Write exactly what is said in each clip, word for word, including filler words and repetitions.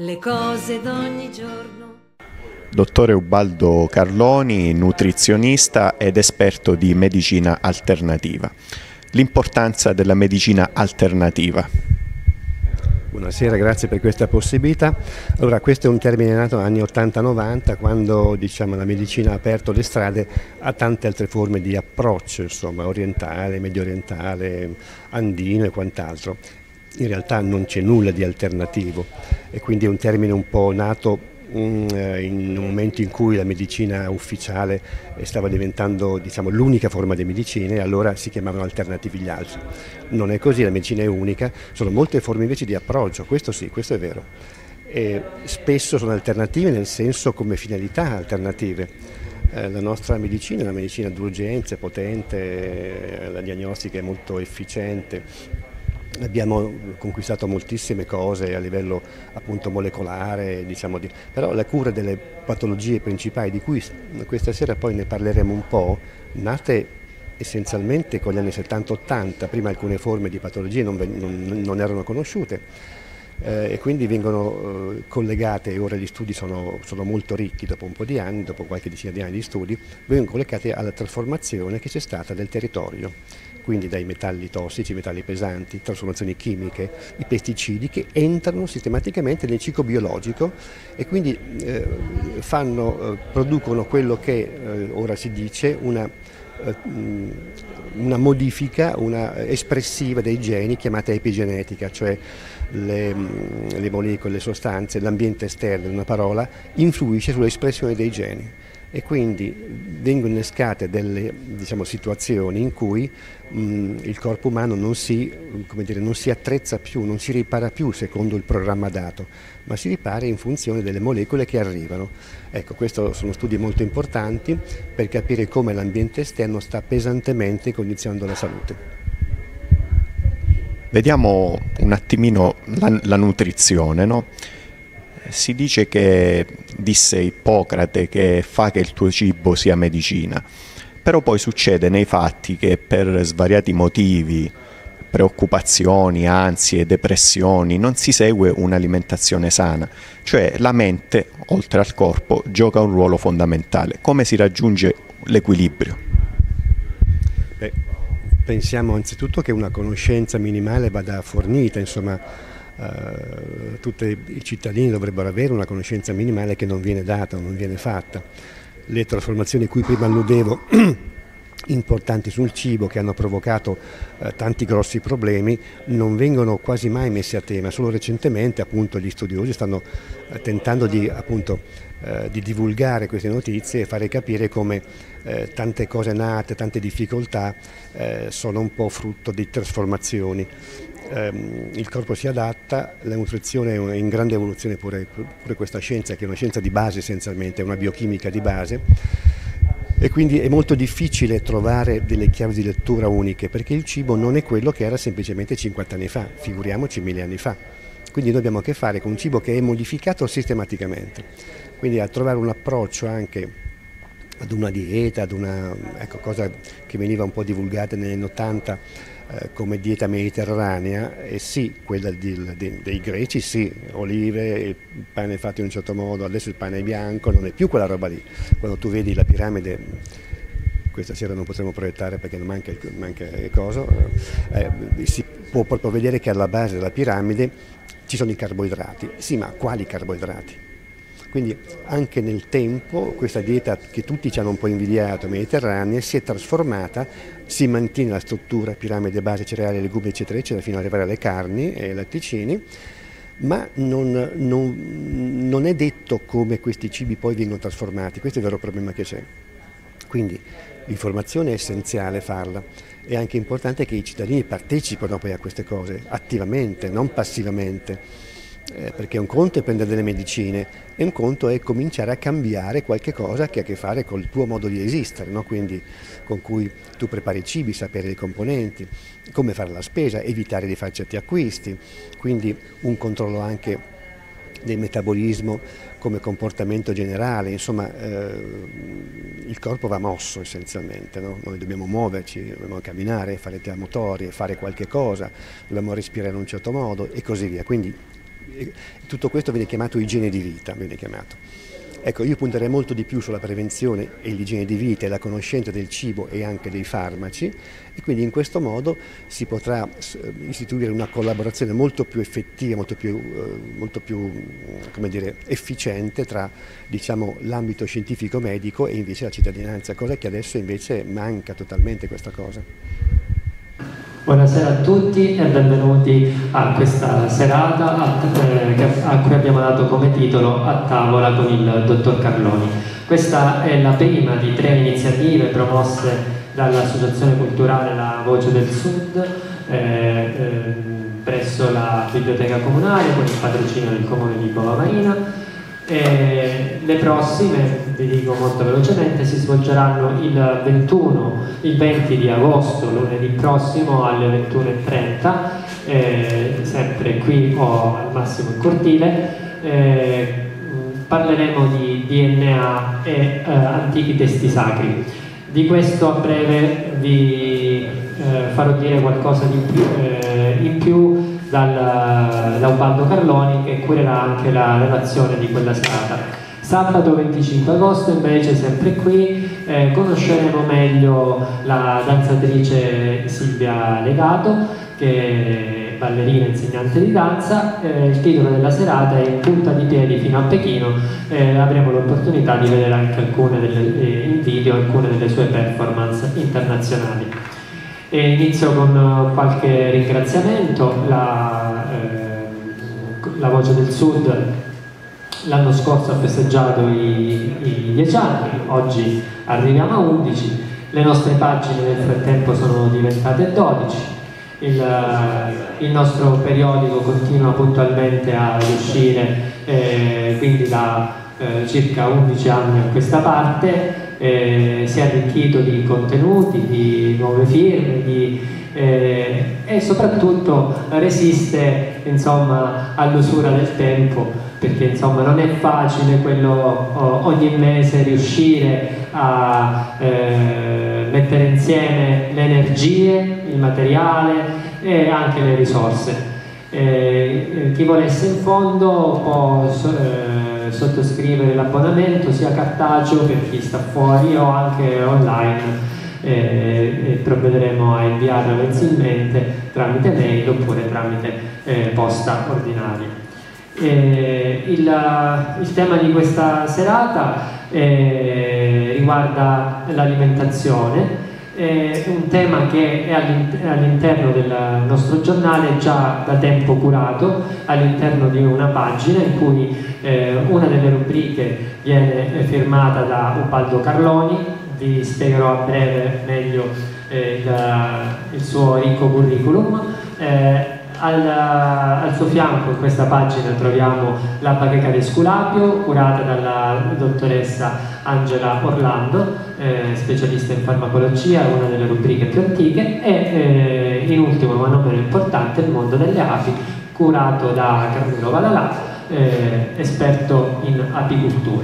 le cose d'ogni giorno. Dottore Ubaldo Carloni, nutrizionista ed esperto di medicina alternativa. L'importanza della medicina alternativa. Buonasera, grazie per questa possibilità. Allora, questo è un termine nato negli anni ottanta novanta, quando diciamo, la medicina ha aperto le strade a tante altre forme di approccio, insomma, orientale, medio orientale, andino e quant'altro. In realtà non c'è nulla di alternativo e quindi è un termine un po' nato in un momento in cui la medicina ufficiale stava diventando diciamo, l'unica forma di medicina, e allora si chiamavano alternativi gli altri. Non è così, la medicina è unica, sono molte forme invece di approccio, questo sì, questo è vero. E spesso sono alternative nel senso come finalità alternative. Eh, la nostra medicina è una medicina d'urgenza, potente, la diagnostica è molto efficiente. Abbiamo conquistato moltissime cose a livello appunto molecolare, diciamo di... però la cura delle patologie principali, di cui questa sera poi ne parleremo un po', nate essenzialmente con gli anni settanta ottanta, prima alcune forme di patologie non, non, non erano conosciute eh, e quindi vengono eh, collegate, e ora gli studi sono, sono molto ricchi dopo un po' di anni, dopo qualche decina di anni di studi, vengono collegate alla trasformazione che c'è stata del territorio. Quindi dai metalli tossici, metalli pesanti, trasformazioni chimiche, i pesticidi che entrano sistematicamente nel ciclo biologico e quindi eh, fanno, eh, producono quello che eh, ora si dice una, eh, una modifica, una espressiva dei geni chiamata epigenetica, cioè le, le molecole, le sostanze, l'ambiente esterno, in una parola, influisce sull'espressione dei geni. E quindi vengono innescate delle diciamo, situazioni in cui mh, il corpo umano non si, come dire, non si attrezza più, non si ripara più secondo il programma dato, ma si ripara in funzione delle molecole che arrivano. Ecco, questi sono studi molto importanti per capire come l'ambiente esterno sta pesantemente condizionando la salute. Vediamo un attimino la, la nutrizione, no? Si dice che, disse Ippocrate, che fa che il tuo cibo sia medicina, però poi succede nei fatti che per svariati motivi, preoccupazioni, ansie, depressioni, non si segue un'alimentazione sana, cioè la mente, oltre al corpo, gioca un ruolo fondamentale. Come si raggiunge l'equilibrio? Beh, pensiamo anzitutto che una conoscenza minimale vada fornita, insomma, Uh, tutti i cittadini dovrebbero avere una conoscenza minimale che non viene data, non viene fatta. Le trasformazioni cui prima alludevo, importanti sul cibo, che hanno provocato uh, tanti grossi problemi, non vengono quasi mai messi a tema. Solo recentemente appunto gli studiosi stanno uh, tentando di, appunto, uh, di divulgare queste notizie e fare capire come uh, tante cose nate, tante difficoltà uh, sono un po' frutto di trasformazioni. Il corpo si adatta, la nutrizione è in grande evoluzione pure, pure questa scienza, che è una scienza di base essenzialmente, è una biochimica di base, e quindi è molto difficile trovare delle chiavi di lettura uniche, perché il cibo non è quello che era semplicemente cinquanta anni fa, figuriamoci mille anni fa. Quindi noi abbiamo a che fare con un cibo che è modificato sistematicamente, quindi a trovare un approccio anche ad una dieta, ad una ecco, cosa che veniva un po' divulgata negli anni ottanta, come dieta mediterranea, e sì, quella di, di, dei greci, sì, olive, il pane fatto in un certo modo, adesso il pane è bianco, non è più quella roba lì. Quando tu vedi la piramide, questa sera non potremo proiettare perché non manca, manca il coso, eh, si può proprio vedere che alla base della piramide ci sono i carboidrati. Sì, ma quali carboidrati? Quindi anche nel tempo questa dieta che tutti ci hanno un po' invidiato, mediterranea, si è trasformata, si mantiene la struttura, piramide, base, cereali, legumi, eccetera, eccetera, fino ad arrivare alle carni e ai latticini, ma non, non, non è detto come questi cibi poi vengono trasformati, questo è il vero problema che c'è. Quindi l'informazione è essenziale farla, è anche importante che i cittadini partecipino poi a queste cose, attivamente, non passivamente. Eh, perché un conto è prendere delle medicine e un conto è cominciare a cambiare qualche cosa che ha a che fare col tuo modo di esistere, no? Quindi con cui tu prepari i cibi, sapere i componenti, come fare la spesa, evitare di fare certi acquisti, quindi un controllo anche del metabolismo come comportamento generale, insomma eh, il corpo va mosso essenzialmente, no? Noi dobbiamo muoverci, dobbiamo camminare, fare motori, fare qualche cosa, dobbiamo respirare in un certo modo e così via. Quindi tutto questo viene chiamato igiene di vita, viene chiamato. Ecco, io punterei molto di più sulla prevenzione e l'igiene di vita e la conoscenza del cibo e anche dei farmaci, e quindi in questo modo si potrà istituire una collaborazione molto più effettiva, molto più, molto più come dire, efficiente tra, diciamo, l'ambito scientifico-medico e invece la cittadinanza, cosa che adesso invece manca totalmente questa cosa. Buonasera a tutti e benvenuti a questa serata a, eh, a cui abbiamo dato come titolo A tavola con il dottor Carloni. Questa è la prima di tre iniziative promosse dall'Associazione Culturale La Voce del Sud eh, eh, presso la Biblioteca Comunale con il patrocinio del Comune di Cova Marina. E le prossime, vi dico molto velocemente, si svolgeranno il ventuno, il venti di agosto, lunedì prossimo alle ventuno e trenta, eh, sempre qui o al massimo in cortile. Eh, parleremo di D N A e eh, antichi testi sacri. Di questo a breve vi eh, farò dire qualcosa di più, eh, in più Dal, da Ubaldo Carloni, che curerà anche la relazione di quella serata. Sabato venticinque agosto invece, sempre qui, eh, conosceremo meglio la danzatrice Silvia Legato, che è ballerina e insegnante di danza. Eh, il titolo della serata è In punta di piedi fino a Pechino. Eh, avremo l'opportunità di vedere anche alcune delle, eh, in video alcune delle sue performance internazionali. E inizio con qualche ringraziamento. La, eh, la Voce del Sud l'anno scorso ha festeggiato i, i dieci anni, oggi arriviamo a undici, le nostre pagine nel frattempo sono diventate dodici, il, il nostro periodico continua puntualmente a uscire, eh, quindi da eh, circa undici anni a questa parte. Eh, si è arricchito di contenuti, di nuove firme, di, eh, e soprattutto resiste, insomma, all'usura del tempo, perché insomma non è facile quello oh, ogni mese riuscire a eh, mettere insieme le energie, il materiale e anche le risorse. Eh, chi volesse in fondo può eh, sottoscrivere l'abbonamento sia cartaceo per chi sta fuori o anche online, eh, e provvederemo a inviarlo mensilmente tramite mail oppure tramite eh, posta ordinaria. Eh, il, il tema di questa serata eh, riguarda l'alimentazione. È un tema che è all'interno del nostro giornale già da tempo curato, all'interno di una pagina in cui eh, una delle rubriche viene firmata da Ubaldo Carloni. Vi spiegherò a breve meglio eh, il, il suo ricco curriculum. Eh, Al, al suo fianco in questa pagina troviamo la bacheca di Esculapio, curata dalla dottoressa Angela Orlando, eh, specialista in farmacologia, una delle rubriche più antiche, e eh, in ultimo ma non meno importante il mondo delle api, curato da Carmelo Vadalà, eh, esperto in apicultura.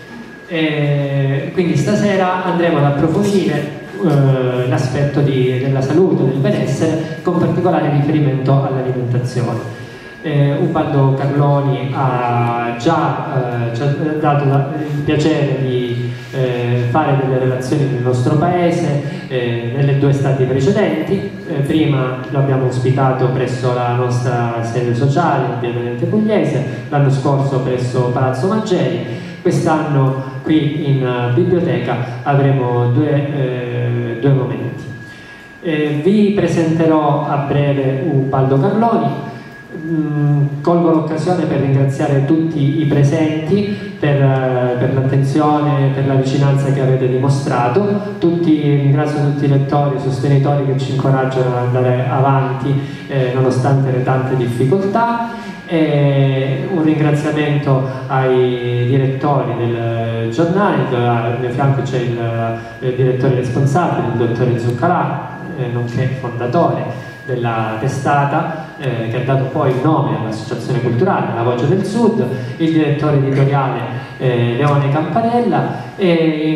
E quindi stasera andremo ad approfondire l'aspetto della salute, del benessere, con particolare riferimento all'alimentazione. Eh, Ubaldo Carloni ha già eh, ci ha dato la, il piacere di eh, fare delle relazioni nel nostro paese eh, nelle due estati precedenti. Eh, prima lo abbiamo ospitato presso la nostra sede sociale in Via Venete Pugliese, l'anno scorso presso Palazzo Maggeri. Quest'anno qui in uh, biblioteca avremo due, eh, due momenti. Eh, vi presenterò a breve Ubaldo Carloni. Mm, colgo l'occasione per ringraziare tutti i presenti per, uh, per l'attenzione, per la vicinanza che avete dimostrato. Tutti, ringrazio tutti i lettori e sostenitori che ci incoraggiano ad andare avanti eh, nonostante le tante difficoltà. E un ringraziamento ai direttori del giornale. Al mio fianco c'è il, il direttore responsabile, il dottore Zuccalà, eh, nonché fondatore della testata, eh, che ha dato poi il nome all'Associazione Culturale La Voce del Sud, il direttore editoriale eh, Leone Campanella e i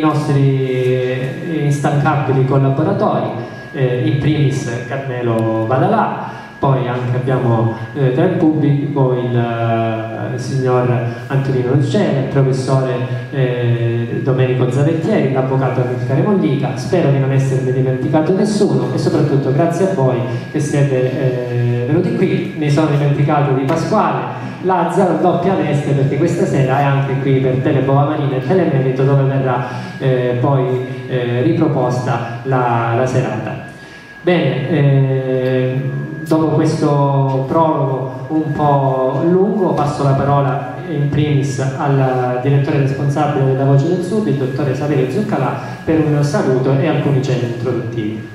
nostri instancabili collaboratori, eh, in primis Carmelo Vadalà, Poi anche abbiamo eh, dal pubblico il, uh, il signor Antonino Lucena, il professore eh, Domenico Zavettieri, l'avvocato Amilcare Mollica. Spero di non essermi dimenticato nessuno e soprattutto grazie a voi che siete eh, venuti qui. Mi sono dimenticato di Pasquale Lazzaro, doppia veste, perché questa sera è anche qui per Telebova Marina e Telemerito, dove verrà eh, poi eh, riproposta la, la serata. Bene, eh, dopo questo prologo un po' lungo passo la parola in primis al direttore responsabile della Voce del Sud, il dottore Saverio Zuccalà, per un saluto e alcuni cenni introduttivi.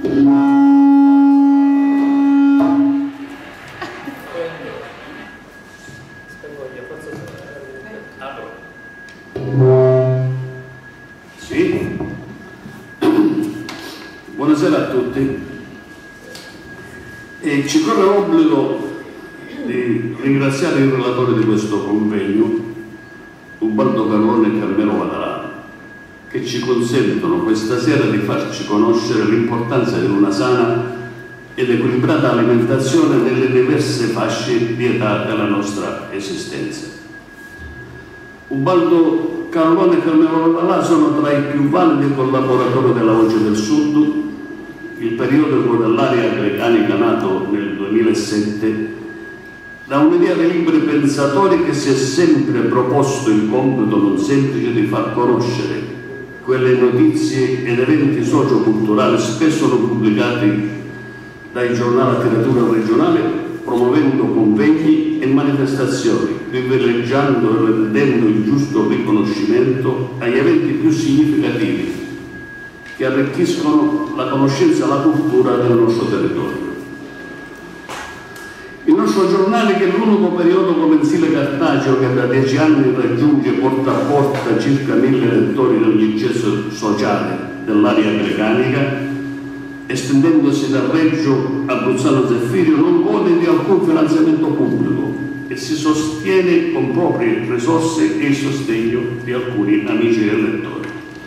Sì. Buonasera a tutti. E ci corre l'obbligo di ringraziare i relatori di questo convegno, Ubaldo Carlone e Carmelo Vadalano, che ci consentono questa sera di farci conoscere l'importanza di una sana ed equilibrata alimentazione nelle diverse fasce di età della nostra esistenza. Ubaldo Carlone e Carmelo Vadalano sono tra i più validi collaboratori della Voce del Sud. Il periodico dell'area grecanica, nato nel duemilasette, da un'idea di liberi pensatori che si è sempre proposto il compito non semplice di far conoscere quelle notizie ed eventi socioculturali spesso non pubblicati dai giornali a tiratura regionale, promuovendo convegni e manifestazioni, privilegiando e rendendo il giusto riconoscimento agli eventi più significativi che arricchiscono la conoscenza e la cultura del nostro territorio. Il nostro giornale, che è l'unico periodico mensile cartaceo che da dieci anni raggiunge porta a porta circa mille lettori di ogni gesto sociale dell'area grecanica, estendendosi dal Reggio Abruzzano Zeffirio, non gode di alcun finanziamento pubblico e si sostiene con proprie risorse e il sostegno di alcuni amici e lettori.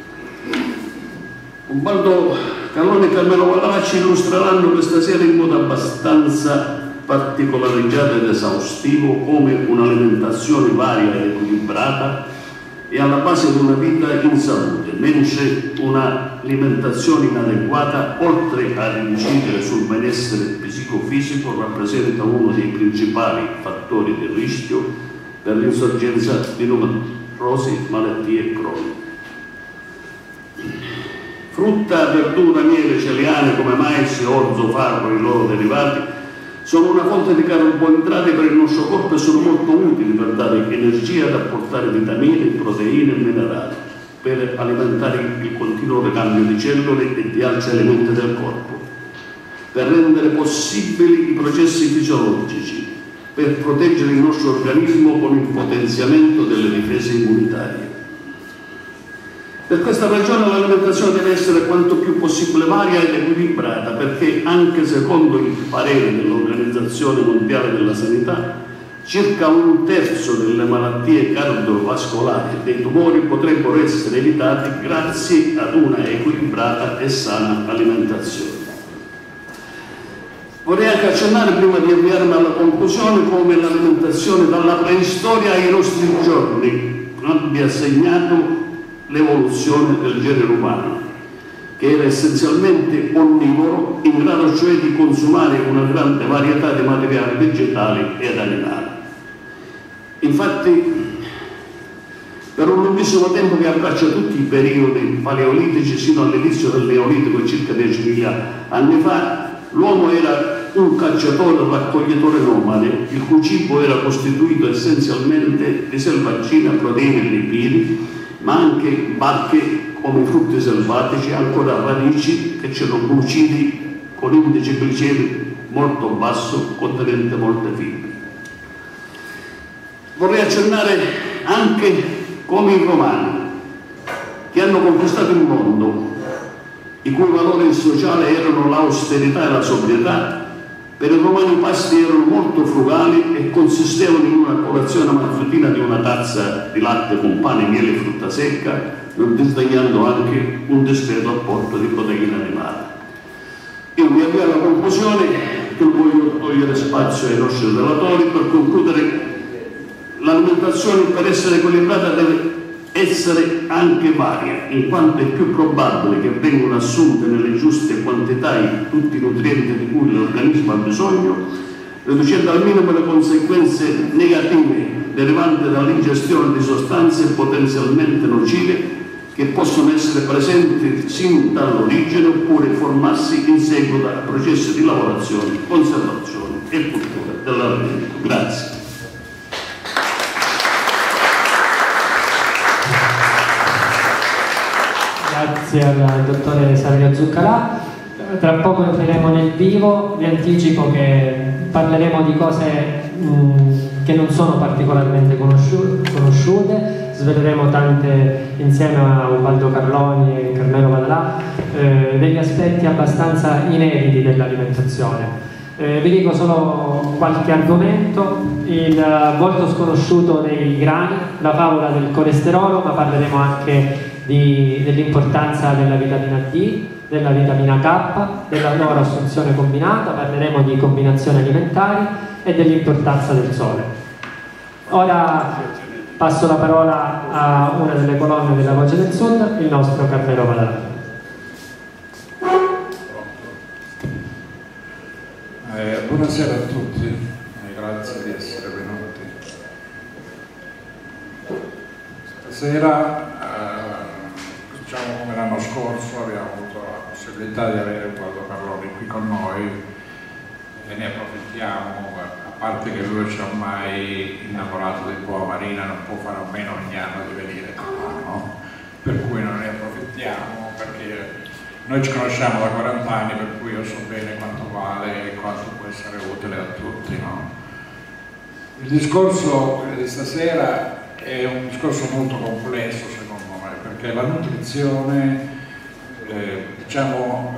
Ubaldo Carlone e Carmelo Vadalano ci illustreranno questa sera in modo abbastanza particolareggiato ed esaustivo come un'alimentazione varia ed equilibrata è alla base di una vita in salute, mentre un'alimentazione inadeguata, oltre a incidere sul benessere psicofisico, rappresenta uno dei principali fattori di rischio per l'insorgenza di numerose malattie croniche. Frutta, verdura, miele, cereali come mais, orzo, farro e i loro derivati sono una fonte di carboidrati per il nostro corpo e sono molto utili per dare energia, ad apportare vitamine, proteine e minerali, per alimentare il continuo ricambio di cellule e di altri elementi del corpo, per rendere possibili i processi fisiologici, per proteggere il nostro organismo con il potenziamento delle difese immunitarie. Per questa ragione l'alimentazione deve essere quanto più possibile varia ed equilibrata, perché anche secondo il parere dell'Organizzazione Mondiale della Sanità, circa un terzo delle malattie cardiovascolari e dei tumori potrebbero essere evitati grazie ad una equilibrata e sana alimentazione. Vorrei anche accennare, prima di avviarmi alla conclusione, come l'alimentazione dalla preistoria ai nostri giorni abbia segnato l'evoluzione del genere umano, che era essenzialmente onnivoro, in grado cioè di consumare una grande varietà di materiali vegetali ed animali. Infatti, per un lunghissimo tempo che abbraccia tutti i periodi paleolitici sino all'inizio del Neolitico, circa diecimila anni fa, l'uomo era un cacciatore raccoglitore nomade, il cui cibo era costituito essenzialmente di selvaggina, proteine e lipidi, ma anche bacche come frutti selvatici, ancora radici che c'erano glucidi con indice glicemico molto basso, contenente molte fibre. Vorrei accennare anche come i romani, che hanno conquistato il mondo, i cui valori sociali erano l'austerità e la sobrietà. Per i romani i pasti erano molto frugali e consistevano in una colazione mattutina di una tazza di latte con pane, miele e frutta secca, non disdegnando anche un discreto apporto di proteine animali. Io mi avvio alla conclusione non voglio togliere spazio ai nostri relatori. Per concludere, l'alimentazione per essere equilibrata deve essere anche varia, in quanto è più probabile che vengano assunte nelle giuste quantità tutti i nutrienti di cui l'organismo ha bisogno, riducendo al minimo le conseguenze negative derivanti dall'ingestione di sostanze potenzialmente nocive che possono essere presenti sin dall'origine oppure formarsi in seguito a processi di lavorazione, conservazione e cultura dell'alimento. Grazie. Grazie al dottore Saverio Zuccalà. Tra poco entreremo nel vivo, vi anticipo che parleremo di cose mh, che non sono particolarmente conosciute, sveleremo tante insieme a Ubaldo Carloni e Carmelo Madalà eh, degli aspetti abbastanza inediti dell'alimentazione. Eh, vi dico solo qualche argomento: il volto sconosciuto dei grani, la favola del colesterolo, ma parleremo anche dell'importanza della vitamina D, della vitamina K, della loro assunzione combinata, parleremo di combinazioni alimentari e dell'importanza del sole. Ora passo la parola a una delle colonne della Voce del Sud, il nostro Carmelo Madalà. Eh, buonasera a tutti e grazie di essere venuti. Stasera eh, diciamo come l'anno scorso abbiamo avuto la possibilità di avere Ubaldo Carloni qui con noi e ne approfittiamo, a parte che lui ci ha mai innamorato di Boa Marina, non può fare a meno ogni anno di venire qua, no? Per cui non ne approfittiamo, perché noi ci conosciamo da quaranta anni, per cui io so bene quanto vale e quanto può essere utile a tutti, no? Il discorso di stasera è un discorso molto complesso secondo me, perché la nutrizione eh, diciamo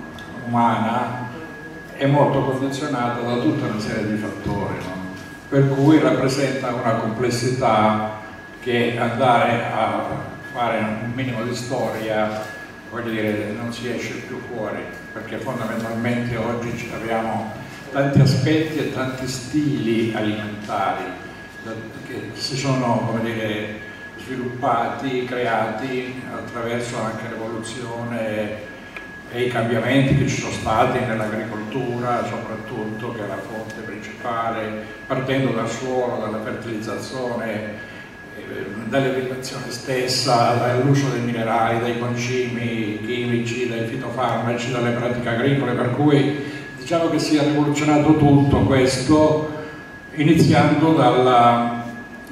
umana è molto condizionata da tutta una serie di fattori, no? Per cui rappresenta una complessità che andare a fare un minimo di storia, voglio dire, non si esce più fuori, perché fondamentalmente oggi abbiamo tanti aspetti e tanti stili alimentari che si sono, come dire, sviluppati, creati attraverso anche l'evoluzione e i cambiamenti che ci sono stati nell'agricoltura, soprattutto, che è la fonte principale, partendo dal suolo, dalla fertilizzazione, dall'irrigazione stessa, dall'uso dei minerali, dai concimi chimici, dai fitofarmaci, dalle pratiche agricole, per cui diciamo che si è rivoluzionato tutto questo iniziando dalla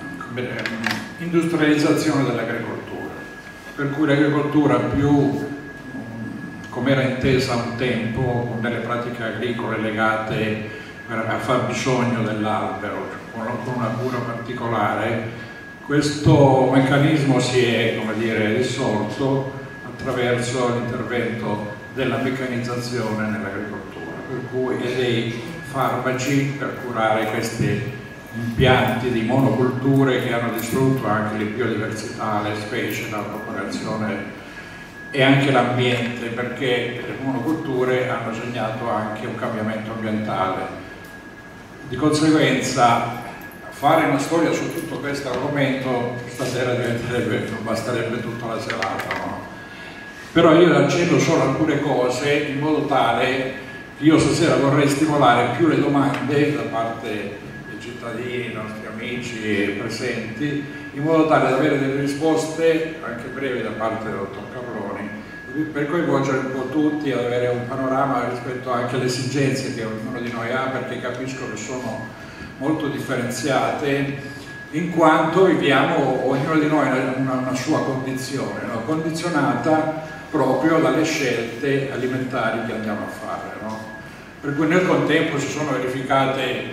industrializzazione dell'agricoltura, per cui l'agricoltura più come era intesa un tempo, con delle pratiche agricole legate a fabbisogno dell'albero, con una cura particolare. Questo meccanismo si è, come dire, risolto attraverso l'intervento della meccanizzazione nell'agricoltura, per cui e dei farmaci per curare questi impianti di monoculture che hanno distrutto anche le biodiversità, le specie, la propagazione e anche l'ambiente, perché le monoculture hanno segnato anche un cambiamento ambientale. Di conseguenza fare una storia su tutto questo argomento stasera diventerebbe, non basterebbe tutta la serata, no? Però io accenno solo alcune cose in modo tale che io stasera vorrei stimolare più le domande da parte dei cittadini, nostri amici presenti, in modo tale da avere delle risposte anche brevi da parte del dottor Carloni, per coinvolgere un po' tutti, ad avere un panorama rispetto anche alle esigenze che ognuno di noi ha, perché capisco che sono molto differenziate, in quanto viviamo ognuno di noi una, una sua condizione, no? Condizionata proprio dalle scelte alimentari che andiamo a fare, no? Per cui nel contempo si sono verificate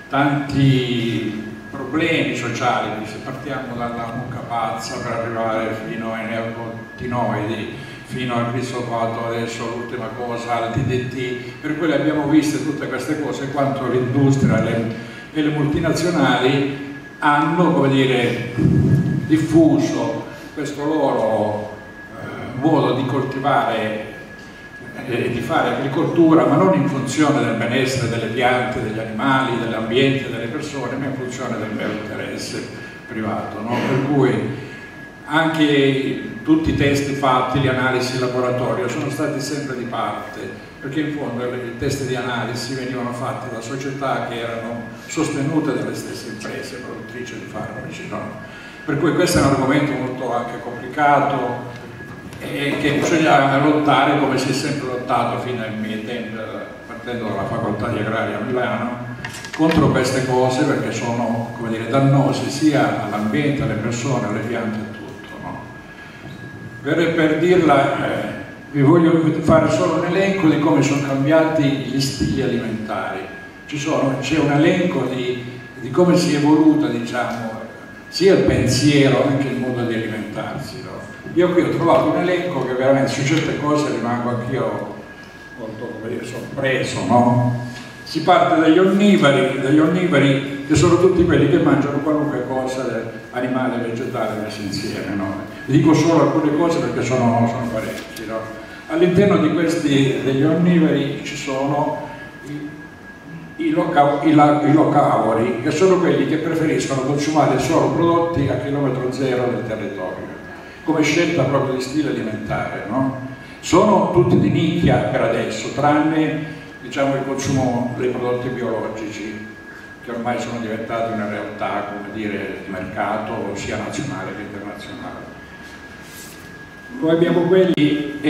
tanti problemi sociali, se partiamo dalla mucca pazza per arrivare fino ai neonicotinoidi, fino al glifosato, adesso l'ultima cosa, al D D T, per cui le abbiamo viste tutte queste cose, quanto l'industria e le multinazionali hanno, come dire, diffuso questo loro eh, modo di coltivare eh, di fare agricoltura, ma non in funzione del benessere delle piante, degli animali, dell'ambiente, delle persone, ma in funzione del mero interesse privato, no? Per cui anche tutti i test fatti, le analisi in laboratorio sono stati sempre di parte, perché in fondo i test di analisi venivano fatti da società che erano sostenute dalle stesse imprese produttrici di farmaci, no? Per cui questo è un argomento molto anche complicato e che bisogna lottare come si è sempre lottato fino ai miei tempi, partendo dalla facoltà di agraria a Milano, contro queste cose, perché sono, come dire, dannose sia all'ambiente, alle persone, alle piante e tutto. Per, per dirla, eh, vi voglio fare solo un elenco di come sono cambiati gli stili alimentari. C'è un elenco di, di come si è evoluta, diciamo, sia il pensiero, anche il modo di alimentarsi, no? Io qui ho trovato un elenco che veramente su certe cose rimango anch'io molto, come dire, sorpreso, no? Si parte dagli onnivori, dagli onnivori che sono tutti quelli che mangiano qualunque cosa, animale e vegetale messi insieme, no? Dico solo alcune cose perché sono, sono parecchi, no? All'interno di questi degli onnivori ci sono i, i, loca, i, i locavori, che sono quelli che preferiscono consumare solo prodotti a chilometro zero del territorio, come scelta proprio di stile alimentare, no? Sono tutti di nicchia per adesso, tranne, diciamo, il consumo dei prodotti biologici, che ormai sono diventati una realtà, come dire, di mercato sia nazionale che internazionale. Poi abbiamo quelli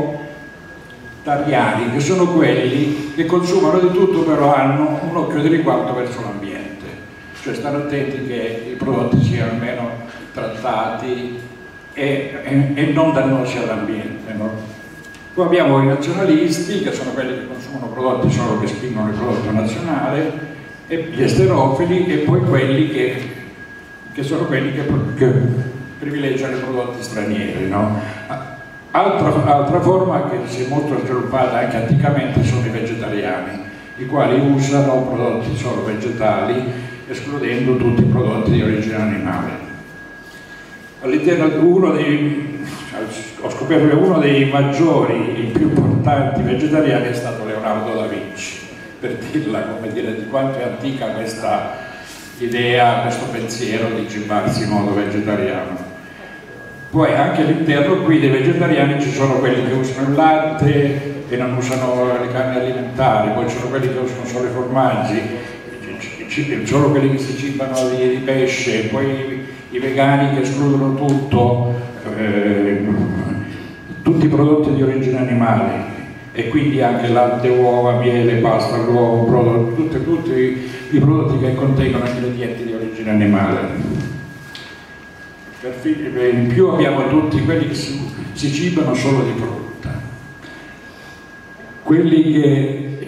ecotariani, che sono quelli che consumano di tutto, però hanno un occhio di riguardo verso l'ambiente, cioè stanno attenti che i prodotti siano almeno trattati e, e, e non dannosi all'ambiente, no? Poi abbiamo i nazionalisti, che sono quelli che consumano prodotti solo che spingono il prodotto nazionale, e gli esterofili, e poi quelli che, che sono quelli che, che privilegiano i prodotti stranieri, no? Altra, altra forma che si è molto sviluppata anche anticamente sono i vegetariani, i quali usano prodotti solo vegetali, escludendo tutti i prodotti di origine animale. All'interno di uno dei ho scoperto che uno dei maggiori, i più importanti vegetariani è stato Leonardo da Vinci, per dirla, come dire, di quanto è antica questa idea, questo pensiero di cibarsi in modo vegetariano. Poi anche all'interno qui dei vegetariani ci sono quelli che usano il latte e non usano le carni alimentari, poi ci sono quelli che usano solo i formaggi, ci sono quelli che si cibano di, di pesce, poi i vegani che escludono tutto, eh, tutti i prodotti di origine animale, e quindi anche latte, uova, miele, pasta, l'uovo, tutti, tutti i prodotti che contengono ingredienti di origine animale. In più abbiamo tutti quelli che si, si cibano solo di frutta, quelli che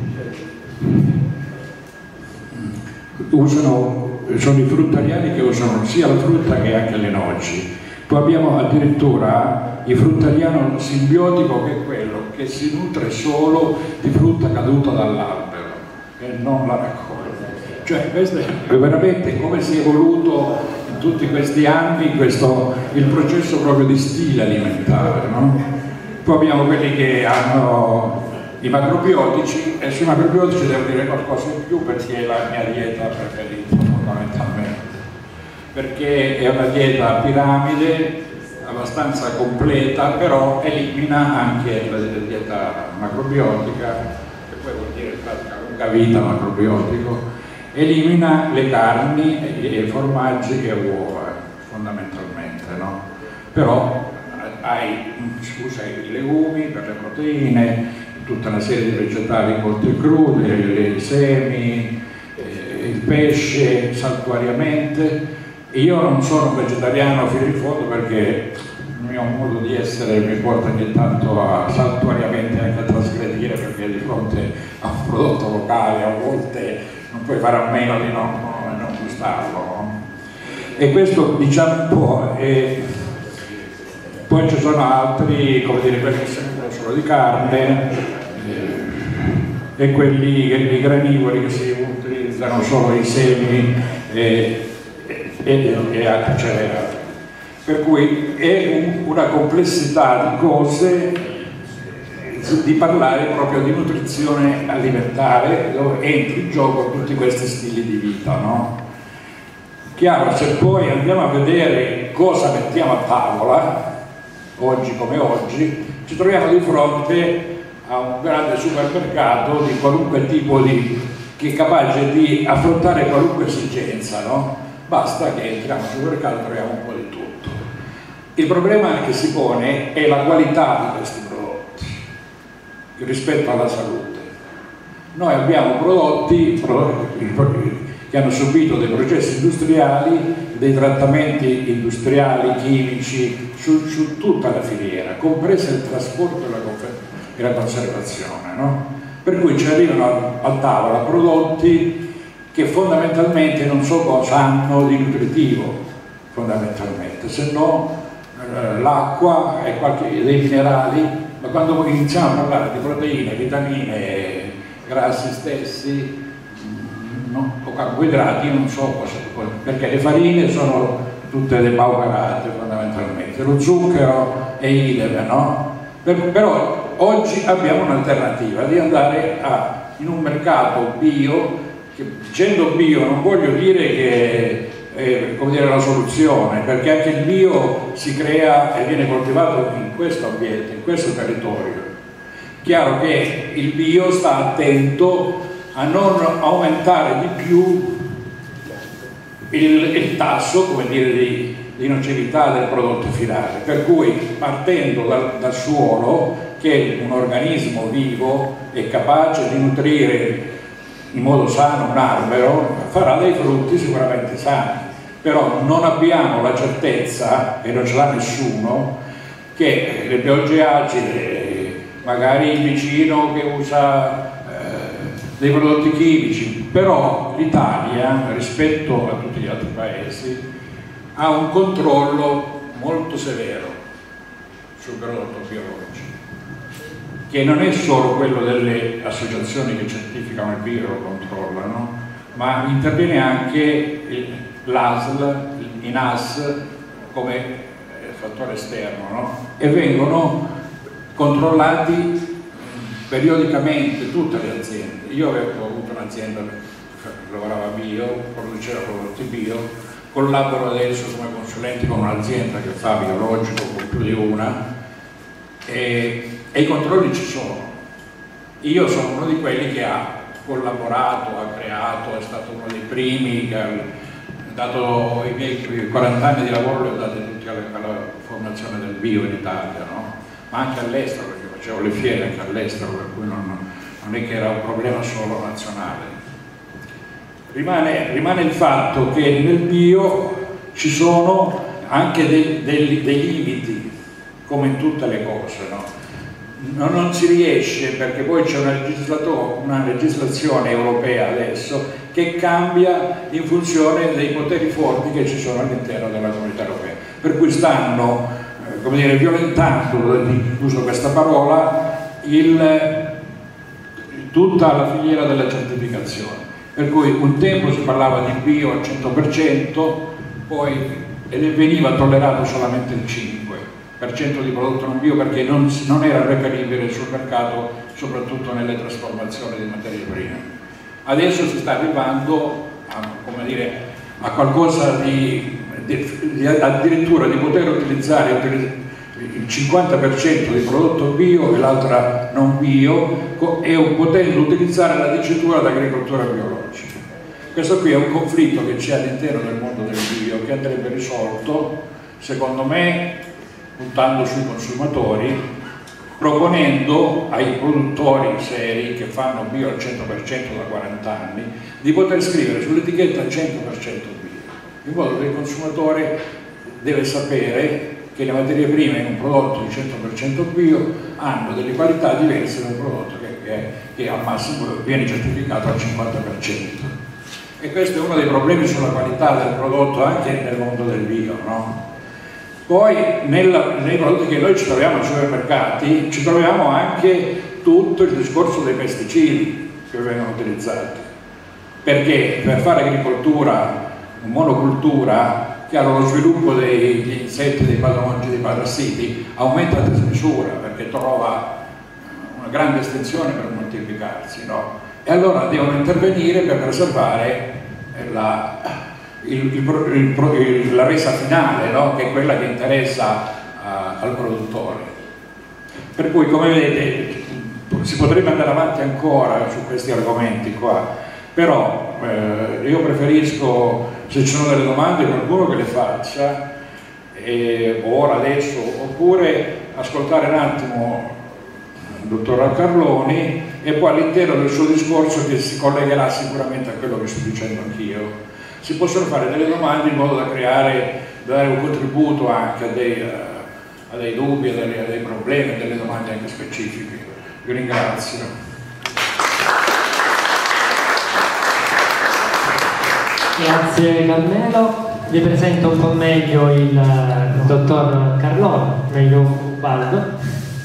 usano, sono i fruttariani che usano sia la frutta che anche le noci. Poi abbiamo addirittura il fruttariano simbiotico, che è quello che si nutre solo di frutta caduta dall'albero e non la raccoglie. Cioè questo è veramente come si è evoluto in tutti questi anni questo, il processo proprio di stile alimentare, no? Poi abbiamo quelli che hanno i macrobiotici, e sui macrobiotici devo dire qualcosa in più, perché è la mia dieta preferita fondamentalmente, perché è una dieta a piramide abbastanza completa, però elimina anche la dieta macrobiotica, che poi vuol dire in pratica lunga vita macrobiotico, elimina le carni, e i formaggi e uova fondamentalmente, no? Però hai, usa i legumi per le proteine, tutta una serie di vegetali colti e crudi, i semi, eh, il pesce saltuariamente. Io non sono vegetariano fino in fondo, perché il mio modo di essere mi porta ogni tanto a saltuariamente anche a trasgredire, perché di fronte a un prodotto locale a volte non puoi fare a meno di non, non gustarlo, no? E questo, diciamo, un po'. E poi ci sono altri, come dire, quelli che si nutrono solo di carne, eh, e quelli, i granivori, che si utilizzano solo i semi e, e, e, e altri cereali. Per cui è un, una complessità di cose di parlare proprio di nutrizione alimentare, dove entri in gioco tutti questi stili di vita, no? Chiaro, se poi andiamo a vedere cosa mettiamo a tavola, oggi come oggi, ci troviamo di fronte a un grande supermercato di qualunque tipo di, che è capace di affrontare qualunque esigenza, no? Basta che entriamo al supermercato e troviamo un po' di tutto. Il problema che si pone è la qualità di questi prodotti rispetto alla salute. Noi abbiamo prodotti, prodotti che hanno subito dei processi industriali, dei trattamenti industriali, chimici, su, su tutta la filiera, compresa il trasporto e la, e la conservazione, no? Per cui ci arrivano a, a tavola prodotti che fondamentalmente non so cosa hanno di nutritivo, fondamentalmente, se no eh, l'acqua e qualche, dei minerali, ma quando iniziamo a parlare di proteine, vitamine, grassi stessi, no? O carboidrati, non so cosa, perché le farine sono tutte depauperate fondamentalmente, lo zucchero è idem, no? Per, però oggi abbiamo un'alternativa di andare a, in un mercato bio, che dicendo bio non voglio dire che è, come dire, la soluzione, perché anche il bio si crea e viene coltivato in questo ambiente, in questo territorio. Chiaro che il bio sta attento a non aumentare di più il, il tasso, come dire, di, di nocività del prodotto finale, per cui partendo dal, dal suolo, che è un organismo vivo e capace di nutrire in modo sano un albero, farà dei frutti sicuramente sani, però non abbiamo la certezza, e non ce l'ha nessuno, che le piogge acide, magari il vicino che usa dei prodotti chimici, però l'Italia rispetto a tutti gli altri paesi ha un controllo molto severo sul prodotto biologico, che non è solo quello delle associazioni che certificano il bio e lo controllano, ma interviene anche l'A S L, l'I N A S come fattore esterno, no? E vengono controllati periodicamente tutte le aziende. Io avevo avuto un'azienda che lavorava bio, produceva prodotti bio, collaboro adesso come consulente con un'azienda che fa biologico, con più di una, e, e i controlli ci sono. Io sono uno di quelli che ha collaborato, ha creato, è stato uno dei primi che ha dato i miei quaranta anni di lavoro, li ho dati tutti alla, alla formazione del bio in Italia, no? Ma anche all'estero, perché facevo le fiere anche all'estero, per cui non, non è che era un problema solo nazionale. Rimane, rimane il fatto che nel bio ci sono anche dei, dei, dei limiti, come in tutte le cose, no? Non, non si riesce, perché poi c'è una, una legislazione europea adesso che cambia in funzione dei poteri forti che ci sono all'interno della comunità europea, per cui stanno, eh, come dire, violentando, uso questa parola, il, tutta la filiera della certificazione. Per cui un tempo si parlava di bio al cento per cento, poi ed veniva tollerato solamente il cinque per cento di prodotto non bio, perché non, non era reperibile sul mercato, soprattutto nelle trasformazioni di materie prime. Adesso si sta arrivando a, come dire, a qualcosa di, di, di addirittura di poter utilizzare il cinquanta per cento di prodotto bio e l'altra non bio, e potendo utilizzare la dicitura d'agricoltura biologica. Questo qui è un conflitto che c'è all'interno del mondo del bio, che andrebbe risolto, secondo me, puntando sui consumatori, proponendo ai produttori seri che fanno bio al cento per cento da quaranta anni di poter scrivere sull'etichetta cento per cento bio, in modo che il consumatore deve sapere che le materie prime in un prodotto di cento per cento bio hanno delle qualità diverse da un prodotto che, che, che al massimo viene certificato al cinquanta per cento. E questo è uno dei problemi sulla qualità del prodotto anche nel mondo del bio, no? Poi nel, nei prodotti che noi ci troviamo ai supermercati ci troviamo anche tutto il discorso dei pesticidi che vengono utilizzati, perché per fare agricoltura, monocultura, chiaro, lo sviluppo degli insetti, dei patogeni, dei parassiti aumenta a dismisura, perché trova una grande estensione per moltiplicarsi, no? E allora devono intervenire per preservare la, il, il, il, il, la resa finale, no? Che è quella che interessa uh, al produttore. Per cui, come vedete, si potrebbe andare avanti ancora su questi argomenti qua, però eh, io preferisco, se ci sono delle domande, qualcuno che le faccia, eh, ora, adesso, oppure ascoltare un attimo il dottor Carloni e poi all'interno del suo discorso, che si collegherà sicuramente a quello che sto dicendo anch'io, si possono fare delle domande in modo da creare, da dare un contributo anche a dei, a dei dubbi, a dei, a dei problemi, a delle domande anche specifiche. Vi ringrazio. Grazie Carmelo. Vi presento un po' meglio il, il dottor Carloni, meglio Ubaldo.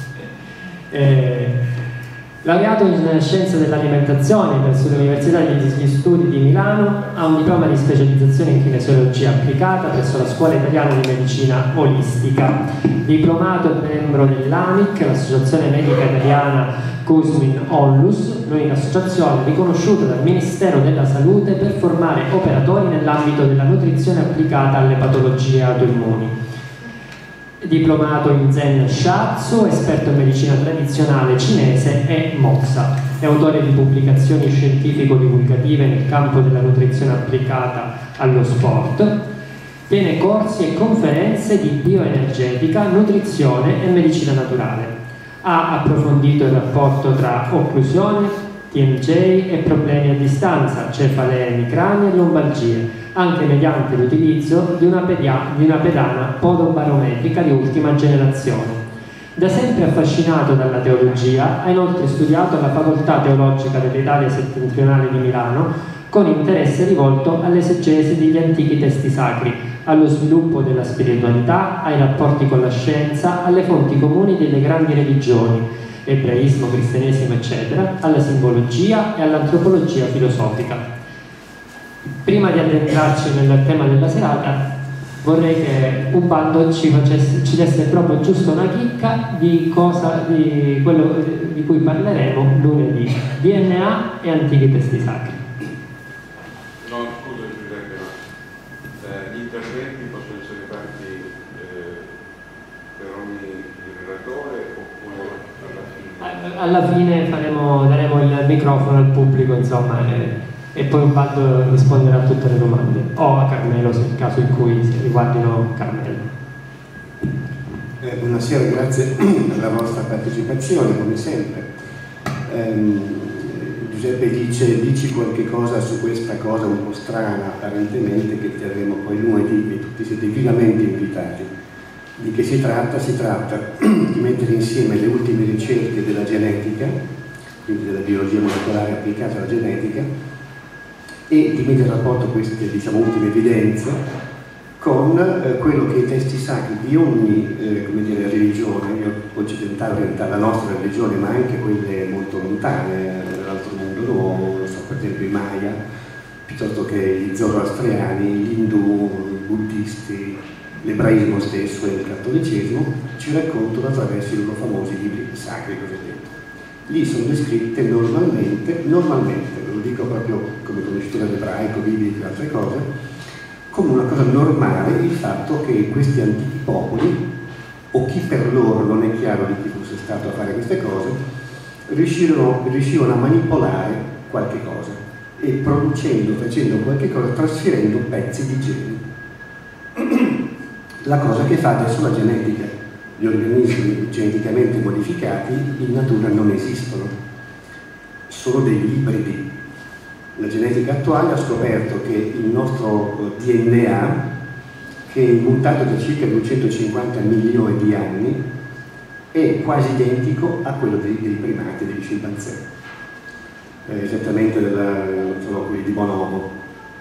Eh, laureato in Scienze dell'Alimentazione presso l'Università degli Studi di Milano, ha un diploma di specializzazione in kinesiologia applicata presso la Scuola Italiana di Medicina Olistica, diplomato e membro dell'A M I C, l'Associazione Medica Italiana Cosmin Onlus, l'unica associazione riconosciuta dal Ministero della Salute per formare operatori nell'ambito della nutrizione applicata alle patologie autoimmuni. Diplomato in Zen Shatsu, esperto in medicina tradizionale cinese e Moxa. È autore di pubblicazioni scientifico-divulgative nel campo della nutrizione applicata allo sport. Tiene corsi e conferenze di bioenergetica, nutrizione e medicina naturale. Ha approfondito il rapporto tra occlusione, T M J e problemi a distanza, cefalee emicranie e lombalgie, anche mediante l'utilizzo di, di una pedana podobarometrica di ultima generazione. Da sempre affascinato dalla teologia, ha inoltre studiato alla Facoltà Teologica dell'Italia Settentrionale di Milano, con interesse rivolto all'esegesi degli antichi testi sacri, allo sviluppo della spiritualità, ai rapporti con la scienza, alle fonti comuni delle grandi religioni, ebraismo, cristianesimo, eccetera, alla simbologia e all'antropologia filosofica. Prima di addentrarci nel tema della serata, vorrei che Ubaldo ci, facesse, ci desse proprio giusto una chicca di, cosa, di quello di cui parleremo lunedì, D N A e antichi testi sacri. No, scusa Giuseppe, no. Eh, gli interventi possono essere fatti eh, per ogni relatore oppure alla fine? Alla fine faremo, daremo il microfono al pubblico, insomma, e, e poi Ubaldo risponderà a tutte le domande, o a Carmelo se è il caso in cui riguardino Carmelo. Eh, buonasera, grazie per la vostra partecipazione, come sempre. Eh, Giuseppe dice, dici qualche cosa su questa cosa un po' strana, apparentemente, che terremo poi lunedì, e tutti siete vivamente invitati. Di che si tratta? Si tratta di mettere insieme le ultime ricerche della genetica, quindi della biologia molecolare applicata alla genetica, e di mettere in rapporto queste, diciamo, ultime evidenze con eh, quello che i testi sacri di ogni eh, come dire, religione, occidentale, orientale, la nostra religione, ma anche quelle molto lontane, dall'altro mondo nuovo, non so, per esempio i Maya, piuttosto che gli zoroastriani, gli indù, i buddisti, l'ebraismo stesso e il cattolicesimo, ci raccontano attraverso i loro famosi libri sacri cosiddetti. Lì sono descritte normalmente, normalmente, ve lo dico proprio come conoscitore d'ebraico, biblico e altre cose, come una cosa normale il fatto che questi antichi popoli, o chi per loro non è chiaro di chi fosse stato a fare queste cose, riuscirono, riuscivano a manipolare qualche cosa e producendo, facendo qualche cosa, trasferendo pezzi di geni. La cosa che fa adesso la genetica. Gli organismi geneticamente modificati in natura non esistono, sono degli ibridi. La genetica attuale ha scoperto che il nostro D N A, che è mutato da circa duecentocinquanta milioni di anni, è quasi identico a quello dei, dei primati, degli scimpanzé, eh, esattamente della, sono quelli di Bonobo.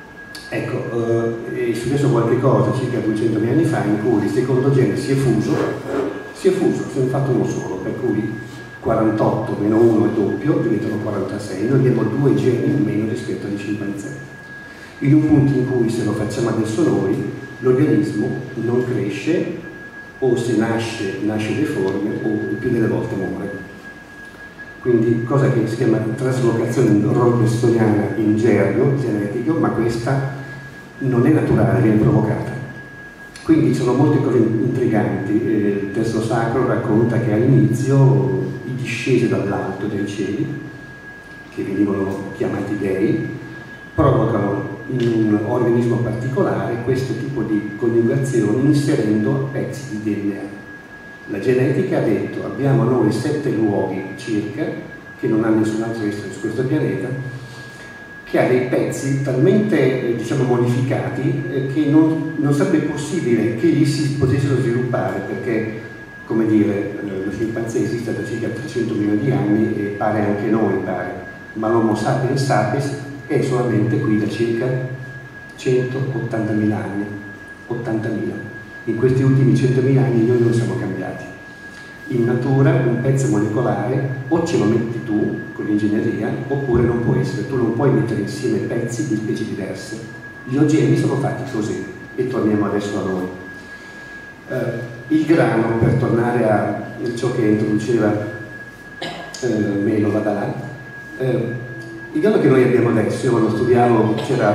Ecco, eh, è successo qualche cosa circa duecentomila anni fa in cui il secondo gene si è fuso, si è fuso, se ne è fatto uno solo, per cui quarantotto meno uno è doppio, diventano quarantasei, noi abbiamo due geni in meno rispetto agli scimpanzé. In un punto in cui, se lo facciamo adesso noi, l'organismo non cresce, o se nasce, nasce deforme, o il più delle volte muore. quindi cosa che si chiama traslocazione rolvestoniana in gergo genetico, ma questa non è naturale, viene provocata. Quindi ci sono molte cose intriganti. Il testo sacro racconta che all'inizio i discesi dall'alto dai cieli, che venivano chiamati dei, provocano in un organismo particolare questo tipo di coniugazione inserendo pezzi di D N A. La genetica ha detto: abbiamo noi sette luoghi circa, che non ha nessun altro essere su questo pianeta, che ha dei pezzi talmente eh, diciamo modificati eh, che non, non sarebbe possibile che li si potessero sviluppare, perché, come dire, eh, lo scimpanzé esiste da circa trecento milioni di anni e pare anche noi, pare, ma l'Homo sapiens sapiens è solamente qui da circa centottantamila anni, ottantamila. In questi ultimi centomila anni noi non siamo cambiati. In natura un pezzo molecolare o ce lo metti tu con l'ingegneria oppure non può essere. Tu non puoi mettere insieme pezzi di specie diverse. Gli O G M sono fatti così. E torniamo adesso a noi. Uh, il grano, per tornare a ciò che introduceva uh, Melo Vadalà, uh, il grano che noi abbiamo adesso, io quando studiavo c'era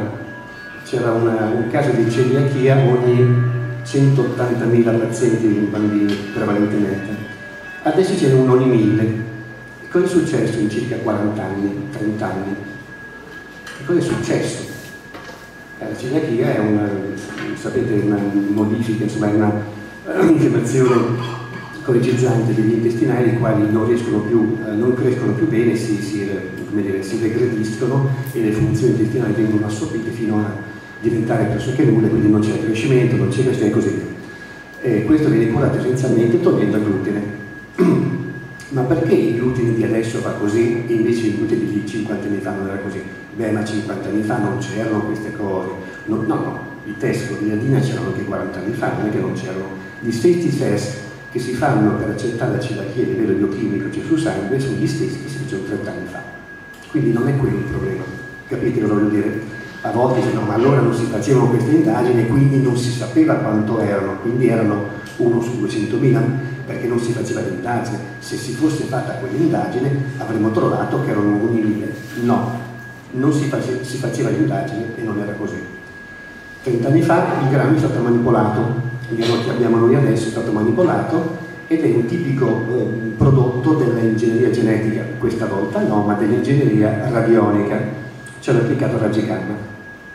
un caso di celiachia ogni centottantamila pazienti bambini prevalentemente. Adesso ce n'è uno ogni mille. Cosa è successo in circa quaranta anni, trenta anni? Che cosa è successo? La celiachia è una, sapete, una modifica, insomma, è una infiammazione colicizzante degli intestinali, i quali non riescono più, eh, non crescono più bene, si, si, come dire, si regrediscono e le funzioni intestinali vengono assorbite fino a diventare pressoché nulle, quindi non c'è crescimento, non c'è questione e così via. E questo viene curato essenzialmente togliendo il glutine. Ma perché il glutine di adesso va così e invece il glutine di cinquanta anni fa non era così? Beh, ma cinquanta anni fa non c'erano queste cose. No, no, no, i test con l'iadina c'erano anche quaranta anni fa, non è che non c'erano. Gli stessi test che si fanno per accertare la celiachia a livello biochimico, cioè sul sangue, sono gli stessi che si facevano trenta anni fa. Quindi non è quello il problema. Capite cosa voglio dire? A volte dicono, ma allora non si facevano queste indagini e quindi non si sapeva quanto erano, quindi erano uno su duecentomila, perché non si faceva l'indagine. Se si fosse fatta quell'indagine avremmo trovato che erano ogni mille. No, non si, face, si faceva l'indagine e non era così. Trent'anni fa il grano è stato manipolato, il grano che abbiamo noi adesso è stato manipolato ed è un tipico eh, prodotto dell'ingegneria genetica, questa volta no, ma dell'ingegneria radionica, ci hanno applicato raggi gamma.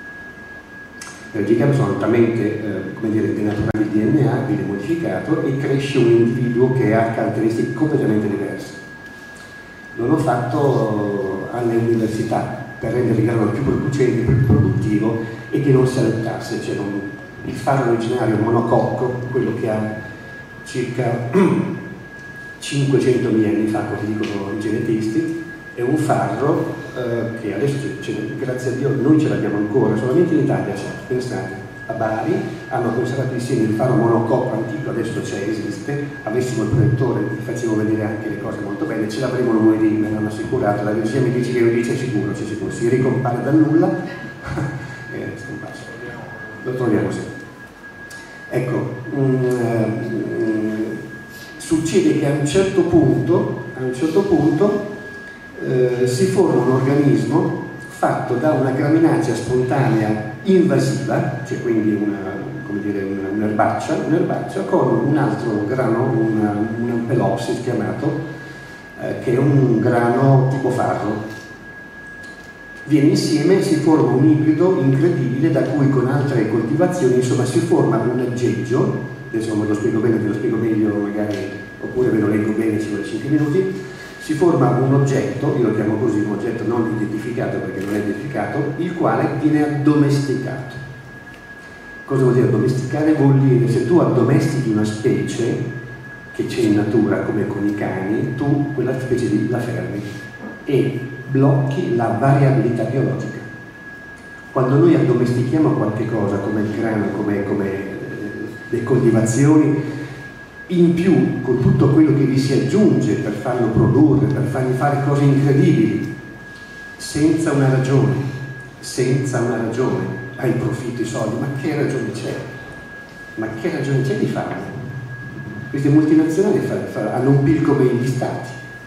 I raggi gamma sono altamente eh, come dire, denaturati il D N A, viene modificato e cresce un individuo che ha caratteristiche completamente diverse. Lo hanno fatto alle università per rendere il grano più producente, più produttivo e che non si allettasse. C'era un, il farro originario monococco, quello che ha circa cinquecentomila anni fa, così dicono i genetisti, è un farro eh, che adesso, c'è, grazie a Dio, noi ce l'abbiamo ancora, solamente in Italia c'è, pensate, a Bari hanno conservato insieme il farro monococco antico, adesso c'è, esiste, avessimo il proiettore, vi facevo vedere anche le cose molto belle, ce l'avremo noi lì, me l'hanno assicurato, la regia mi dice che lo dice sicuro, c'è sicuro, si ricompare dal nulla e è scomparso, lo troviamo sempre. Ecco, um, um, succede che a un certo punto, a un certo punto eh, si forma un organismo fatto da una graminacea spontanea invasiva, cioè quindi una, come dire, una, un'erbaccia, un'erbaccia con un altro grano, una, un ampelopsis chiamato, eh, che è un grano tipo farro. Viene insieme e si forma un ibrido incredibile da cui con altre coltivazioni insomma si forma un aggeggio, adesso ve lo spiego bene, ve lo spiego meglio magari, oppure ve lo leggo bene, ci vuole cinque minuti, si forma un oggetto, io lo chiamo così, un oggetto non identificato perché non è identificato, il quale viene addomesticato. Cosa vuol dire addomesticare? Vuol dire se tu addomestichi una specie che c'è in natura come con i cani, tu quella specie lì la fermi e blocchi la variabilità biologica. Quando noi addomestichiamo qualche cosa come il grano, come, come eh, le coltivazioni, in più con tutto quello che vi si aggiunge per farlo produrre, per fargli fare cose incredibili, senza una ragione, senza una ragione, hai profitto, i soldi, ma che ragione c'è? Ma che ragione c'è di farlo? Queste multinazionali fa, fa, hanno un P I L come gli stati.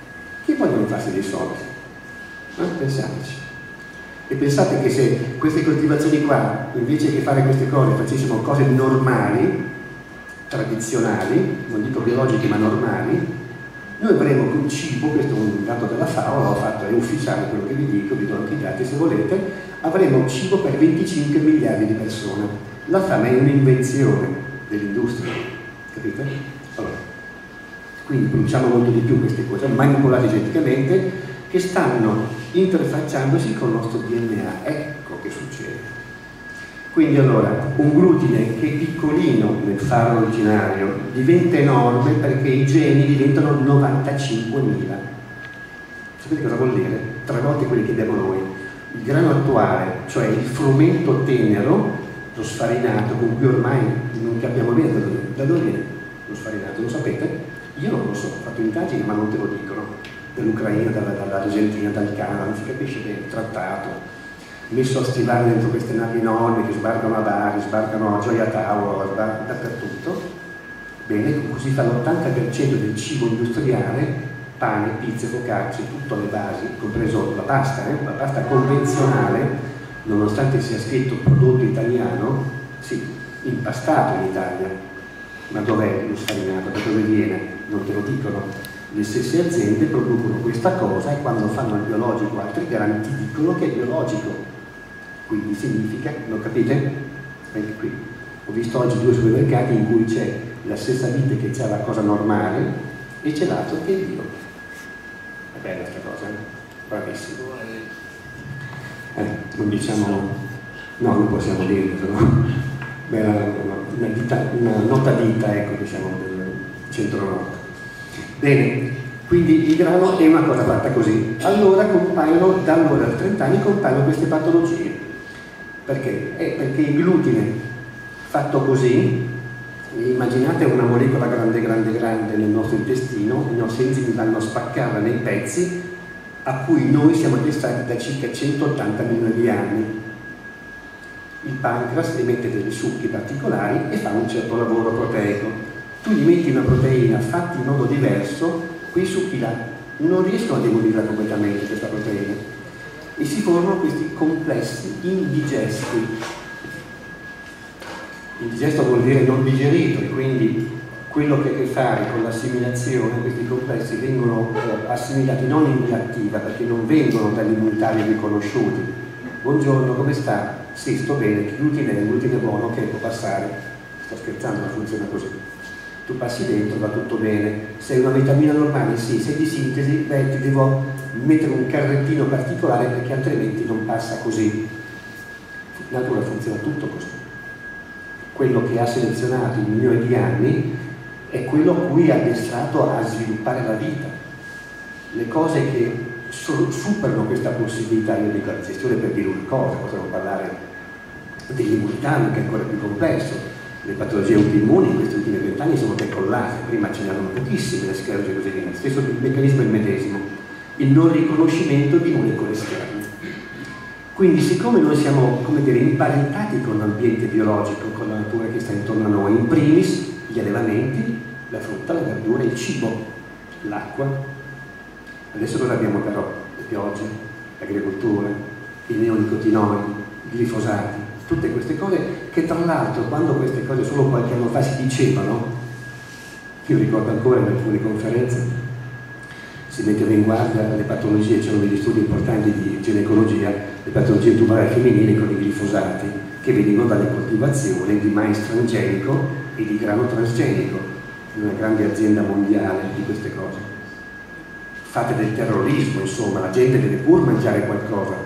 che vogliono farsi dei soldi. Eh? Pensiamoci. E pensate che se queste coltivazioni qua, invece che fare queste cose, facessimo cose normali, tradizionali, non dico biologiche ma normali, noi avremo un cibo, questo è un dato della FAO, l'ho fatto, è ufficiale quello che vi dico, vi do anche i dati se volete, avremo un cibo per venticinque miliardi di persone. La fame è un'invenzione dell'industria, capite? Allora, quindi produciamo molto di più queste cose, manipolate geneticamente, che stanno interfacciandosi con il nostro D N A. Ecco che succede. Quindi allora, un glutine che è piccolino nel farro originario diventa enorme perché i geni diventano novantacinquemila. Sapete cosa vuol dire? Tre volte quelli che abbiamo noi. Il grano attuale, cioè il frumento tenero, lo sfarinato, con cui ormai non capiamo bene da dove, da dove viene lo sfarinato, lo sapete? Io non lo so, ho fatto indagini ma non te lo dicono. Dall'Ucraina, dall'Argentina, dal Canada, non si capisce bene, trattato. Messo a stivare dentro queste navi enormi che sbarcano a Bari, sbarcano a Gioia Tauro, sbarcano dappertutto. Bene, così fa l'ottanta per cento del cibo industriale, pane, pizze, focacce, tutto alle basi, compreso la pasta, eh? La pasta convenzionale, nonostante sia scritto prodotto italiano, sì, impastato in Italia. Ma dov'è lo sfarinato? Da dove viene? Non te lo dicono. Le stesse aziende producono questa cosa e quando fanno il biologico altri garanti dicono che è biologico. Quindi significa, lo capite? Anche qui. Ho visto oggi due supermercati in cui c'è la stessa vite che c'è la cosa normale e c'è l'altro che è bio. È bella questa cosa, eh? Bravissimo. Eh, non diciamo, no, non possiamo dirlo, se no. Beh, una, dita, una nota ditta, ecco, diciamo, del centro-nord. Bene, quindi il grano è una cosa fatta così. Allora compaiono, da allora a trenta anni compaiono queste patologie. Perché? Eh, perché il glutine fatto così, immaginate una molecola grande, grande, grande nel nostro intestino, i nostri enzimi vanno a spaccarla nei pezzi a cui noi siamo addestrati da circa centottanta milioni di anni. Il pancreas emette dei succhi particolari e fa un certo lavoro proteico. Tu gli metti una proteina fatta in modo diverso, quei succhi là non riescono a demolirla completamente questa proteina e si formano questi complessi indigesti. Indigesto vuol dire non digerito e quindi quello che ha a che fare con l'assimilazione, questi complessi vengono eh, assimilati non in via attiva perché non vengono dagli immunitari riconosciuti. Buongiorno, come sta? Sì, sto bene, il glutine è il glutine buono che può passare. Sto scherzando, ma funziona così. Tu passi dentro, va tutto bene. Sei una vitamina normale? Sì. Sei di sintesi? Beh, ti devo mettere un carrettino particolare perché altrimenti non passa così. In natura funziona tutto così. Quello che ha selezionato in milioni di anni è quello a cui ha addestrato a sviluppare la vita. Le cose che superano questa possibilità, io dico la digestione per dire una cosa, potremmo parlare dell'immunità, che è ancora più complesso. Le patologie autoimmuni in questi ultimi vent'anni sono decollate, prima ce n'erano pochissime, le sclerosi e così via. Stesso il meccanismo è il medesimo, il non riconoscimento di molecole esterne. Quindi siccome noi siamo, come dire, imparentati con l'ambiente biologico, con la natura che sta intorno a noi, in primis gli allevamenti, la frutta, la verdura, il cibo, l'acqua. Adesso cosa abbiamo però? Le piogge, l'agricoltura, i neonicotinoidi, i glifosati, tutte queste cose che tra l'altro quando queste cose solo qualche anno fa si dicevano, io ricordo ancora in alcune conferenze, si metteva in guardia le patologie, c'erano degli studi importanti di ginecologia, le patologie tuberali femminili con i glifosati che venivano dalle coltivazioni di mais transgenico e di grano transgenico, di una grande azienda mondiale di queste cose. Fate del terrorismo, insomma, la gente deve pur mangiare qualcosa.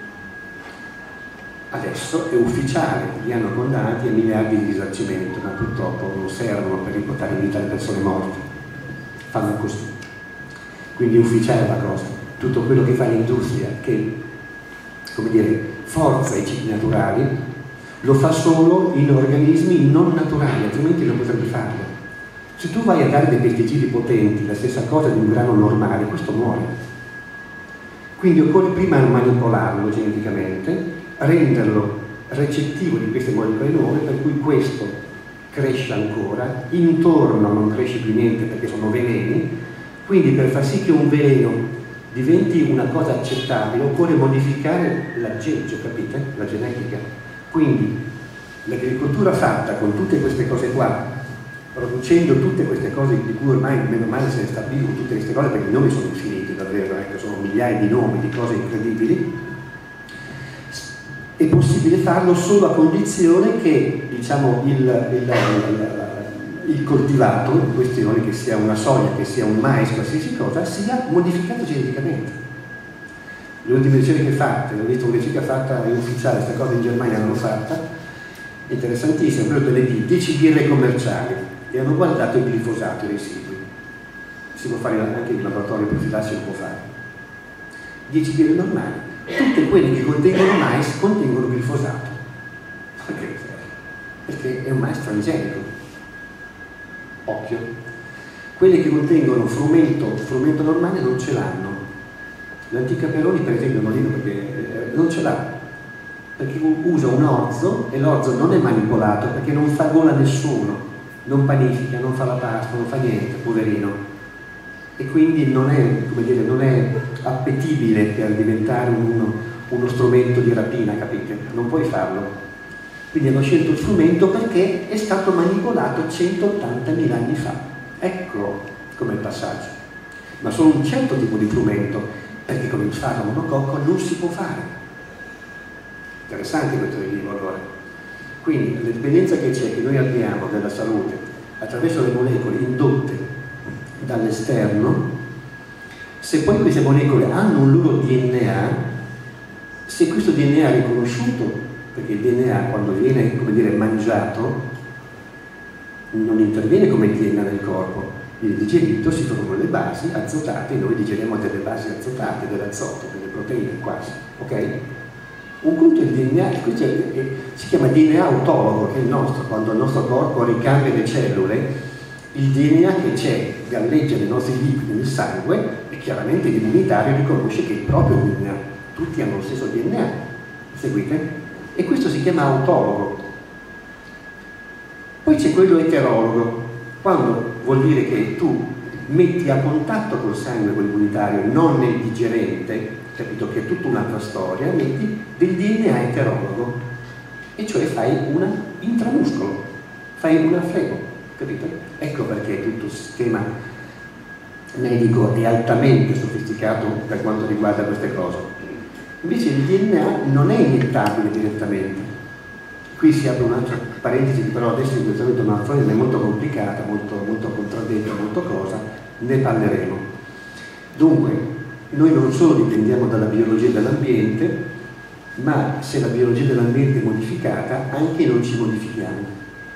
Adesso è ufficiale, li hanno condannati a miliardi di risarcimento, ma purtroppo non servono per riportare in vita le persone morte. Fanno così. Quindi è ufficiale la cosa. Tutto quello che fa l'industria, che, come dire, forza i cicli naturali, lo fa solo in organismi non naturali, altrimenti non potrebbe farlo. Se tu vai a dare dei pesticidi potenti, la stessa cosa di un grano normale, questo muore. Quindi occorre prima manipolarlo geneticamente, renderlo recettivo di queste molecole nuove, per cui questo cresce ancora, intorno non cresce più niente perché sono veleni, Quindi per far sì che un veleno diventi una cosa accettabile occorre modificare l'aggeggio, capite? La genetica. Quindi l'agricoltura fatta con tutte queste cose qua, producendo tutte queste cose di cui ormai meno male se ne sta vivo, tutte queste cose, perché i nomi sono infiniti davvero, ecco, sono migliaia di nomi, di cose incredibili, è possibile farlo solo a condizione che, diciamo, il, il, il, il coltivato in questione, che sia una soia, che sia un mais, qualsiasi cosa, sia modificato geneticamente. Le ultime ricerche fatte, ho visto una ricerca fatta in ufficiale, questa cosa in Germania l'hanno fatta, interessantissima, quello delle dieci birre commerciali, e hanno guardato il glifosato, i residui. Si può fare anche in laboratorio profilassi, lo può fare. dieci birre normali, tutte quelle che contengono mais contengono glifosato. Perché? Perché è un mais transgenico. Occhio. Quelle che contengono frumento, frumento normale non ce l'hanno. L'anticaperoni, per esempio, non, dico perché, non ce l'ha, perché usa un orzo e l'orzo non è manipolato perché non fa gola a nessuno, non panifica, non fa la pasta, non fa niente, poverino. E quindi non è, come dire, non è appetibile per diventare uno, uno strumento di rapina, capite? Non puoi farlo. Quindi hanno scelto il frumento perché è stato manipolato centottantamila anni fa. Ecco com'è il passaggio. Ma solo un certo tipo di frumento, perché come il farro monococco non si può fare. Interessante questo rilievo allora. Quindi la dipendenza che c'è, che noi abbiamo della salute attraverso le molecole indotte dall'esterno, se poi queste molecole hanno un loro D N A, se questo D N A è riconosciuto, perché il D N A quando viene, come dire, mangiato non interviene come D N A nel corpo, viene digerito, si formano le basi azotate e noi digeriamo delle basi azotate, dell'azoto, delle proteine quasi, ok? Un conto è il D N A, questo è, è, si chiama D N A autologo, che è il nostro, quando il nostro corpo ricambia le cellule, il D N A che c'è, galleggia nei nostri liquidi, nel sangue, e chiaramente l'immunitario riconosce che è il proprio D N A, tutti hanno lo stesso D N A, seguite? E questo si chiama autologo. Poi c'è quello eterologo, quando vuol dire che tu metti a contatto col sangue quell'immunitario, non nel digerente, capito, che è tutta un'altra storia, metti del D N A eterologo, e cioè fai una intramuscolo, fai una flebo, capito? Ecco perché tutto il sistema medico è altamente sofisticato per quanto riguarda queste cose. Invece il D N A non è iniettabile direttamente. Qui si apre un'altra parentesi, però adesso in questo momento è una storia molto complicata, molto, molto contraddetta, molto cosa, ne parleremo. Dunque, noi non solo dipendiamo dalla biologia dell'ambiente, ma se la biologia dell'ambiente è modificata, anche noi ci modifichiamo.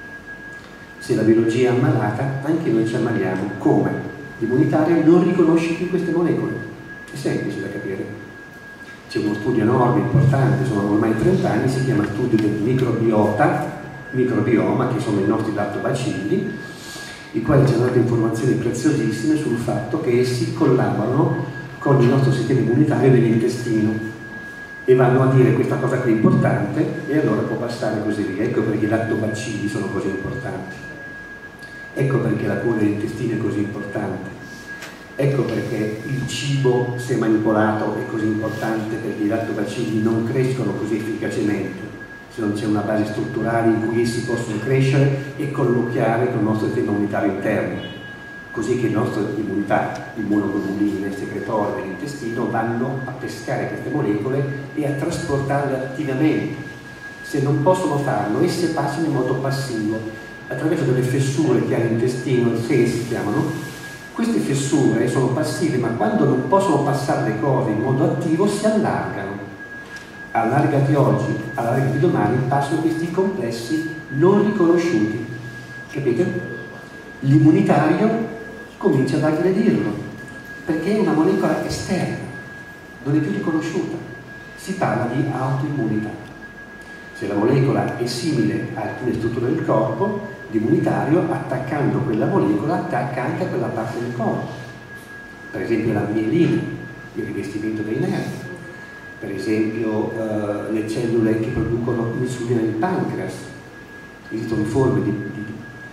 Se la biologia è ammalata, anche noi ci ammaliamo. Come? L'immunitario non riconosce più queste molecole. È semplice da capire. C'è uno studio enorme, importante, sono ormai trenta anni, si chiama studio del microbiota, microbioma, che sono i nostri lattobacilli, i quali ci hanno dato informazioni preziosissime sul fatto che essi collaborano con il nostro sistema immunitario dell'intestino e vanno a dire questa cosa qui è importante e allora può passare così via. Ecco perché i lattobacilli sono così importanti, ecco perché la cura dell'intestino è così importante. Ecco perché il cibo, se manipolato, è così importante, perché i lattobacilli non crescono così efficacemente se non c'è una base strutturale in cui essi possono crescere e colloquiare con il nostro sistema immunitario interno, così che il nostro immunità, immunoglobuline, secretorie dell'intestino vanno a pescare queste molecole e a trasportarle attivamente. Se non possono farlo, esse passano in modo passivo, attraverso delle fessure che ha l'intestino, il fe si chiamano. Queste fessure sono passive, ma quando non possono passare le cose in modo attivo si allargano. Allargati oggi, allargati domani, passano questi complessi non riconosciuti. Capite? L'immunitario comincia ad aggredirlo, perché è una molecola esterna, non è più riconosciuta. Si parla di autoimmunità. Se la molecola è simile a alcune strutture del corpo, l'immunitario, attaccando quella molecola, attacca anche a quella parte del corpo. Per esempio la mielina, il rivestimento dei nervi. Per esempio eh, le cellule che producono insulina nel pancreas. Esistono forme di, di,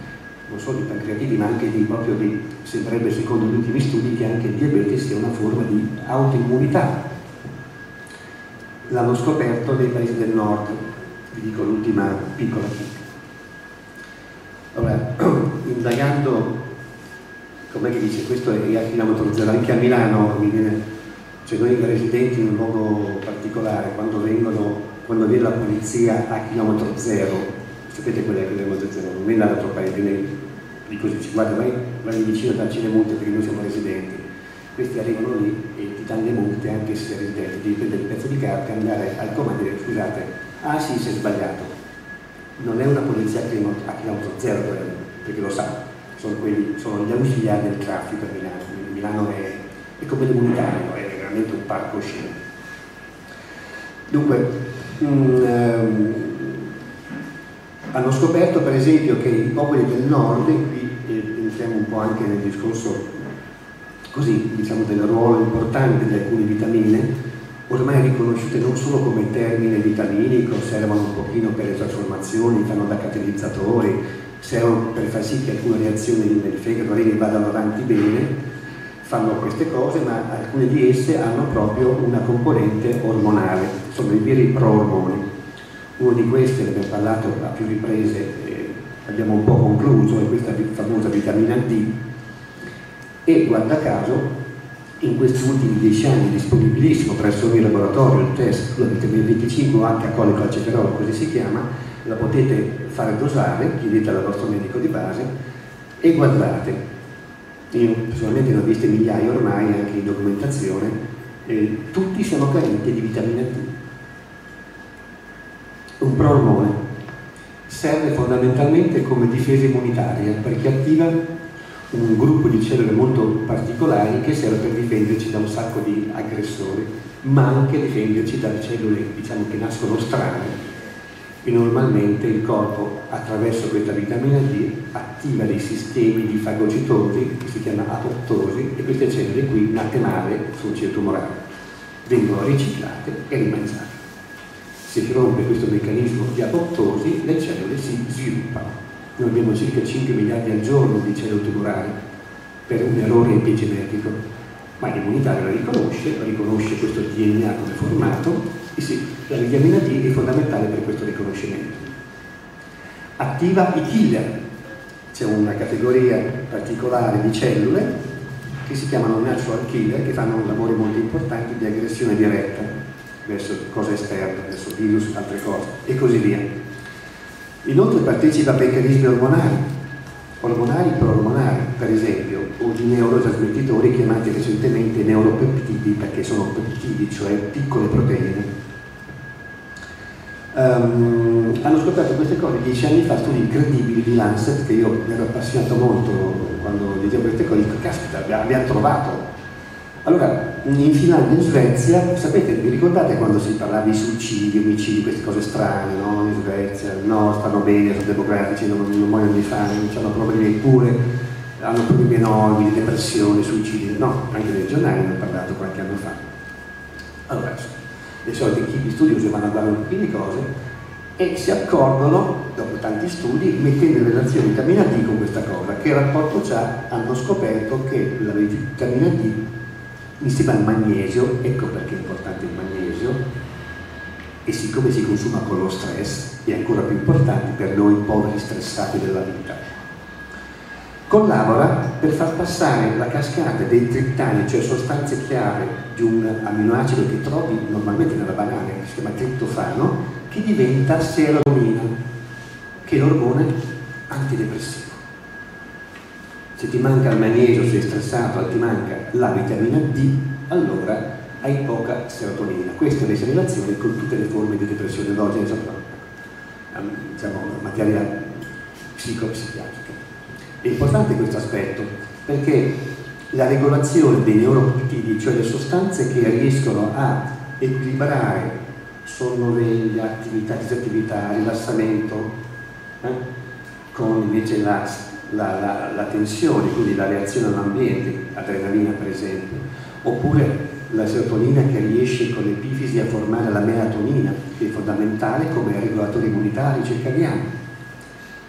non solo di pancreatiti ma anche di proprio di, sembrerebbe secondo gli ultimi studi che anche il diabete sia una forma di autoimmunità. L'hanno scoperto nei paesi del nord, vi dico l'ultima piccola chicca. Allora, indagando, com'è che dice, questo è a chilometro zero, anche a Milano mi viene, cioè noi residenti in un luogo particolare, quando vengono, quando viene la polizia a chilometro zero, sapete quella che abbiamo detto, non viene dall'altro paese, viene di così, ci guarda, vai, vai vicino a darci le multe perché noi siamo residenti. Questi arrivano lì e ti danno le multe anche se sei residente, devi prendere il pezzo di carta e andare al comando e dire scusate, ah sì, si è sbagliato. Non è una polizia a chilometro zero, perché lo sa, sono, quelli, sono gli ausiliari del traffico a Milano. Milano è, è come l'unitario, è veramente un parco sceno. Dunque, mh, ehm, hanno scoperto per esempio che i popoli del nord, e qui eh, entriamo un po' anche nel discorso così, diciamo, del ruolo importante di alcune vitamine, ormai riconosciute non solo come termine vitaminico, servono un pochino per le trasformazioni, fanno da catalizzatori, servono per far sì che alcune reazioni nel fegato vadano avanti bene, fanno queste cose, ma alcune di esse hanno proprio una componente ormonale, sono i veri pro-ormoni. Uno di questi, ne abbiamo parlato a più riprese, eh, abbiamo un po' concluso, è questa famosa vitamina D, e guarda caso in questi ultimi dieci anni è disponibilissimo presso ogni laboratorio il test sulla vitamina venticinque o H colicalciferolo, così si chiama, la potete fare dosare, chiedete al vostro medico di base e guardate, io personalmente ne ho viste migliaia ormai anche in documentazione, eh, tutti sono carenti di vitamina D. Un proormone serve fondamentalmente come difesa immunitaria perché attiva un gruppo di cellule molto particolari che serve per difenderci da un sacco di aggressori, ma anche difenderci dalle cellule, diciamo, che nascono strane, e normalmente il corpo attraverso questa vitamina D attiva dei sistemi di fagocitosi che si chiama apoptosi, e queste cellule qui nate male sul cellule tumorale vengono riciclate e rimangiate. Se si rompe questo meccanismo di apoptosi, le cellule si sviluppano. Noi abbiamo circa cinque miliardi al giorno di cellule tumorali per un errore epigenetico, ma l'immunitario la riconosce, riconosce questo D N A come formato, e sì, la vitamina D è fondamentale per questo riconoscimento. Attiva i killer, c'è una categoria particolare di cellule che si chiamano natural killer, che fanno lavori molto importanti di aggressione diretta verso cose esterne, verso virus, altre cose, e così via. Inoltre partecipa a meccanismi ormonali, ormonali pro-ormonali, per esempio, o di neurotrasmettitori chiamati recentemente neuropeptidi, perché sono peptidi, cioè piccole proteine. Um, hanno scoperto queste cose dieci anni fa, studi incredibili di Lancet, che io mi ero appassionato molto quando leggevo queste cose, dico, caspita, abbiamo trovato. Allora, in Finlandia, in Svezia, sapete, vi ricordate quando si parlava di suicidi, omicidi, queste cose strane, no? In Svezia, no, stanno bene, sono democratici, non, non muoiono di fame, non hanno problemi, eppure hanno problemi enormi, depressione, suicidi, no, anche nei giornali ne ho parlato qualche anno fa. Allora, le solite equipe studiosi vanno a guardare un po' di cose e si accorgono, dopo tanti studi, mettendo in relazione vitamina D con questa cosa, che rapporto c'ha, hanno scoperto che la vitamina D insieme al magnesio, ecco perché è importante il magnesio, e siccome si consuma con lo stress è ancora più importante per noi poveri stressati della vita, collabora per far passare la cascata dei triptani, cioè sostanze chiave di un aminoacido che trovi normalmente nella banana, che si chiama triptofano, che diventa serotonina, che è l'ormone antidepressivo. Se ti manca il magnesio, sei stressato, ti manca la vitamina D, allora hai poca serotonina. Questa è in relazione con tutte le forme di depressione endogena, diciamo, materia psicopsichiatrica. È importante questo aspetto perché la regolazione dei neuropeptidi, cioè le sostanze che riescono a equilibrare sonno-veglia, attività, disattività, rilassamento, eh, con invece la La, la, la tensione, quindi la reazione all'ambiente, adrenalina per esempio, oppure la serotonina che riesce con l'epifisi a formare la melatonina, che è fondamentale come regolatore immunitario circadiano.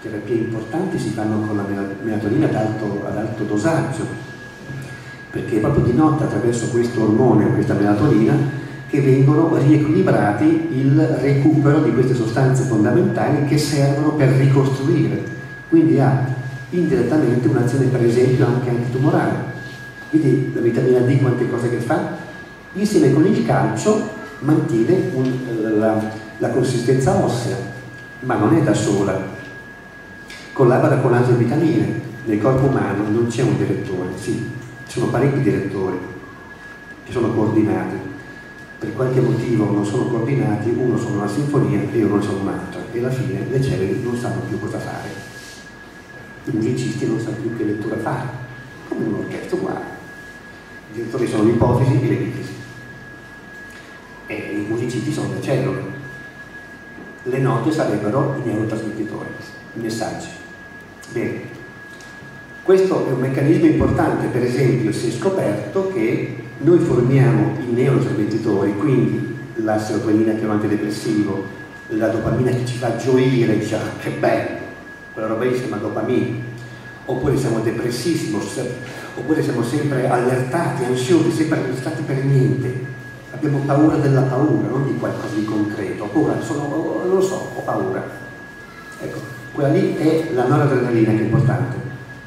terapie importanti si fanno con la melatonina ad alto, ad alto dosaggio, perché proprio di notte attraverso questo ormone, questa melatonina, che vengono riequilibrati il recupero di queste sostanze fondamentali che servono per ricostruire, quindi ha indirettamente un'azione per esempio anche antitumorale. Quindi la vitamina D quante cose che fa? Insieme con il calcio mantiene un, la, la consistenza ossea, ma non è da sola, collabora con altre vitamine. Nel corpo umano non c'è un direttore, sì, ci sono parecchi direttori che sono coordinati. Per qualche motivo non sono coordinati, uno sono una sinfonia e uno sono un'altra, e alla fine le cellule non sanno più cosa fare. I musicisti non sanno più che lettura fare, come un'orchestra uguale. I direttori sono l'ipotesi e l'epitesi. E i musicisti sono le cellule. Le note sarebbero i neurotrasmettitori, i messaggi. Bene. Questo è un meccanismo importante, per esempio si è scoperto che noi formiamo i neurotrasmettitori, quindi la serotonina che è un antidepressivo, la dopamina che ci fa gioire, diciamo che bello, quella roba lì si chiama dopamina, oppure siamo depressissimi, oppure siamo sempre allertati, ansiosi, sempre arrestati per niente, abbiamo paura della paura, non di qualcosa di concreto, ho paura, sono, non lo so, ho paura. Ecco, quella lì è la noradrenalina che è importante,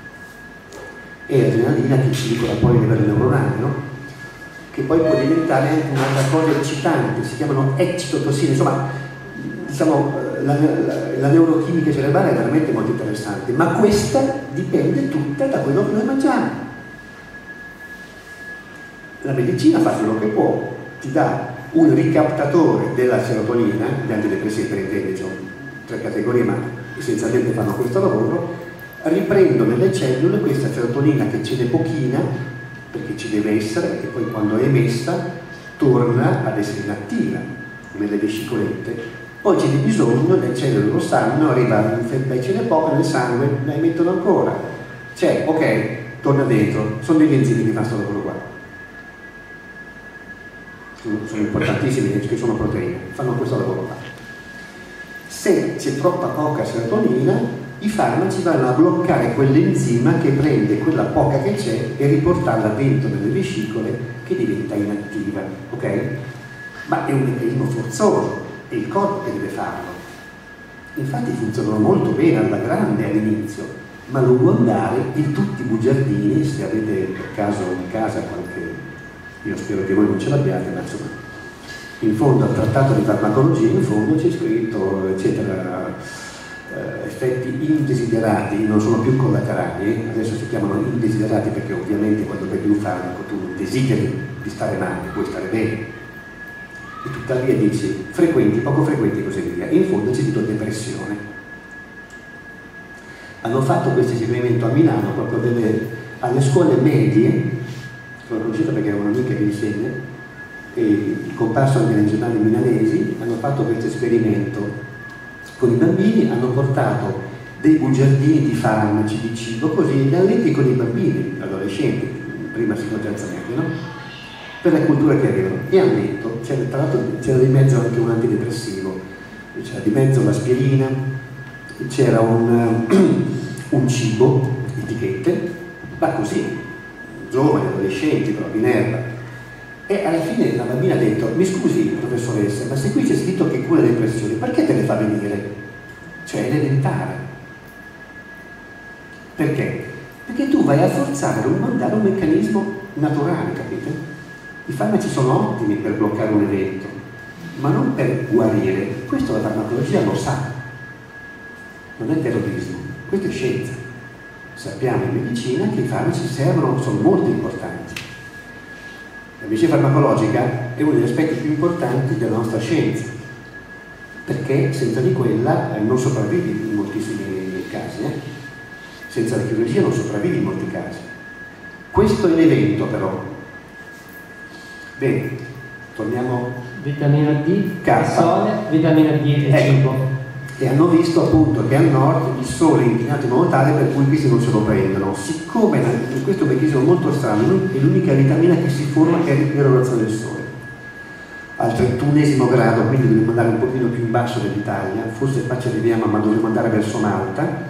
è l'adrenalina che circola poi a livello neuronale, no? Che poi può diventare anche un'altra cosa eccitante, si chiamano eccitotossine, insomma, diciamo, la, la, la neurochimica cerebrale è veramente molto interessante, ma questa dipende tutta da quello che noi mangiamo. La medicina fa quello che può, ti dà un ricaptatore della serotonina, gli antidepressivi per intenderci, sono tre categorie, ma essenzialmente fanno questo lavoro, riprendono nelle cellule questa serotonina che ce n'è pochina, perché ci deve essere, e poi quando è emessa torna ad essere inattiva nelle vescicolette, poi ce n'è bisogno, le cellule lo sanno, arriva beh, ce n'è poco nel sangue, ne emettono ancora, c'è, ok, torna dentro, sono degli enzimi che fanno questo lavoro qua, sono, sono importantissimi perché sono proteine, fanno questo lavoro qua. Se c'è troppa poca serotonina, i farmaci vanno a bloccare quell'enzima che prende quella poca che c'è e riportarla dentro nelle vescicole che diventa inattiva, ok? Ma è un meccanismo forzoso, è il corpo che deve farlo. Infatti funzionano molto bene alla grande all'inizio, ma a lungo andare in tutti i bugiardini, se avete per caso in casa qualche, io spero che voi non ce l'abbiate, ma insomma, in fondo al trattato di farmacologia, in fondo c'è scritto, eccetera, Uh, effetti indesiderati, non sono più collaterali, adesso si chiamano indesiderati perché ovviamente quando bevi un farmaco tu non desideri di stare male, puoi stare bene, e tuttavia dici frequenti, poco frequenti e così via, e in fondo c'è scritto depressione. Hanno fatto questo esperimento a Milano proprio delle, alle scuole medie, l'ho conosciuta perché è un'amica che insegna, e comparso anche nei giornali milanesi, hanno fatto questo esperimento con i bambini, hanno portato dei bugiardini di farmaci, di cibo, così li hanno letti con i bambini, adolescenti, prima, seconda, terza media, no? Per la cultura che avevano, e hanno detto, c'era, tra l'altro c'era di mezzo anche un antidepressivo, c'era di mezzo l'aspirina, c'era un, un cibo, etichette, ma così, giovani, adolescenti, però in erba. E alla fine la bambina ha detto, mi scusi professoressa, ma se qui c'è scritto che cura le depressioni, perché te le fa venire? Cioè è elementare. Perché? Perché tu vai a forzare, a mandare un meccanismo naturale, capite? I farmaci sono ottimi per bloccare un evento, ma non per guarire. Questo la farmacologia lo sa, non è terrorismo, questa è scienza. Sappiamo in medicina che i farmaci servono, sono molto importanti. La medicina farmacologica è uno degli aspetti più importanti della nostra scienza, perché senza di quella non sopravvivi in moltissimi casi, eh? Senza la chirurgia non sopravvivi in molti casi. Questo è l'evento però. Bene, torniamo. Vitamina D, K. sole, vitamina D e ecco. cibo. E hanno visto appunto che al nord il sole è inclinato in modo tale per cui questi non se lo prendono. Siccome questo è un meccanismo molto strano, è l'unica vitamina che si forma che è l'irrorazione del sole. Al trentunesimo grado, quindi dobbiamo andare un pochino più in basso dell'Italia, forse qua ci arriviamo, ma dovremmo andare verso Malta,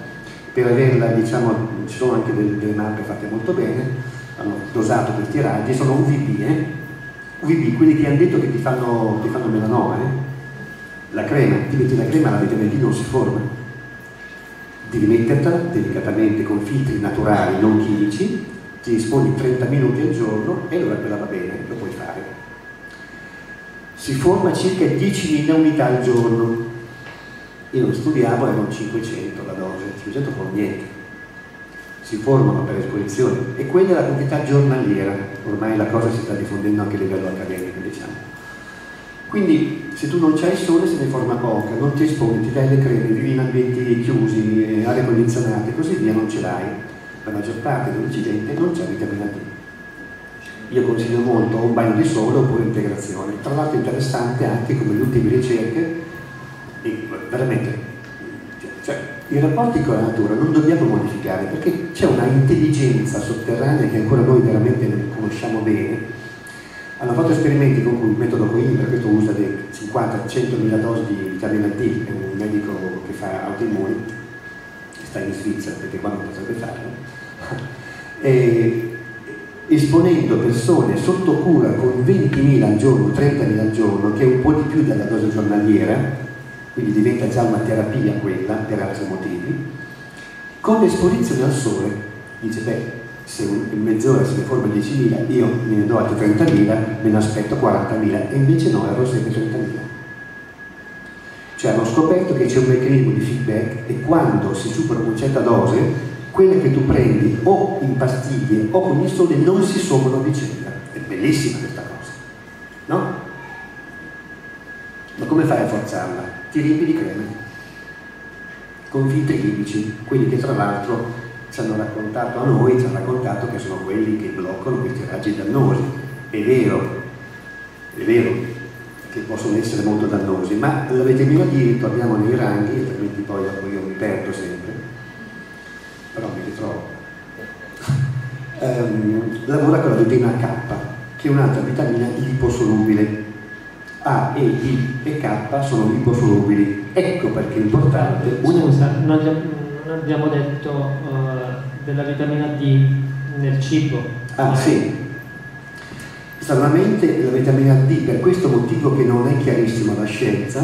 Per averla, diciamo, ci sono anche delle, delle mappe fatte molto bene, hanno dosato questi raggi, sono U V B, eh? U V B, quelli che hanno detto che ti fanno, ti fanno melanoma, eh? La crema, ti metti la crema, la vitamina D non si forma. Devi metterla delicatamente con filtri naturali, non chimici, ti esponi trenta minuti al giorno e allora quella va bene, lo puoi fare. Si forma circa diecimila unità al giorno. Io lo studiavo, erano cinquecento la dose, cinquecento con niente. Si formano per esposizione e quella è la quantità giornaliera. Ormai la cosa si sta diffondendo anche a livello accademico, diciamo. Quindi se tu non c'hai il sole se ne forma poca, non ti esponi, ti dai le creme, vivi in ambienti chiusi, aree condizionate e così via, non ce l'hai. La maggior parte dell'Occidente non c'è vitamina D. Io consiglio molto un bagno di sole oppure integrazione. Tra l'altro interessante anche come le ultime ricerche, e veramente, cioè, i rapporti con la natura non dobbiamo modificare perché c'è una intelligenza sotterranea che ancora noi veramente non conosciamo bene. Hanno fatto esperimenti con cui il metodo Coimbra, questo usa cinquanta centomila dosi di vitamina D, è un medico che fa autoimmuni, sta in Svizzera perché qua non potrebbe farlo, e esponendo persone sotto cura con ventimila al giorno, trentamila al giorno, che è un po' di più della dose giornaliera, quindi diventa già una terapia quella per altri motivi, con l'esposizione al sole. Dice, beh, se in mezz'ora se ne forma diecimila, io me ne do altri trentamila, me ne aspetto quarantamila, e invece no, erano sempre trentamila. Cioè hanno scoperto che c'è un meccanismo di feedback e quando si supera una certa dose, quelle che tu prendi o in pastiglie o con il sole non si sommano a vicenda. È bellissima questa cosa, no? Ma come fai a forzarla? Ti riempi di creme, con filtri chimici, quelli che tra l'altro ci hanno raccontato a noi, ci hanno raccontato che sono quelli che bloccano questi raggi dannosi. È vero, è vero che possono essere molto dannosi, ma la vitamina D, ritorniamo nei ranghi, altrimenti poi dopo io mi perdo sempre, però mi ritrovo. Um, lavora con la vitamina K, che è un'altra vitamina liposolubile. A, E, D e K sono liposolubili. Ecco perché è importante. Una... Scusa, non abbiamo detto uh, della vitamina D nel cibo. Ah, sì. Stranamente la vitamina D, per questo motivo che non è chiarissimo alla scienza,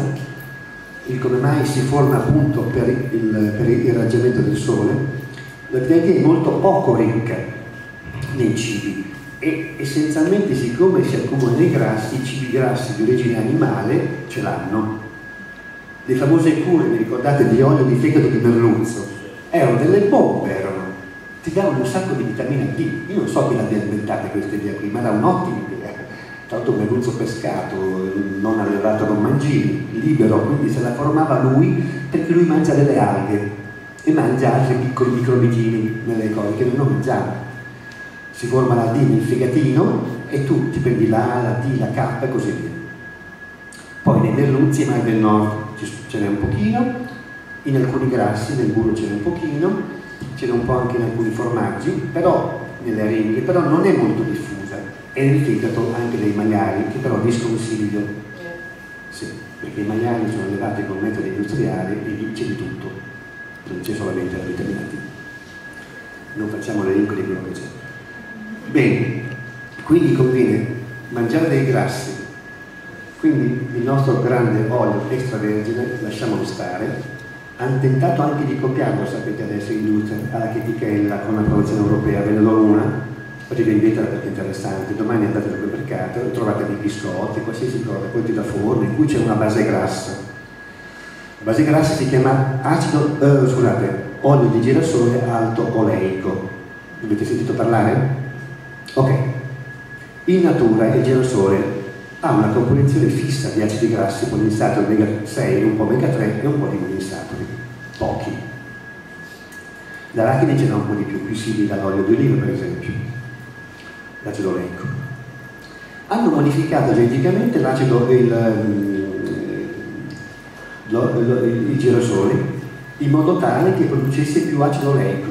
il come mai si forma appunto per il, per il irraggiamento del sole, la vitamina D è molto poco ricca nei cibi e essenzialmente, siccome si accumula nei grassi, i cibi grassi di origine animale ce l'hanno. Le famose cure, vi ricordate, di olio di fegato di merluzzo, erano delle bombe, erano. Ti davano un sacco di vitamina D. Io non so chi l'abbia inventate questa idea qui, ma era un'ottima idea. Tra l'altro un merluzzo pescato, non allevato, non mangimi, libero, quindi se la formava lui, perché lui mangia delle alghe e mangia altri piccoli microbitini nelle cose che noi non mangiamo. Si forma la D nel fegatino e tu ti prendi la A, la D, la K e così via. Poi nei merluzzi, ma del nord ce n'è un pochino, in alcuni grassi, nel burro ce n'è un pochino, ce n'è un po' anche in alcuni formaggi, però nelle aringhe, però non è molto diffusa, e nel fegato anche nei maiali, che però vi sconsiglio. Sì, perché i maiali sono allevati con metodi industriali e lì c'è di tutto, non c'è solamente la vitamina D. Non facciamo l'elenco di quello che c'è. Bene, quindi conviene mangiare dei grassi, quindi il nostro grande olio extravergine lasciamolo stare. Hanno tentato anche di copiarlo, sapete adesso in industria, alla chetichella con l'approvazione europea, ve ne do una, rivendetela perché è interessante, domani andate al mercato e trovate dei biscotti, qualsiasi cosa, poi da forno, in cui c'è una base grassa. La base grassa si chiama acido, eh, scusate, olio di girasole alto oleico. Avete sentito parlare? Ok. In natura il girasole ha una composizione fissa di acidi grassi poliinsaturi omega sei, un po' omega tre e un po' di poliinsaturi, pochi. L'arachide ce n'è un po' di più, più simili all'olio di oliva per esempio, l'acido oleico. Hanno modificato geneticamente l'acido, il, lo, lo, il girasole in modo tale che producesse più acido oleico.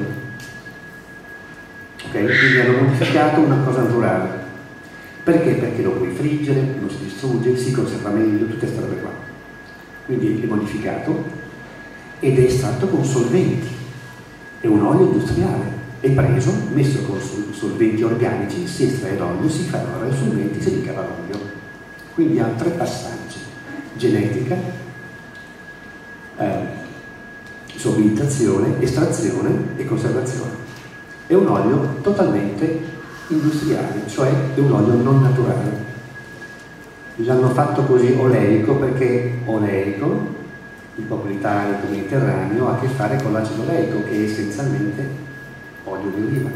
Ok? Quindi hanno modificato una cosa naturale. Perché? Perché lo puoi friggere, non si distrugge, si conserva meglio, tutte queste robe qua. Quindi è modificato ed è estratto con solventi. è un olio industriale, è preso, messo con sol solventi organici, si estrae l'olio, si fa lavorare i solventi, si ricava l'olio. Quindi ha tre passaggi: genetica, eh, somministrazione, estrazione e conservazione. È un olio totalmente industriale, cioè è un olio non naturale. L'hanno fatto così oleico perché oleico, il popolo italico mediterraneo, ha a che fare con l'acido oleico, che è essenzialmente olio di oliva.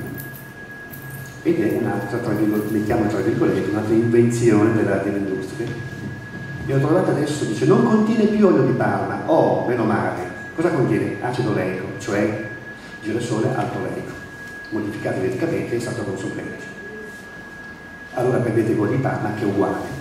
Ed è un'altra, tra virgolette, mettiamo tra virgolette, un'altra invenzione della, dell'industria. E ho trovato adesso, dice, non contiene più olio di palma. Oh, meno male. Cosa contiene? Acido oleico, cioè girasole alto oleico, modificato geneticamente e è stato con solventi. Allora prendete quello di palma che è uguale.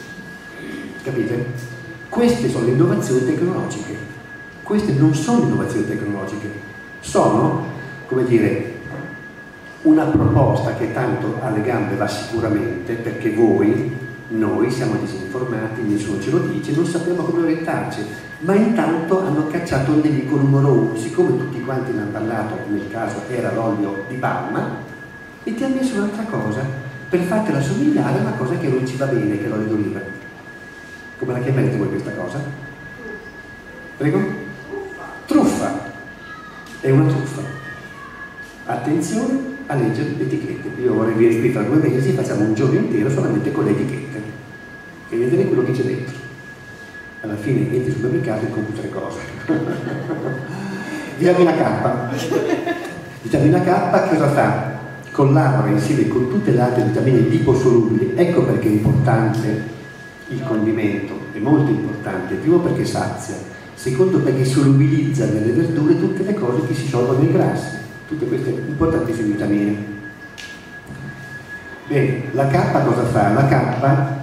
Capite? Queste sono le innovazioni tecnologiche. Queste non sono innovazioni tecnologiche, sono, come dire, una proposta che tanto alle gambe va sicuramente, perché voi, noi siamo disinformati, nessuno ce lo dice, non sappiamo come orientarci, ma intanto hanno cacciato il nemico numero uno. Siccome tutti quanti ne hanno parlato, nel caso era l'olio di palma, e ti ha messo un'altra cosa per fartela somigliare a una cosa che non ci va bene, che è l'olio d'oliva. Come la chiamerete voi questa cosa? Prego? Truffa. È una truffa. Attenzione a leggere le etichette. Io vorrei venire qui tra due mesi e facciamo un giorno intero solamente con le etichette e vedere quello che c'è dentro. Alla fine entri sul supermercato e compri tre cose. Vitamina K. Vitamina K cosa fa? Collabora insieme con tutte le altre vitamine liposolubili. Ecco perché è importante il condimento, è molto importante. Primo perché sazia, secondo perché solubilizza nelle verdure tutte le cose che si sciolgono nei grassi, tutte queste importantissime vitamine. Bene, la K cosa fa? La K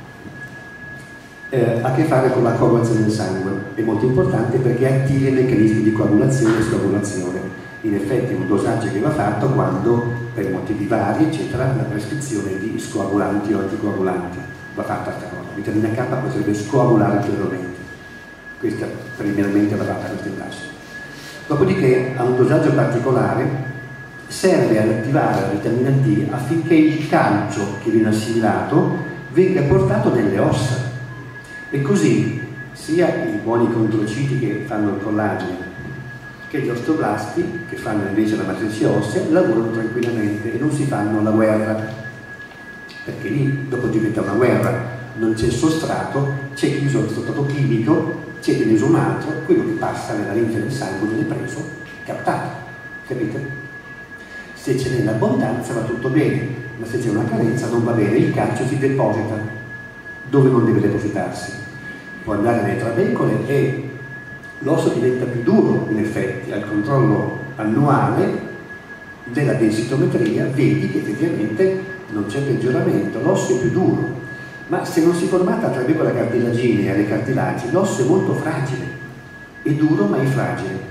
eh, ha a che fare con la coagulazione del sangue, è molto importante perché attiva i meccanismi di coagulazione e scoagulazione. In effetti è un dosaggio che va fatto quando, per motivi vari, eccetera, la prescrizione di scoagulanti o anticoagulanti va fatta questa cosa. Vitamina K potrebbe scoagulare ulteriormente. Questa preliminarmente va fatta questa indagine. Dopodiché a un dosaggio particolare serve ad attivare la vitamina D affinché il calcio che viene assimilato venga portato nelle ossa e così sia i buoni controciti che fanno il collagene che gli osteoblasti che fanno invece la matrice ossea lavorano tranquillamente e non si fanno la guerra, perché lì dopo diventa una guerra, non c'è il sostrato, c'è chiuso il sostrato chimico, c'è preso un altro, quello che passa nella linfa del sangue viene preso, captato, capite? Se ce n'è l'abbondanza va tutto bene, ma se c'è una carenza non va bene, il calcio si deposita dove non deve depositarsi, può andare nelle trabecole e l'osso diventa più duro, in effetti, al controllo annuale della densitometria vedi che effettivamente non c'è peggioramento, l'osso è più duro, ma se non si è formata tra la cartilagine e le cartilagi, l'osso è molto fragile, è duro ma è fragile.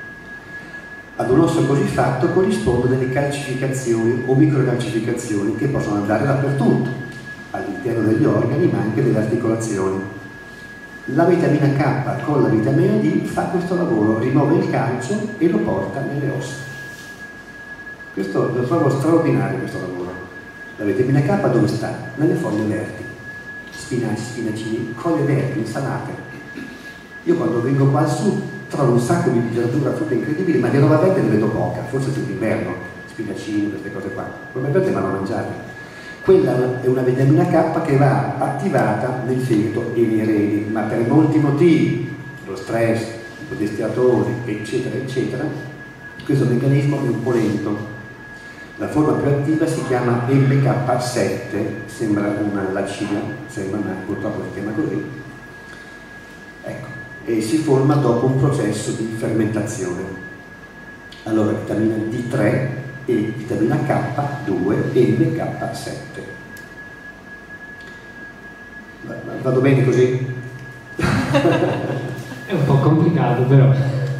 Ad un osso così fatto corrispondono delle calcificazioni o microcalcificazioni che possono andare dappertutto, all'interno degli organi ma anche delle articolazioni. La vitamina K con la vitamina D fa questo lavoro, rimuove il calcio e lo porta nelle ossa. Questo lo trovo straordinario, questo lavoro. La vitamina K dove sta? Nelle foglie verdi, spinaci, spinacini, foglie verdi, insalate. Io quando vengo qua su trovo un sacco di verdura, frutta incredibile, ma di roba verde ne vedo poca, forse più d'inverno, spinacini, queste cose qua. Roba verde vanno mangiate. Quella è una vitamina K che va attivata nel fegato e nei reni, ma per molti motivi, lo stress, i codesteatori, eccetera, eccetera, questo meccanismo è un po' lento. La forma più attiva si chiama M K sette, sembra una lacina, sembra, ma purtroppo si chiama così. Ecco, e si forma dopo un processo di fermentazione. Allora vitamina D tre e vitamina K due e M K sette. Vado bene così? È un po' complicato però.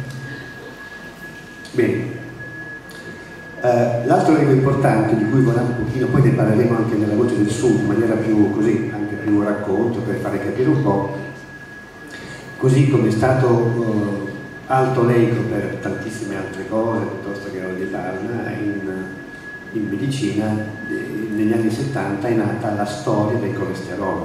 Bene. Uh, l'altro elemento importante di cui vogliamo un pochino, poi ne parleremo anche nella Voce del Sud in maniera più così, anche più racconto per fare capire un po', così come è stato uh, alto leico per tantissime altre cose, piuttosto che olio di palma, in, in medicina eh, negli anni settanta è nata la storia del colesterolo.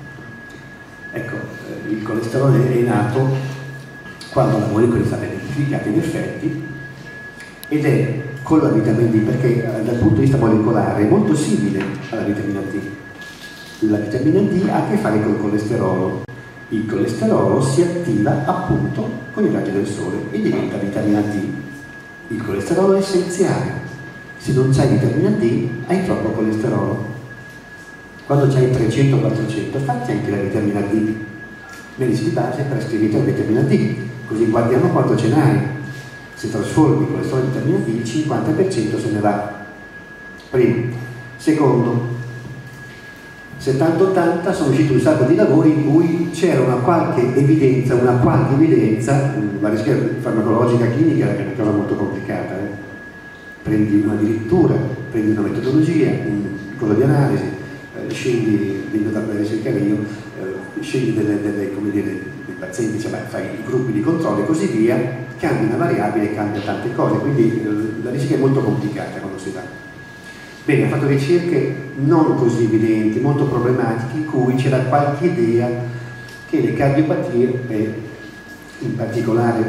Ecco, eh, il colesterolo è nato quando la molecola è stata identificata in effetti, ed è con la vitamina D, perché eh, dal punto di vista molecolare è molto simile alla vitamina D. La vitamina D ha a che fare col colesterolo. Il colesterolo si attiva appunto con i raggi del sole e diventa vitamina D. Il colesterolo è essenziale. Se non c'hai vitamina D, hai troppo colesterolo. Quando c'hai trecento quattrocento, fatti anche la vitamina D. Medici di base prescrivete la vitamina D, così guardiamo quanto ce n'hai. Se trasformi il colesterolo in vitamina D, il cinquanta per cento se ne va. Primo. Secondo, settanta ottanta sono usciti un sacco di lavori in cui c'era una qualche evidenza, una qualche evidenza, la ricerca farmacologica clinica è una cosa molto complicata, eh? Prendi una addirittura, prendi una metodologia, un cosa di analisi, eh, scegli, vengo da ricercare io, eh, scegli delle, delle, come dire, dei pazienti, cioè, beh, fai i gruppi di controllo e così via, cambia una variabile e cambia tante cose, quindi eh, la ricerca è molto complicata quando si va. Bene, ha fatto ricerche non così evidenti, molto problematiche, in cui c'era qualche idea che le cardiopatie, e in particolare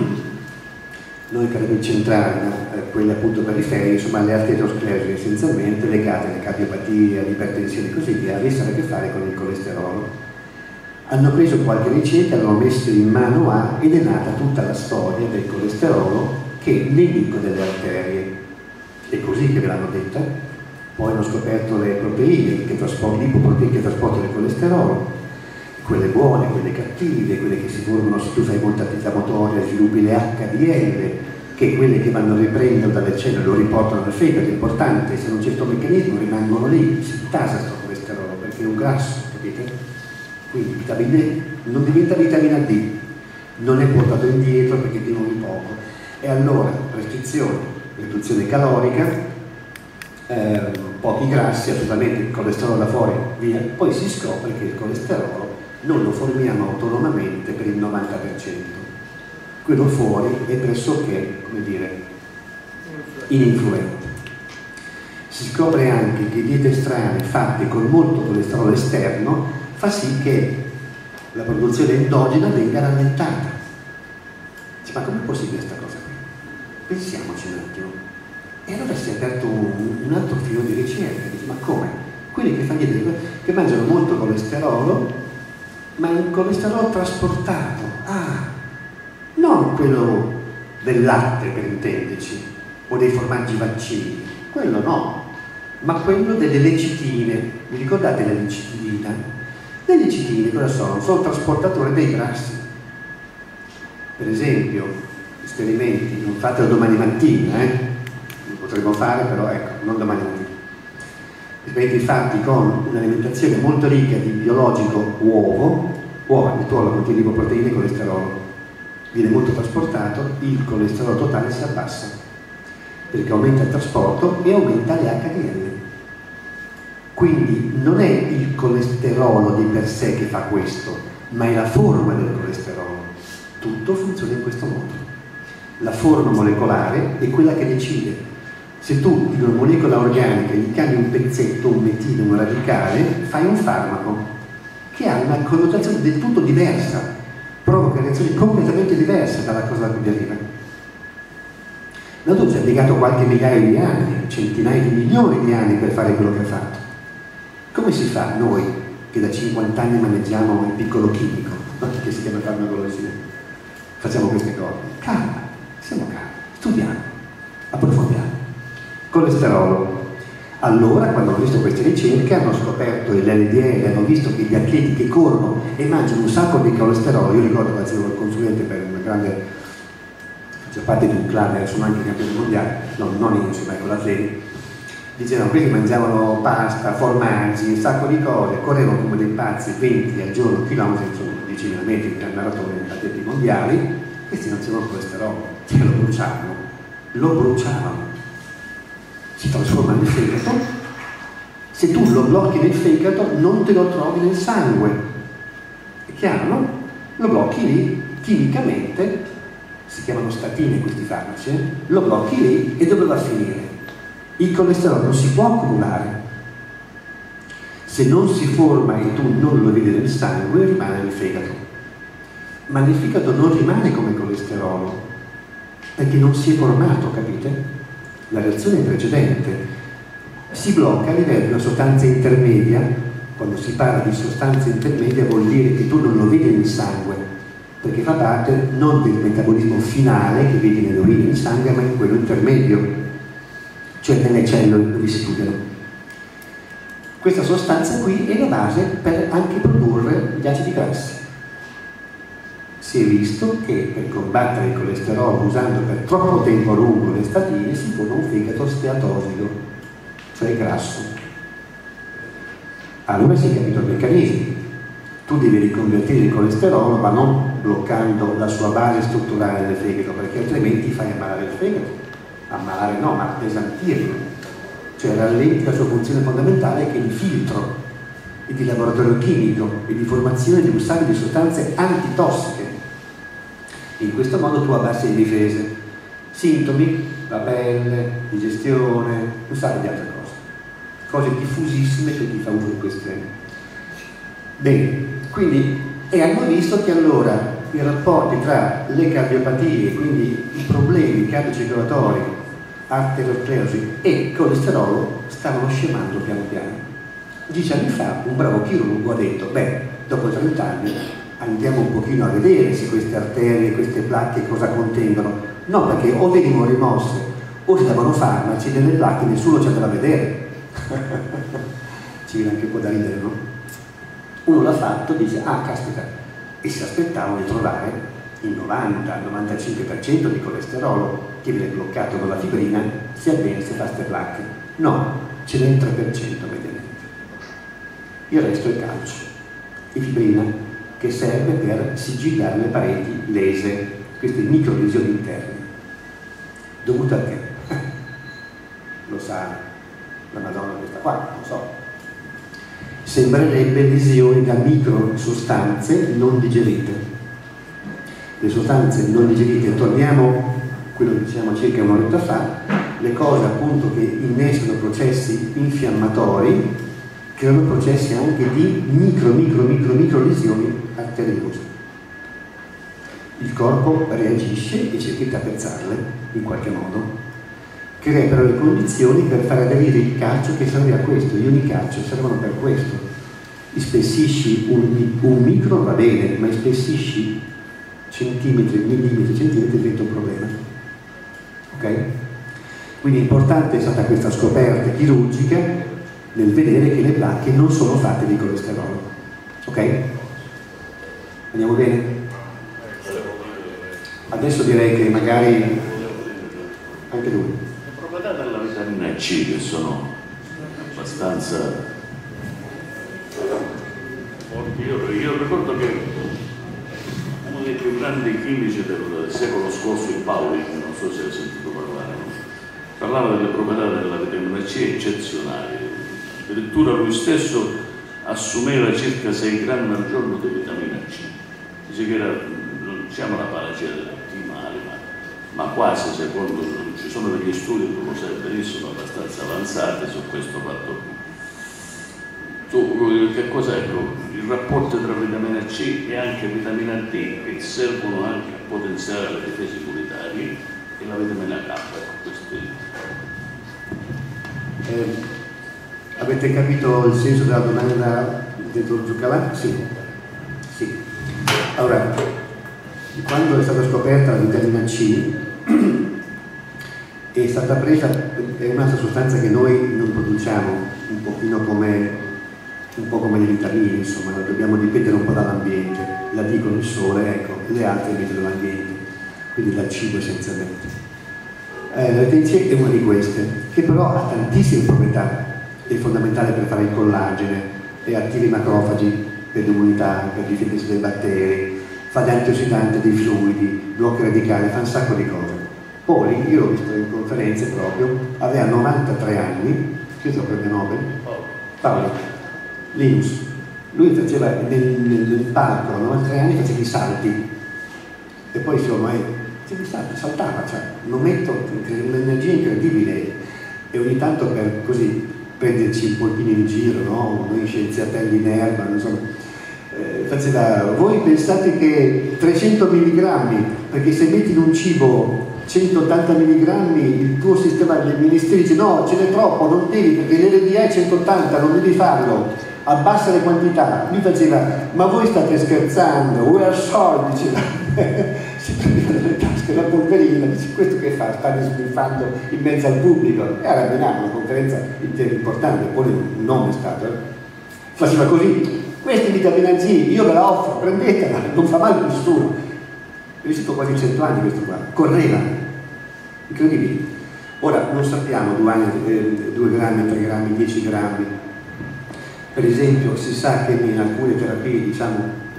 noi cardiopati centrali, ma eh, quelle appunto periferiche, insomma le arteriosclerosi essenzialmente legate alle cardiopatie, all'ipertensione e così via, avessero a che fare con il colesterolo. Hanno preso qualche ricerca, l'hanno messo in mano a, ed è nata tutta la storia del colesterolo che è nemico delle arterie. È così che ve l'hanno detta. Poi hanno scoperto le proteine, che trasportano, lipoproteine che trasportano il colesterolo, quelle buone, quelle cattive, quelle che si formano se tu fai molta attività motoria, sviluppi le H D L, che quelle che vanno a riprendere dalle cellule lo riportano al fegato, è importante, se non c'è questo meccanismo rimangono lì, si tasa questo colesterolo perché è un grasso, capite? Quindi vitamina D non diventa vitamina D, non è portato indietro perché dimori poco. E allora restrizione, riduzione calorica, eh, pochi grassi, assolutamente il colesterolo da fuori, via. Poi si scopre che il colesterolo non lo formiamo autonomamente per il novanta per cento. Quello fuori è pressoché, come dire, ininfluente. Si scopre anche che diete strane fatte con molto colesterolo esterno fa sì che la produzione endogena venga rallentata. Dice, ma com'è possibile questa cosa qui? Pensiamoci un attimo. E allora si è aperto un, un altro filo di ricerca. Dice, ma come? Quelli che, fanno, che mangiano molto colesterolo, ma un colesterolo trasportato. Ah, non quello del latte, per intenderci, o dei formaggi vaccini. Quello no, ma quello delle lecitine. Vi ricordate la lecitina? Le lecitine cosa sono? Sono trasportatori dei grassi. Per esempio, esperimenti, non fatelo domani mattina, eh? Li potremmo fare, però ecco, non domani mattina. Esperimenti fatti con un'alimentazione molto ricca di biologico uovo, uova, il tuorlo contiene lipoproteine e colesterolo. Viene molto trasportato, il colesterolo totale si abbassa, perché aumenta il trasporto e aumenta le H D L. Quindi non è il colesterolo di per sé che fa questo, ma è la forma del colesterolo. Tutto funziona in questo modo. La forma molecolare è quella che decide. Se tu in una molecola organica gli cambi un pezzetto, un metino, un radicale, fai un farmaco che ha una connotazione del tutto diversa, provoca reazioni completamente diverse dalla cosa da cui deriva. La Natura ci ha impiegato qualche migliaio di anni, centinaia di milioni di anni per fare quello che ha fatto. Come si fa noi che da cinquanta anni maneggiamo il piccolo chimico, che si chiama farmacologia, facciamo queste cose? Calma, siamo calmi, studiamo, approfondiamo. Colesterolo. Allora, quando hanno visto queste ricerche, hanno scoperto l'L D L, hanno visto che gli atleti che corrono e mangiano un sacco di colesterolo, io ricordo che facevo il consulente per una grande, faccio parte di un club, sono anche campione mondiale, no, non io, insomma, con l'atleti. Dicevano, questi mangiavano pasta, formaggi, un sacco di cose, correvano come dei pazzi, venti al giorno, chilometri, insomma, dieci mila metri per maratone atleti mondiali, questi non c'erano colesterolo, che lo bruciavano, lo bruciavano, si trasforma nel fegato, se tu lo blocchi nel fegato non te lo trovi nel sangue, è chiaro, no? Lo blocchi lì, chimicamente si chiamano statine questi farmaci, eh? Lo blocchi lì e dove va a finire? Il colesterolo non si può accumulare. Se non si forma e tu non lo vedi nel sangue, rimane nel fegato. Ma nel fegato non rimane come colesterolo, perché non si è formato, capite? La reazione è precedente. Si blocca a livello di una sostanza intermedia. Quando si parla di sostanza intermedia vuol dire che tu non lo vedi nel sangue, perché fa parte non del metabolismo finale che vedi nelle urine nel sangue, ma in quello intermedio, cioè nelle cellule dove si studiano. Questa sostanza qui è la base per anche produrre gli acidi grassi. Si è visto che per combattere il colesterolo usando per troppo tempo a lungo le statine si forma un fegato steatosico, cioè grasso. Allora si è capito il meccanismo. Tu devi riconvertire il colesterolo, ma non bloccando la sua base strutturale nel fegato, perché altrimenti fai ammalare il fegato. Ammalare no, ma appesantirlo. Cioè rallenti la sua funzione fondamentale che è di filtro e di laboratorio chimico e di formazione di un sacco di sostanze antitossiche. In questo modo tu abbassi le difese. Sintomi, la pelle, digestione, un sacco di altre cose. Cose diffusissime che ti fa uso di queste. Bene, quindi, e hanno visto che allora i rapporti tra le cardiopatie, quindi i problemi cardiocircolatori, arteriosclerosi e colesterolo stavano scemando piano piano. Dieci anni fa un bravo chirurgo ha detto, beh, dopo trenta anni andiamo un pochino a vedere se queste arterie, queste placche cosa contengono. No, perché o venivano rimosse o si davano farmaci delle placche, nessuno ci andava a vedere. Ci viene anche un po' da ridere, no? Uno l'ha fatto, dice, ah, caspita, e si aspettavano di trovare il novanta novantacinque per cento di colesterolo che viene bloccato con la fibrina, sia bene se fa ste placche. No, ce n'è il tre per cento mediamente. Il resto è calcio e fibrina, che serve per sigillare le pareti lese, queste micro lesioni interne. Dovute a che? Lo sa la Madonna questa qua, non so. Sembrerebbe lesioni da micro sostanze non digerite. Le sostanze non digerite, torniamo a quello che diciamo circa un'oretta fa, le cose appunto che innescano processi infiammatori creano processi anche di micro, micro, micro, micro lesioni arteriose. Il corpo reagisce e cerca di tappezzarle in qualche modo, crea però le condizioni per far aderire il calcio che serve a questo. Gli ioni calcio servono per questo. Ispessisci un, un micro va bene, ma ispessisci centimetri, millimetri, centimetri diventa un problema. Ok? Quindi importante è stata questa scoperta chirurgica nel vedere che le placche non sono fatte di colesterolo. Ok? Andiamo bene? Adesso direi che magari anche lui. Le proprietà della vitamina C che sono abbastanza forti. Io, io ricordo che uno dei più grandi chimici del secolo scorso, il Pauling, non so se hai sentito parlare, no? Parlava delle proprietà della vitamina C eccezionali. Addirittura lui stesso assumeva circa sei grammi al giorno di vitamina C. Dice che era, non diciamo la panacea di tutti i mali, ma, ma quasi, secondo, ci sono degli studi, tu lo sai benissimo, abbastanza avanzati su questo fatto qui. Tu, che cos'è? Il rapporto tra vitamina C e anche vitamina D che servono anche a potenziare le difese immunitarie e la vitamina K. Questi... Eh, avete capito il senso della domanda del dottor Zuccalà? Sì. Sì. Allora, quando è stata scoperta la vitamina C è stata presa, è un'altra sostanza che noi non produciamo, un pochino come un po' come le vitamine, insomma, la dobbiamo dipendere un po' dall'ambiente, la D con il sole, ecco, le altre invece dall'ambiente, quindi dal cibo essenzialmente. Eh, la vitamina C è una di queste, che però ha tantissime proprietà, è fondamentale per fare il collagene, è attiva i macrofagi per l'immunità, per difendersi dai batteri, fa da antiossidanti dei fluidi, blocca i radicali, fa un sacco di cose. Poli, io l'ho visto in conferenze proprio, aveva novantatré anni, scritto premio Nobel, Paolo Linus, lui faceva nel, nel, nel palco a novantatré anni, faceva i salti e poi si ormai saltava, cioè, un ometto, un'energia incredibile, e ogni tanto per così prenderci un pochino in giro, no? Noi scienziatelli in erba, insomma, eh, faceva, voi pensate che trecento milligrammi, perché se metti in un cibo centottanta milligrammi il tuo sistema dei ministeri dice no, ce n'è troppo, non devi, perché l'L D A è centottanta, non devi farlo, abbassa le quantità. Lui faceva, ma voi state scherzando, we are sorry, diceva, si prendeva dalle tasche la polverina, dice, questo che fa? Sta sniffando in mezzo al pubblico. Era a Milano, una conferenza importante, poi un nome è stato, eh. Faceva così, questi vitamina G, io ve la offro, prendetela, non fa male a nessuno. Ho vissuto quasi cento anni questo qua, correva, incredibile. Ora non sappiamo due grammi, tre grammi, dieci grammi. Per esempio si sa che in alcune terapie, diciamo,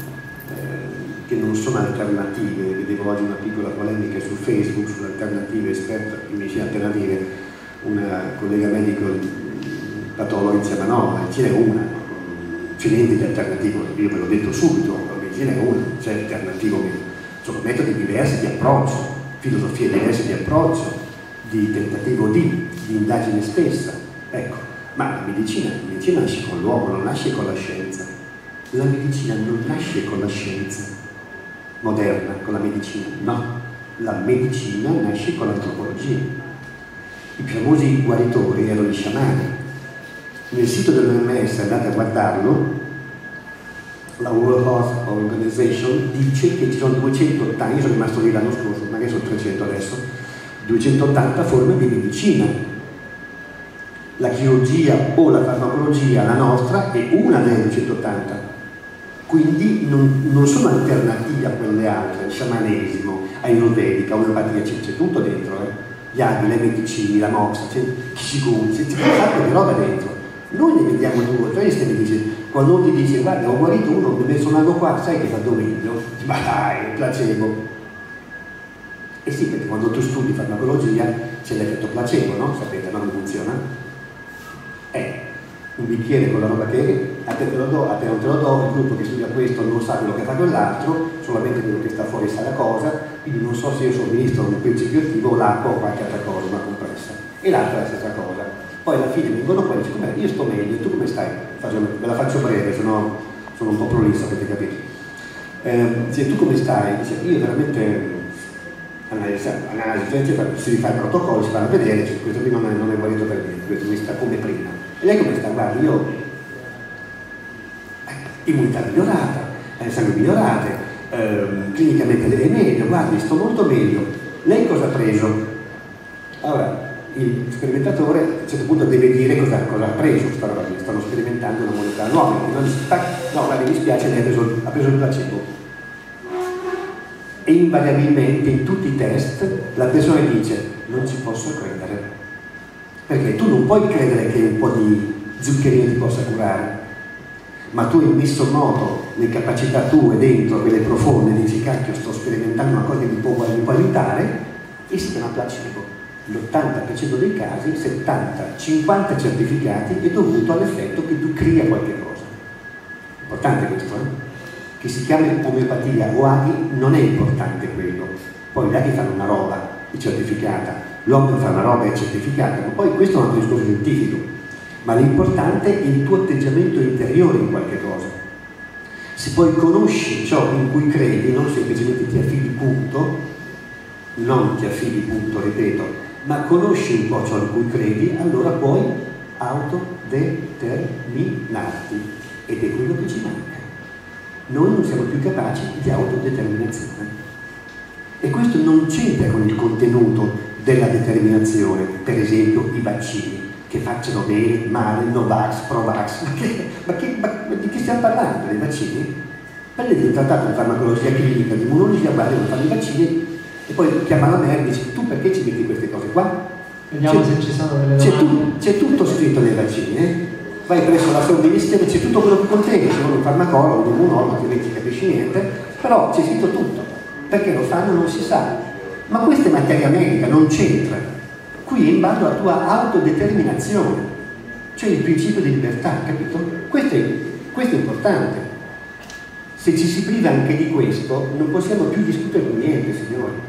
eh, che non sono alternative, vedevo oggi una piccola polemica su Facebook sulle alternative, esperta in medicina alternative, una collega medico patologa diceva no, la medicina è una, c'è niente di alternativo, io ve l'ho detto subito, la medicina è una, c'è alternativo meno. Sono metodi diversi di approccio, filosofie diverse di approccio, di tentativo di, di indagine stessa. Ecco, ma la medicina, la medicina nasce con l'uomo, non nasce con la scienza. La medicina non nasce con la scienza moderna, con la medicina, no. La medicina nasce con l'antropologia. I famosi guaritori erano gli sciamani. Nel sito dell'O M S, andate a guardarlo, la World Health Organization dice che ci sono duecentottanta, io sono rimasto lì l'anno scorso, magari sono trecento adesso, duecentottanta forme di medicina. La chirurgia o la farmacologia, la nostra, è una delle duecentottanta, quindi non, non sono alternative a quelle altre, il sciamanesimo, ayurvedica, omeopatia, c'è tutto dentro, eh? Gli aghi, le medicine, la moxa, c'è Qigong, c'è un sacco di roba dentro. Noi ne vediamo due o tre e mi dice, quando uno ti dice guarda ho guarito uno, mi ho messo un anno qua, sai che fa meglio? Ma dai, placebo. E sì, perché quando tu studi farmacologia c'è l'effetto placebo, no? Sapete, no? Come funziona? Eh, un bicchiere con la roba che appena te lo do, appena te lo do, il gruppo che studia questo non sa quello che fa quell'altro, solamente quello che sta fuori sa la cosa, quindi non so se io somministro un principio attivo o l'acqua o qualche altra cosa, una compressa. E l'altra è la stessa cosa. Poi alla fine vengono qua e dice, com'è? Io sto meglio, tu come stai? Ve la faccio breve, se no sono un po' prolisso, avete capito. Eh, dice, tu come stai? Dice, io veramente, analisi, analisi si rifà il protocollo, si fanno a vedere, cioè, questo qui non è, non è guarito per niente, questo qui sta come prima. E lei come sta? Guarda, io, eh, immunità migliorata, eh, sangue migliorate, eh, clinicamente è meglio, guardi, sto molto meglio. Lei cosa ha preso? Allora, il sperimentatore a un certo punto deve dire cosa, cosa ha preso, stanno sperimentando una molecola nuova, quindi non dice, no, guarda, mi spiace, lei ha preso, ha preso il placebo. E invariabilmente in tutti i test la persona dice, non ci posso credere, perché tu non puoi credere che un po' di zuccherino ti possa curare, ma tu hai messo in moto le capacità tue dentro, quelle profonde, dici, cacchio, sto sperimentando una cosa che mi può, mi può aiutare, e si chiama placebo. L'ottanta per cento dei casi, settanta cinquanta certificati, è dovuto all'effetto che tu crea qualche cosa. Importante questo, eh? Che si chiami omeopatia o aghi, non è importante quello. Poi gli aghi fanno una roba certificata, l'omeo fa una roba certificata, ma poi questo è un altro discorso scientifico. Ma l'importante è il tuo atteggiamento interiore in qualche cosa. Se poi conosci ciò in cui credi, non semplicemente ti affidi punto, non ti affidi punto, ripeto, ma conosci un po' ciò in cui credi, allora puoi autodeterminarti, ed è quello che ci manca. Noi non siamo più capaci di autodeterminazione, e questo non c'entra con il contenuto della determinazione, per esempio i vaccini, che facciano bene, male, Novax, Provax, ma, che, ma, che, ma di che stiamo parlando dei vaccini? Prendete un trattato di farmacologia clinica, di immunologia, guarda, non fanno i vaccini, e poi chiama la me e dice, tu perché ci metti queste cose qua? Vediamo se ci sono delle domande. C'è tutto scritto nei vaccini, eh? Vai presso la somministero, c'è tutto quello che contiene, c'è un farmacologo, un immunologo, altrimenti non capisci niente, però c'è scritto tutto. Perché lo fanno non si sa. Ma questa è materia medica, non c'entra. Qui è in base alla tua autodeterminazione, cioè il principio di libertà, capito? Questo è, questo è importante. Se ci si priva anche di questo, non possiamo più discutere con niente, signori.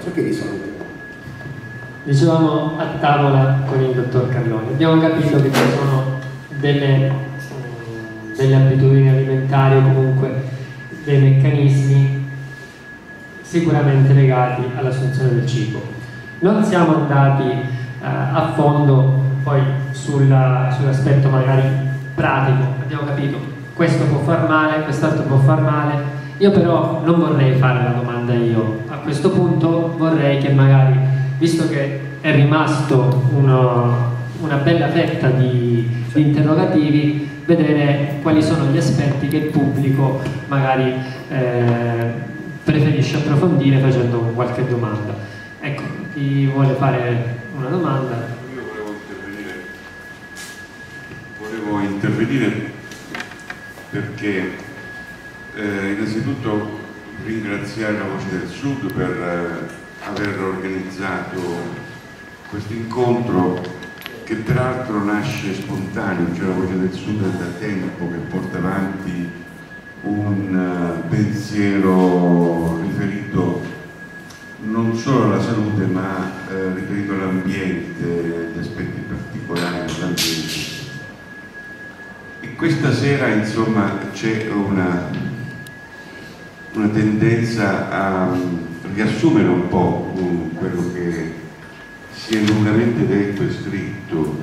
Perché di salute? Dicevamo a tavola con il dottor Carloni, abbiamo capito che ci sono delle, delle abitudini alimentari o comunque dei meccanismi sicuramente legati all'assunzione del cibo. Non siamo andati eh, a fondo poi sulla, sull'aspetto magari pratico, abbiamo capito questo può far male, quest'altro può far male. Io però non vorrei fare la domanda io, a questo punto vorrei che magari, visto che è rimasto uno, una bella fetta di, di interrogativi, vedere quali sono gli aspetti che il pubblico magari eh, preferisce approfondire facendo qualche domanda. Ecco, chi vuole fare una domanda? Io volevo intervenire, volevo intervenire perché eh, innanzitutto ringraziare la Voce del Sud per eh, aver organizzato questo incontro che peraltro nasce spontaneo, cioè la Voce del Sud è da tempo che porta avanti un uh, pensiero riferito non solo alla salute ma uh, riferito all'ambiente, agli aspetti particolari dell'ambiente. E questa sera insomma c'è una, una tendenza a um, riassumere un po' um, quello che si è lungamente detto e scritto.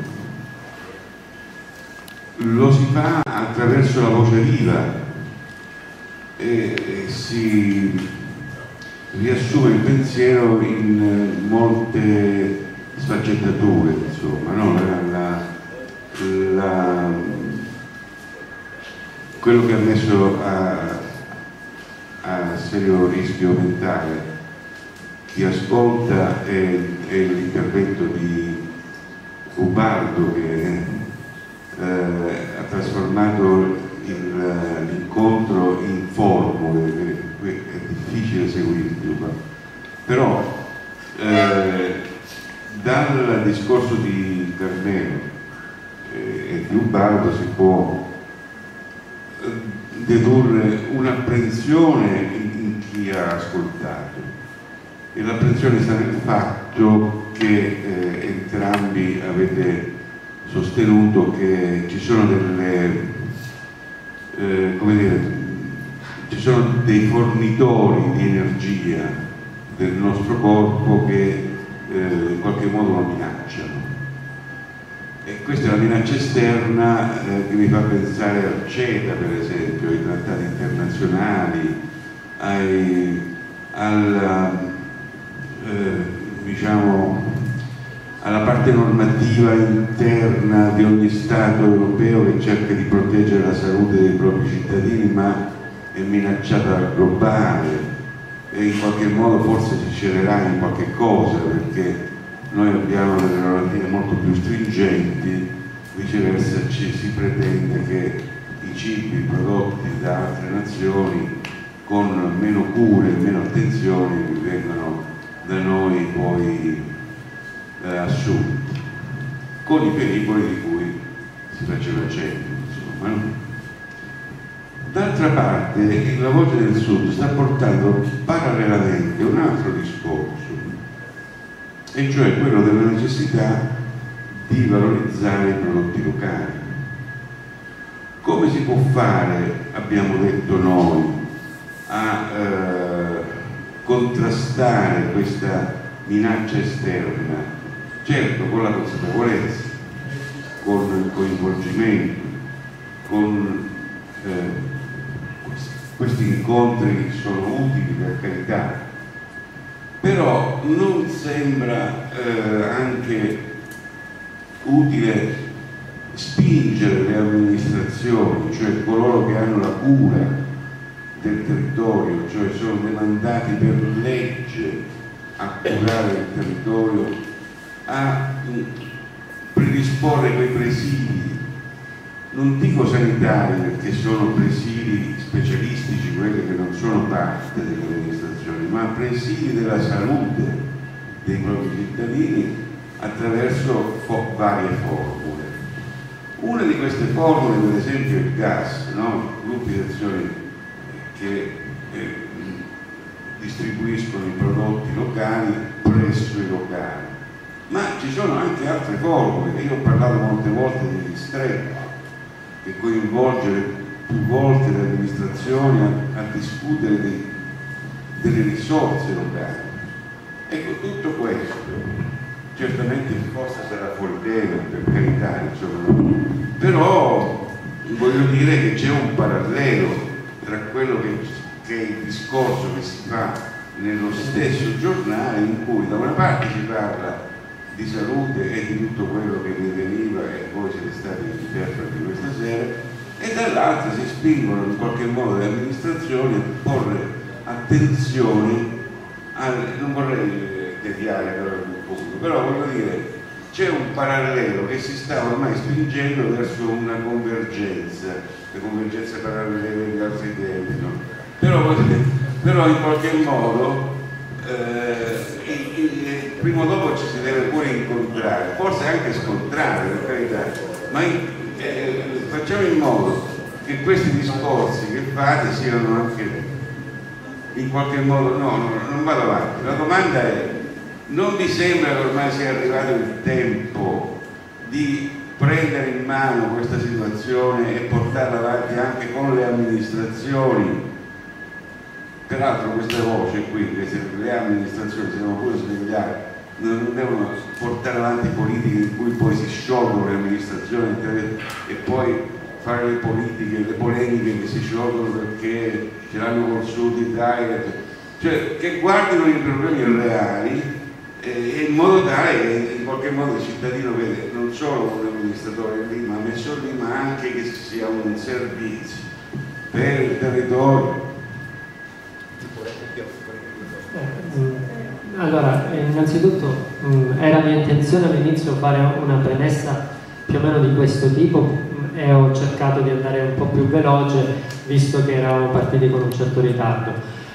Lo si fa attraverso la voce viva e, e si riassume il pensiero in molte sfaccettature, insomma, no? la, la, la, quello che ha messo a, a serio rischio mentale chi ascolta è, è l'intervento di Ubaldo che eh, ha trasformato l'incontro in formule, è difficile seguirlo, però eh, dal discorso di Carmelo eh, e di Ubaldo si può eh, dedurre un'apprensione in, in chi ha ascoltato. E l'apprensione sta nel fatto che eh, entrambi avete sostenuto che ci sono delle, eh, come dire, ci sono dei fornitori di energia del nostro corpo che eh, in qualche modo lo minacciano. E questa è una minaccia esterna eh, che mi fa pensare al CETA, per esempio, ai trattati internazionali, ai, alla Eh, diciamo alla parte normativa interna di ogni Stato europeo che cerca di proteggere la salute dei propri cittadini ma è minacciata globale e in qualche modo forse si celerà in qualche cosa perché noi abbiamo delle normative molto più stringenti, viceversa ci si pretende che i cibi prodotti da altre nazioni con meno cure e meno attenzioni vengano da noi poi eh, assunti, con i pericoli di cui si faceva cenno, insomma. D'altra parte la Voce del Sud sta portando parallelamente un altro discorso, e cioè quello della necessità di valorizzare i prodotti locali. Come si può fare, abbiamo detto noi, a eh, contrastare questa minaccia esterna? Certo, con la consapevolezza, con il coinvolgimento, con eh, questi incontri sono utili, per carità, però non sembra eh, anche utile spingere le amministrazioni, cioè coloro che hanno la cura del territorio, cioè sono demandati per legge a curare il territorio, a predisporre quei presidi, non dico sanitari perché sono presidi specialistici, quelli che non sono parte delle amministrazioni, ma presidi della salute dei propri cittadini attraverso fo- varie formule. Una di queste formule, per esempio, è il gas, no? Gruppi di azioni che eh, distribuiscono i prodotti locali presso i locali. Ma ci sono anche altre formule, io ho parlato molte volte di distretto, che coinvolge più volte le amministrazioni a, a discutere dei, delle risorse locali. Ecco, tutto questo, certamente forse sarà fuori tema, per carità, insomma, però voglio dire che c'è un parallelo tra quello che, che è il discorso che si fa nello stesso giornale, in cui da una parte si parla di salute e di tutto quello che ne veniva e voi siete stati interpreti questa sera, e dall'altra si spingono in qualche modo le amministrazioni a porre attenzione al, non vorrei deviare però il pubblico, però voglio dire, c'è un parallelo che si sta ormai spingendo verso una convergenza, le convergenze parallele degli altri tempi, no? però, però in qualche modo Eh, il, il, prima o dopo ci si deve pure incontrare, forse anche scontrare, per carità, ma in, eh, facciamo in modo che questi discorsi che fate siano anche in qualche modo, no, no, non vado avanti. La domanda è: non vi sembra che ormai sia arrivato il tempo di prendere in mano questa situazione e portarla avanti anche con le amministrazioni? Peraltro queste voci qui, che se le amministrazioni si devono pure svegliare, non devono portare avanti politiche in cui poi si sciolgono le amministrazioni e poi fare le politiche, le polemiche che si sciolgono perché ce l'hanno col Sud Italia, cioè che guardino i problemi reali eh, in modo tale che in qualche modo il cittadino vede non solo un amministratore lì, ma messo lì, ma anche che sia un servizio per il territorio. Allora, innanzitutto mh, era mia intenzione all'inizio fare una premessa più o meno di questo tipo mh, e ho cercato di andare un po' più veloce visto che eravamo partiti con un certo ritardo.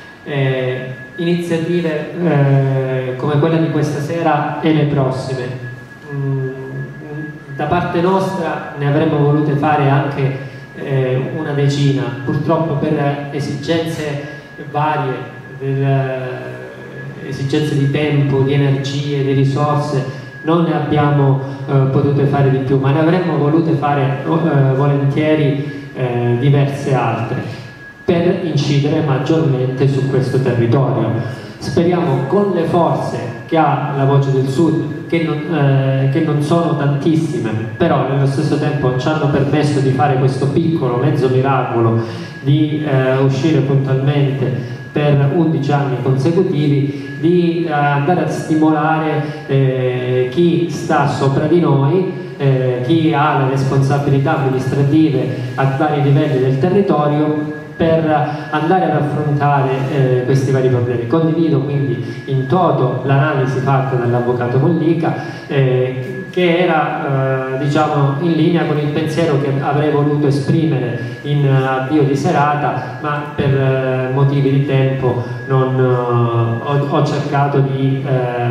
Eh, iniziative eh, come quella di questa sera e le prossime. Mh, da parte nostra ne avremmo volute fare anche eh, una decina, purtroppo per esigenze varie, del, esigenze di tempo, di energie, di risorse, non ne abbiamo eh, potute fare di più, ma ne avremmo volute fare eh, volentieri eh, diverse altre per incidere maggiormente su questo territorio. Speriamo con le forze che ha la Voce del Sud, che non, eh, che non sono tantissime, però nello stesso tempo ci hanno permesso di fare questo piccolo mezzo miracolo di eh, uscire puntualmente per undici anni consecutivi, di eh, andare a stimolare eh, chi sta sopra di noi, eh, chi ha le responsabilità amministrative a vari livelli del territorio, per andare ad affrontare eh, questi vari problemi. Condivido quindi in toto l'analisi fatta dall'avvocato Mollica, eh, che era eh, diciamo in linea con il pensiero che avrei voluto esprimere in avvio di serata, ma per eh, motivi di tempo non, eh, ho, ho cercato di,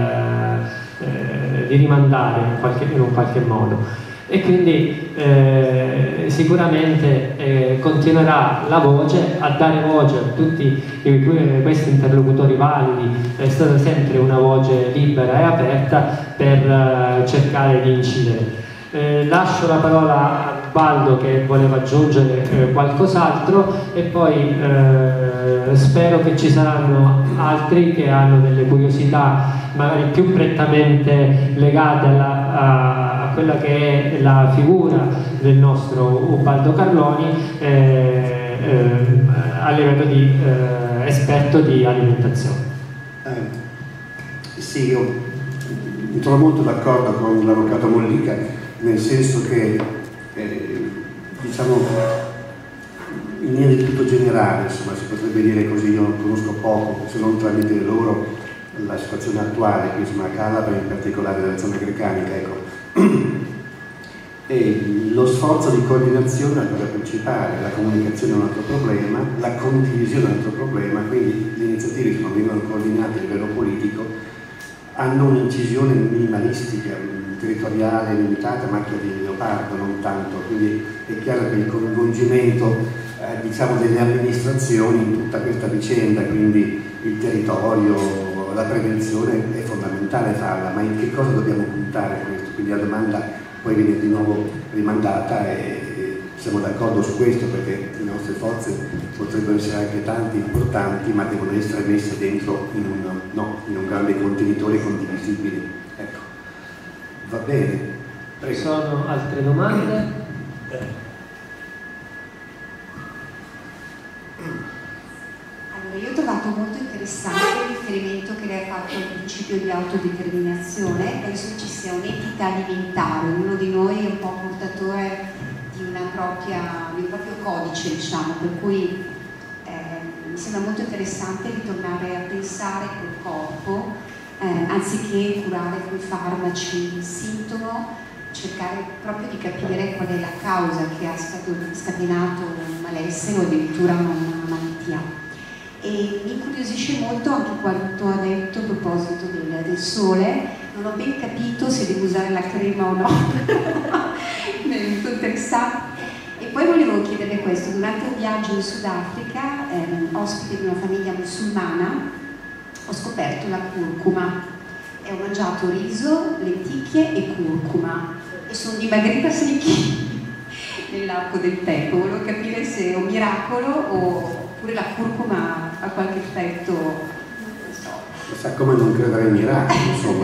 eh, eh, di rimandare in, qualche, in un qualche modo. E quindi eh, sicuramente eh, continuerà la voce a dare voce a tutti i, questi interlocutori validi, è stata sempre una voce libera e aperta per eh, cercare di incidere. Eh, lascio la parola a Baldo che voleva aggiungere eh, qualcos'altro e poi eh, spero che ci saranno altri che hanno delle curiosità magari più prettamente legate alla, a, a quella che è la figura del nostro Ubaldo Carloni eh, eh, a livello di eh, esperto di alimentazione. Eh, sì, io mi trovo molto d'accordo con l'avvocato Mollica, nel senso che eh, diciamo in linea del tutto generale, insomma, si potrebbe dire così, io non conosco poco, se non tramite loro, la situazione attuale qui insomma, a Calabria, in particolare nella zona grecanica, ecco. E lo sforzo di coordinazione è la cosa principale, la comunicazione è un altro problema, la condivisione è un altro problema, quindi le iniziative che non vengono coordinate a livello politico hanno un'incisione minimalistica, territoriale, limitata, macchia di leopardo, non tanto, quindi è chiaro che il coinvolgimento eh, diciamo delle amministrazioni in tutta questa vicenda, quindi il territorio, la prevenzione è fondamentale farla, ma in che cosa dobbiamo puntare questo? Quindi la domanda poi viene di nuovo rimandata e siamo d'accordo su questo, perché le nostre forze potrebbero essere anche tante importanti, ma devono essere messe dentro in un, no, in un grande contenitore condivisibile. Ecco. Va bene. Prego. Sono altre domande? Allora, io ho trovato molto interessante il riferimento che lei ha fatto al principio di autodeterminazione. Penso che ci sia un'etica alimentare, ognuno di noi è un po' portatore di, una propria, di un proprio codice, diciamo, per cui eh, mi sembra molto interessante ritornare a pensare col corpo, eh, anziché curare con i farmaci il sintomo, cercare proprio di capire qual è la causa che ha scatenato un malessere o addirittura una malattia. E mi incuriosisce molto anche quanto ha detto a proposito del, del sole. Non ho ben capito se devo usare la crema o no, mi è molto interessante. E poi volevo chiederle questo: durante un viaggio in Sudafrica, ehm, ospite di una famiglia musulmana, ho scoperto la curcuma e ho mangiato riso, lenticchie e curcuma e sono dimagrita sei chili nell'arco del tempo. Volevo capire se è un miracolo o oppure la curcuma ha qualche effetto, non so. Chissà come non credere ai miracoli, insomma.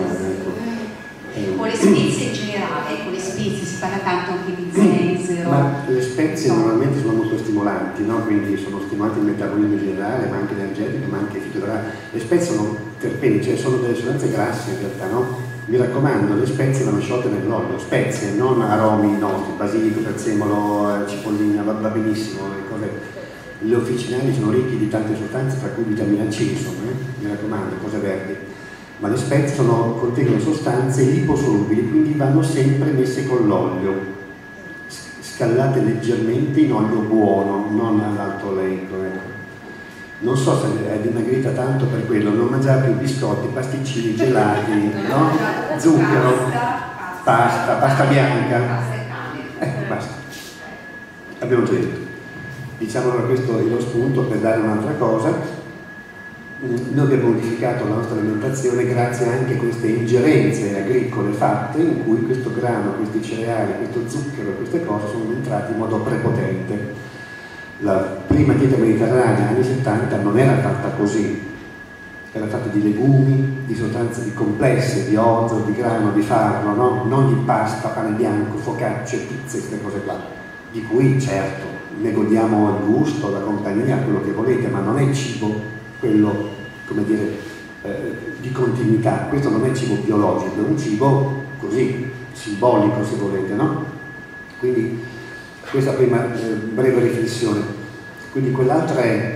Eh, o le spezie in generale, con le spezie si parla tanto anche di zenzero. Ma le spezie so. normalmente sono molto stimolanti, no? Quindi sono stimolanti il metabolismo in generale, ma anche energetico, ma anche fitoterapia. Le spezie sono terpeni, cioè sono delle sostanze grasse in realtà, no? Mi raccomando, le spezie vanno sciolte nell'olio, spezie, non aromi nostri, basilico, prezzemolo, cipollina, va, va benissimo, le cose. Le officinali sono ricchi di tante sostanze, tra cui vitamina C, insomma, eh? Mi raccomando, cose verdi. Ma le spezie sono, contengono sostanze liposolubili, quindi vanno sempre messe con l'olio, scaldate leggermente in olio buono, non all'alto elenco. Ecco. Non so se è dimagrita tanto per quello, non mangiare più biscotti, pasticcini, gelati, no? Zucchero, pasta, pasta bianca. Ecco, basta. Abbiamo già detto. Diciamo che questo è lo spunto per dare un'altra cosa. Noi abbiamo modificato la nostra alimentazione grazie anche a queste ingerenze agricole fatte, in cui questo grano, questi cereali, questo zucchero, queste cose sono entrati in modo prepotente. La prima dieta mediterranea, anni settanta, non era fatta così, era fatta di legumi, di sostanze di complesse, di orzo, di grano, di farro, no? Non di pasta, pane bianco, focacce, pizze, queste cose qua, di cui certo ne godiamo il gusto, la compagnia, quello che volete, ma non è cibo quello, come dire, eh, di continuità. Questo non è cibo biologico, è un cibo così, simbolico se volete, no? Quindi questa prima eh, breve riflessione. Quindi quell'altra è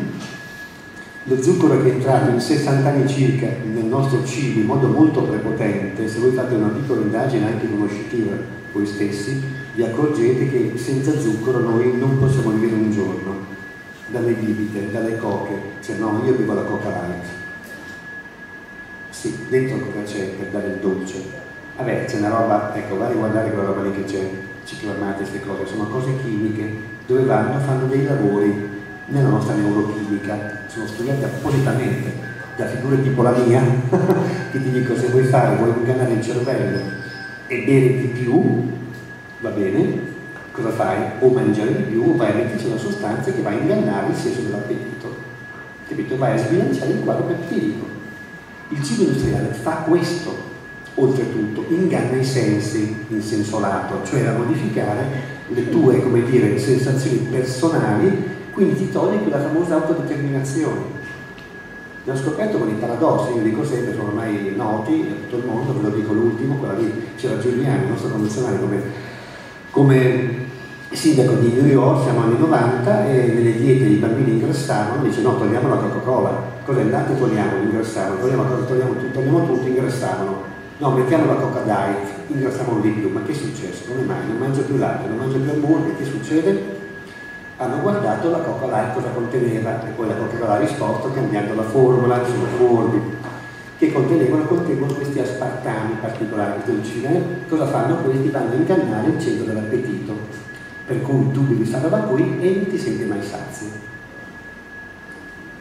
lo zucchero che è entrato in sessanta anni circa nel nostro cibo in modo molto prepotente. Se voi fate una piccola indagine anche conoscitiva voi stessi, vi accorgete che senza zucchero noi non possiamo vivere un giorno, dalle bibite, dalle coche, cioè no, io bevo la coca light, sì, dentro cosa c'è per dare il dolce? Vabbè, c'è una roba, ecco, vai a guardare quella roba lì che c'è, ciclamate, queste cose, sono cose chimiche, dove vanno, fanno dei lavori nella nostra neurochimica, sono studiate appositamente da figure tipo la mia, che ti dico se vuoi fare, vuoi ingannare il cervello e bere di più, va bene, cosa fai? O mangiare di più o vai a metterci una sostanza che va a ingannare il senso dell'appetito, capito? Vai a sbilanciare il quadro peptidico. Il cibo industriale fa questo, oltretutto, inganna i sensi in senso lato, cioè a modificare le tue, come dire, sensazioni personali, quindi ti toglie quella famosa autodeterminazione. L'ho scoperto con i paradossi, io dico sempre, sono ormai noti a tutto il mondo, ve lo dico l'ultimo, quella lì, c'era Giuliani, il nostro condizionale come, come sindaco di New York, siamo anni novanta, e nelle diete i bambini ingrassavano, dice no, togliamo la Coca-Cola, cos'è il latte? Togliamo, ingrassavano, togliamo, togliamo, togliamo tutto, ingrassavano, no, mettiamo la Coca Diet, ingrassavano di più, ma che è successo? Come mai? Non mangio più latte, non mangio più hamburger, che succede? Hanno guardato la Coca Light cosa conteneva e poi la Coca-Cola ha risposto cambiando la formula, sono formi che contenevano, contenevano questi aspartami particolari, queste lucine. Cosa fanno questi? Vanno a ingannare il centro dell'appetito, per cui tu bevi questa roba qui e non ti senti mai sazio.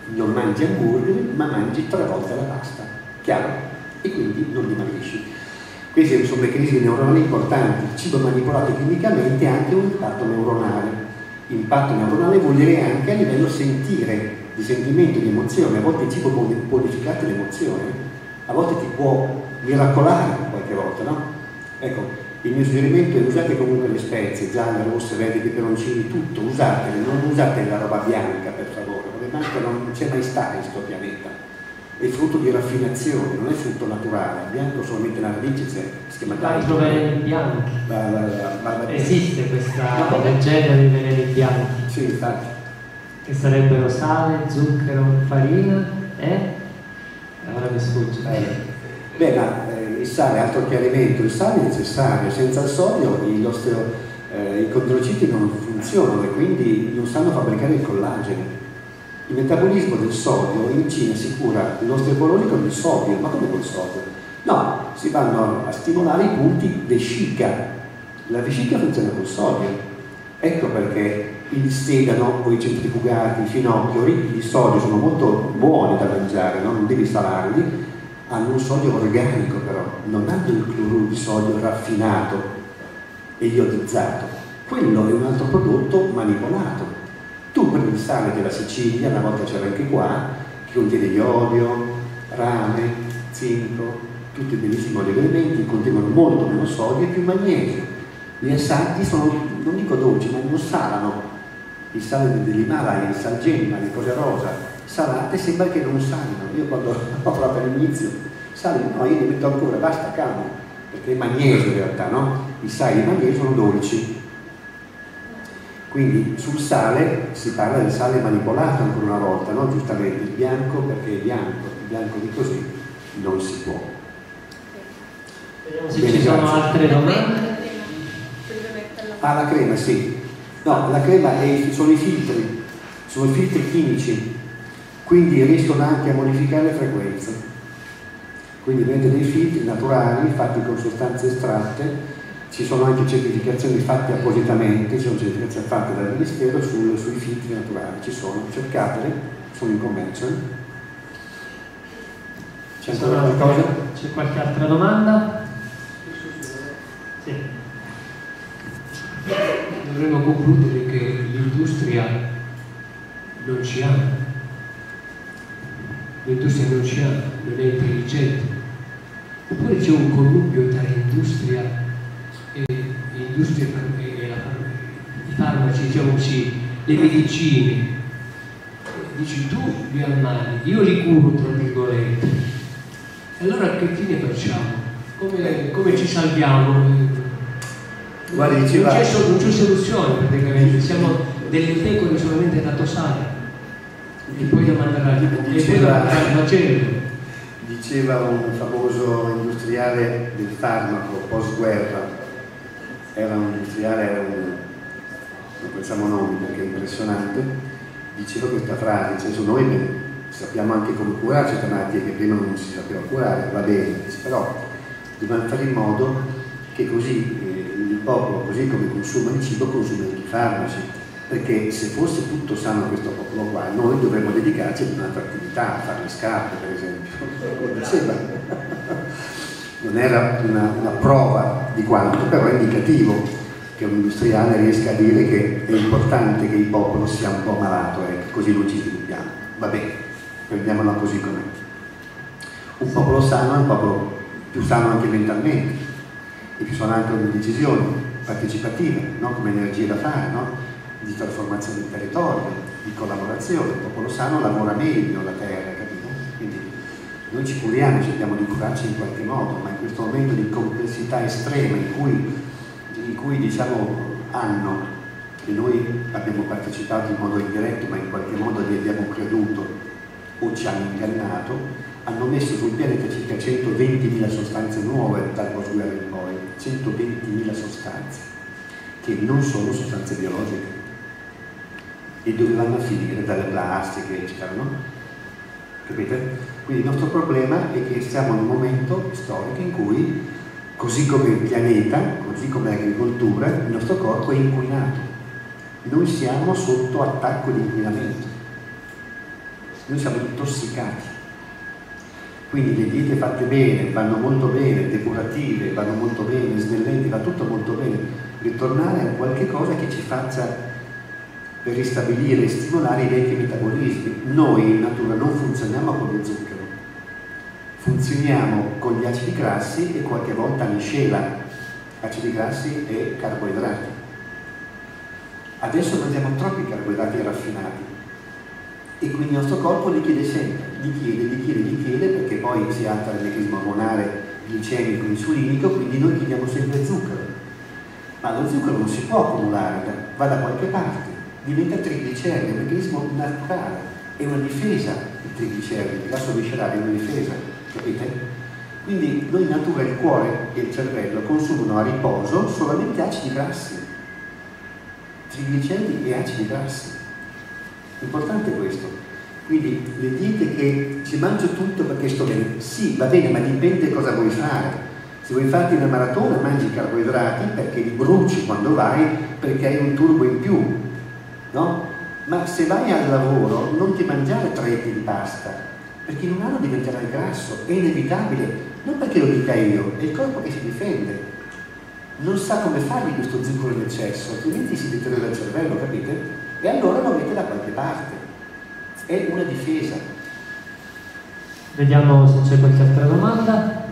non mangi hamburger, ma mangi tre volte la pasta, chiaro? E quindi non dimagrisci. Questi sono meccanismi neuronali importanti. Il cibo manipolato chimicamente ha anche un impatto neuronale. Impatto neuronale vuol dire anche a livello sentire, di sentimento, di emozione. A volte il cibo può modificarti l'emozione, a volte ti può miracolare qualche volta, no? Ecco, il mio suggerimento è: usate comunque le spezie, gialle, rosse, verdi, peperoncini, tutto, usatele, non usate la roba bianca, per favore, perché bianca non c'è mai stata in questo pianeta. È frutto di raffinazione, non è frutto naturale. Il bianco solamente la radice c'è, si chiama altro veleni bianchi. La, la, la, la, la, Esiste questa leggenda dei veleni bianchi? Sì, infatti. Che sarebbero sale, zucchero, farina e... ora mi sfugge. Eh. Beh, ma eh, il sale è altro chiarimento, il sale è necessario, senza il sodio i, nostri, eh, i condrociti non funzionano e quindi non sanno fabbricare il collagene. Il metabolismo del sodio in Cina si cura il nostro eboloni con il sodio, ma come col sodio? No, si vanno a stimolare i punti vescica. La vescica funziona col sodio. Ecco perché il sedano o i centrifugati, i finocchio ricchi di sodio sono molto buoni da mangiare, no? Non devi salarli, hanno un sodio organico però, non hanno il cloruro di sodio raffinato e iodizzato. Quello è un altro prodotto manipolato. Tu prendi il sale della Sicilia, una volta c'era anche qua, che contiene iodio, rame, zinco, tutti i bellissimi elementi, contengono molto meno sodio e più magnesio. Gli assanti sono, non dico dolci, ma non salano. Il sale dell'Himalaya, il salgemma, le cose rosa, salate sembra che non salino. Io quando ho provato all'inizio, sali, no, io li metto ancora, basta, calmo, perché è magnesio in realtà, no? I sali di magnesio sono dolci. Quindi sul sale si parla del sale manipolato ancora una volta, no? Giustamente, il bianco perché è bianco, il bianco di così non si può. Vediamo se Bene, ci sono grazie. altre domande. Ah, la crema, sì. No, la crema è, sono i filtri, sono i filtri chimici, quindi riescono anche a modificare le frequenze. Quindi avete dei filtri naturali fatti con sostanze estratte. Ci sono anche certificazioni fatte appositamente, ci sono certificazioni fatte dal Ministero sul, sui filtri naturali, ci sono, cercatele, sono in commercio. C'è ancora qualcosa? C'è qualche altra domanda? Sì. Dovremmo concludere che l'industria non ci ama, l'industria non ci ama, non è intelligente, oppure c'è un connubio tra industria e industria e la, i farmaci, diciamo così, le medicine. Dici tu li ammali, io li curo tra virgolette. E allora che fine facciamo? Come, come ci salviamo? Guarda, non diceva... c'è soluzione praticamente, siamo delle pecore solamente da tosare e poi da mandare al macello. Diceva un famoso industriale del farmaco post guerra, era un industriale, era un, non pensiamo nomi perché è impressionante, diceva questa frase, cioè, su noi beh, sappiamo anche come curare certe malattie che prima non si sapeva curare, va bene, però dobbiamo fare in modo che così eh, il popolo, così come consuma il cibo, consuma anche i farmaci, perché se fosse tutto sano questo popolo qua, noi dovremmo dedicarci ad un'altra attività, a fare le scarpe per esempio. Non era una, una prova di quanto, però è indicativo che un industriale riesca a dire che è importante che il popolo sia un po' malato, eh, così non ci sviluppiamo. Va bene, prendiamola così com'è. Un popolo sano è un popolo più sano anche mentalmente, e più sano anche come decisioni partecipative, no? Come energie da fare, no? Di trasformazione del territorio, di collaborazione. Il popolo sano lavora meglio la terra, capito? Quindi noi ci curiamo, cerchiamo di curarci in qualche modo, ma in questo momento di complessità estrema in cui, in cui diciamo hanno, che noi abbiamo partecipato in modo indiretto, ma in qualche modo gli abbiamo creduto o ci hanno ingannato, hanno messo sul pianeta circa centoventimila sostanze nuove dal post-guerra in poi, centoventimila sostanze, che non sono sostanze biologiche, e dove vanno a finire dalle plastiche, eccetera, no? Capite? Quindi il nostro problema è che siamo in un momento storico in cui, così come il pianeta, così come l'agricoltura, il nostro corpo è inquinato. Noi siamo sotto attacco di inquinamento. noi siamo intossicati. Quindi le diete fatte bene, vanno molto bene, depurative, vanno molto bene, snellenti, va tutto molto bene. Ritornare a qualche cosa che ci faccia per ristabilire e stimolare i vecchi metabolismi. Noi in natura non funzioniamo con lo zucchero, funzioniamo con gli acidi grassi e qualche volta miscela acidi grassi e carboidrati. Adesso mangiamo troppi carboidrati raffinati e quindi il nostro corpo li chiede sempre, li chiede, li chiede, li chiede, perché poi si alza il meccanismo ormonale glicemico insulinico, quindi noi chiediamo sempre zucchero. Ma lo zucchero non si può accumulare, va da qualche parte, diventa trigliceride, è un meccanismo naturale, è una difesa il trigliceride, il grasso viscerale è una difesa, capite? Quindi noi in natura il cuore e il cervello consumano a riposo solamente acidi grassi, trigliceridi e acidi grassi. Importante questo. Quindi le diete che ci mangio tutto perché sto bene, sì, va bene, ma dipende cosa vuoi fare. Se vuoi farti una maratona mangi carboidrati perché li bruci quando vai, perché hai un turbo in più, no? Ma se vai al lavoro non ti mangiare tre etti di pasta, perché in un anno diventerai grasso, è inevitabile, non perché lo dica io, è il corpo che si difende, non sa come fargli questo zucchero in eccesso, altrimenti si deteriora il cervello, capite? E allora lo mette da qualche parte, è una difesa. Vediamo se c'è qualche altra domanda.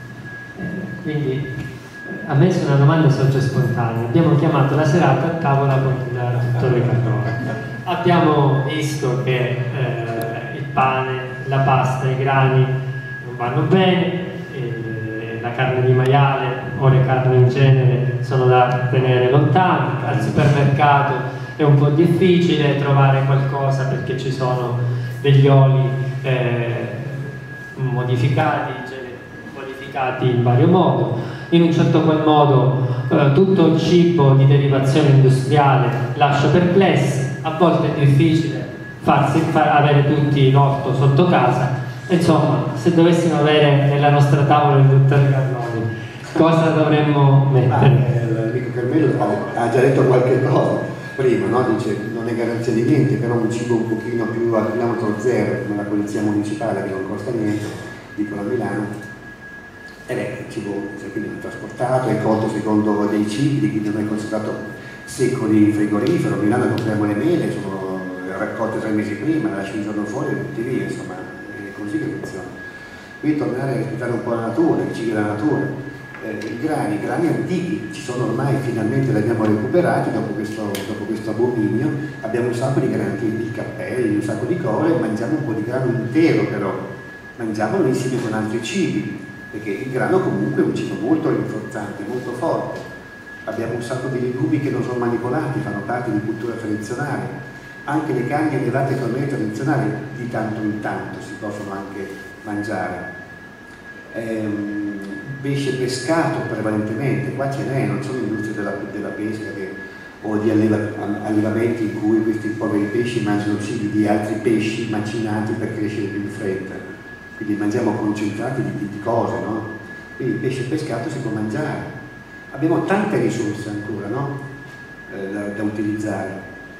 Quindi a me se una domanda sorge spontanea. Abbiamo chiamato la serata a tavola con il dottore Carloni. Abbiamo visto che eh, il pane, la pasta, i grani non vanno bene, eh, la carne di maiale o le carni in genere sono da tenere lontane, al supermercato è un po' difficile trovare qualcosa perché ci sono degli oli eh, modificati, modificati in vario modo. In un certo qual modo eh, tutto il cibo di derivazione industriale lascia perplessi, a volte è difficile farsi, far, avere tutti l'orto sotto casa. Insomma, se dovessimo avere nella nostra tavola il dottor Carloni, cosa dovremmo mettere? Ah, Enrico Carmelo ha già detto qualche cosa prima, no? Dice non è garanzia di niente, però un cibo un pochino più a chilometro zero, come la polizia municipale che non costa niente, dicono a Milano, ed è il cibo, cioè, quindi è trasportato, è cotto secondo dei cibi, quindi non è considerato secoli in frigorifero. A Milano compriamo le mele, sono raccolte tre mesi prima, le lasci un giorno fuori e butti via, insomma, è così che funziona. Quindi tornare a rispettare un po' la natura, i cibi della natura. Eh, i grani, i grani antichi, ci sono ormai, finalmente li abbiamo recuperati dopo questo, dopo questo abominio, abbiamo un sacco di grani, di cappelli, un sacco di cose, mangiamo un po' di grano intero però, mangiamolo insieme con altri cibi, perché il grano comunque è un cibo molto rinforzante, molto forte. Abbiamo un sacco di legumi che non sono manipolati, fanno parte di cultura tradizionale. Anche le carni allevate con me tradizionali di tanto in tanto si possono anche mangiare. Ehm, pesce pescato prevalentemente, qua ce n'è, non sono industrie della, della pesca che, o di alleva, allevamenti in cui questi poveri pesci mangiano cibi di altri pesci macinati per crescere più in fretta, quindi mangiamo concentrati di, di cose, no? Quindi il pesce pescato si può mangiare, abbiamo tante risorse ancora, no? eh, da, da utilizzare,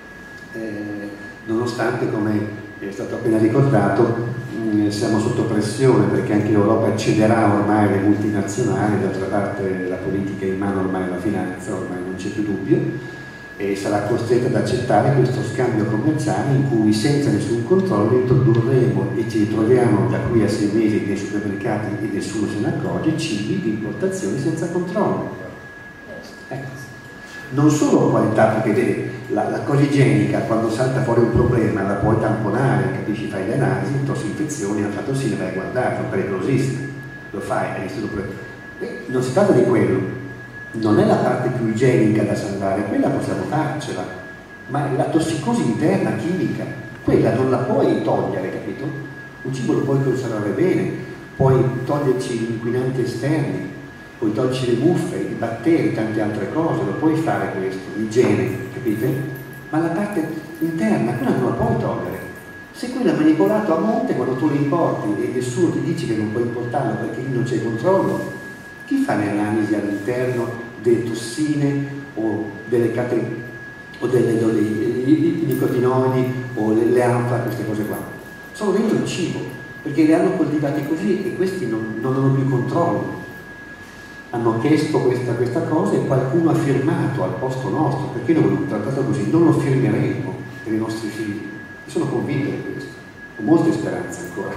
eh, nonostante, come è stato appena ricordato, siamo sotto pressione perché anche l'Europa cederà ormai alle multinazionali, d'altra parte la politica è in mano ormai alla finanza, ormai non c'è più dubbio, e sarà costretta ad accettare questo scambio commerciale in cui senza nessun controllo introdurremo e ci ritroviamo da qui a sei mesi nei supermercati e nessuno se ne accorge, cibi di importazione senza controllo. Ecco. Non solo qualità, perché la, la cosa igienica quando salta fuori un problema la puoi tamponare, capisci, fai le analisi, tossi infezioni, hanno fatto sì, le vai a guardare, sono pericolosissime, lo fai, hai visto eh, non si tratta di quello, non è la parte più igienica da salvare, quella possiamo farcela, ma la tossicosi interna chimica, quella non la puoi togliere, capito? Un cibo lo puoi conservare bene, puoi toglierci gli inquinanti esterni, puoi toglierci le muffe, i batteri, tante altre cose, lo puoi fare questo, l'igiene, capite? Ma la parte interna, quella non la puoi togliere. Se quella è manipolato a monte, quando tu li importi e nessuno ti dice che non puoi importarlo perché lì non c'è controllo, chi fa le analisi all'interno delle tossine o delle catene o delle, delle nicotinoidi o le, le anfa, queste cose qua? sono dentro il cibo, perché li hanno coltivati così e questi non, non hanno più controllo. Hanno chiesto questa, questa cosa e qualcuno ha firmato al posto nostro, perché noi abbiamo trattato così, non lo firmeremo per i nostri figli. Io sono convinto di questo, ho molte speranze ancora.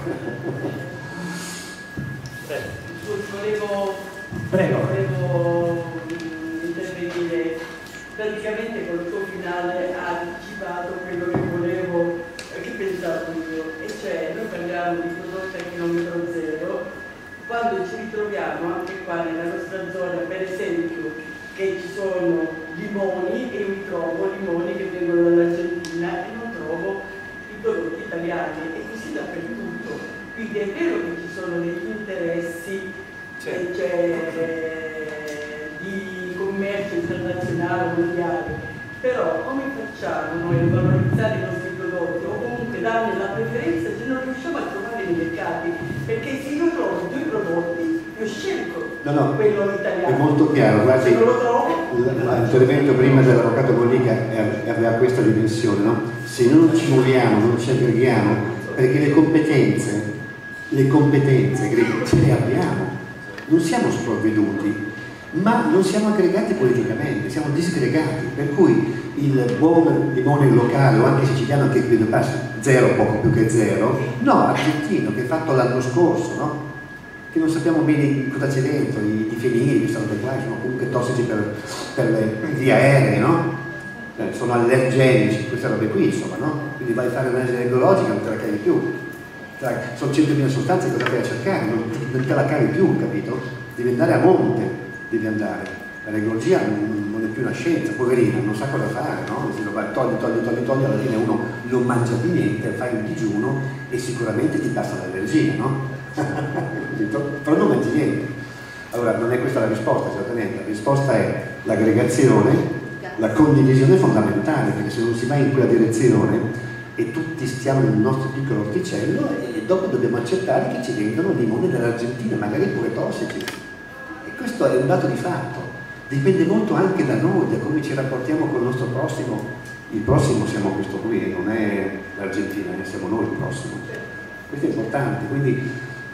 Volevo, Prego. volevo intervenire, praticamente con il tuo finale ha anticipato quello che volevo, che pensavo io, e cioè noi parliamo di prodotti a chilometro zero, quando ci ritroviamo anche qua nella nostra zona, per esempio, che ci sono limoni e io mi trovo limoni che vengono dall'Argentina e non trovo i prodotti italiani, e così dappertutto. Quindi è vero che ci sono degli interessi, certo, cioè, di commercio internazionale, mondiale, però come facciamo noi a valorizzare i nostri prodotti o comunque darne la preferenza se non riusciamo a trovare nei mercati? Perché se io trovo due prodotti, io scelgo no, no, quello italiano. È molto chiaro, guardi, se non lo trovo, l'intervento prima dell'avvocato Bollica aveva questa dimensione, no? Se non ci muoviamo, non ci aggreghiamo, perché le competenze, le competenze ce le abbiamo, non siamo sprovveduti, ma non siamo aggregati politicamente, siamo disgregati, per cui il buon limone locale o anche siciliano, che qui passa zero, poco più che zero, no, argentino, che è fatto l'anno scorso, no? Che non sappiamo bene cosa c'è dentro, i difenili, queste robe qua, sono comunque tossici per, per le vie aeree, no? Eh, sono allergenici, queste robe qui, insomma, no? Quindi vai a fare un'analisi ecologica, non te la cavi più. Cioè, sono centomila sostanze, cosa vai a cercare? Non, non te la cavi più, capito? Devi andare a monte, devi andare. La ecologia non, non è più una scienza, poverina, non sa cosa fare, no? Se lo vai, togli, togli, togli, togli, alla fine uno non mangia di niente, fai un digiuno e sicuramente ti passa l'allergia, no? Però non mangi niente. Allora non è questa la risposta, certamente, la risposta è l'aggregazione, la condivisione fondamentale, perché se non si va in quella direzione e tutti stiamo nel nostro piccolo orticello, e dopo dobbiamo accettare che ci vendono limoni dall'Argentina, magari pure tossici, e questo è un dato di fatto. Dipende molto anche da noi, da come ci rapportiamo con il nostro prossimo. Il prossimo siamo questo qui, non è l'Argentina, siamo noi il prossimo. Questo è importante, quindi,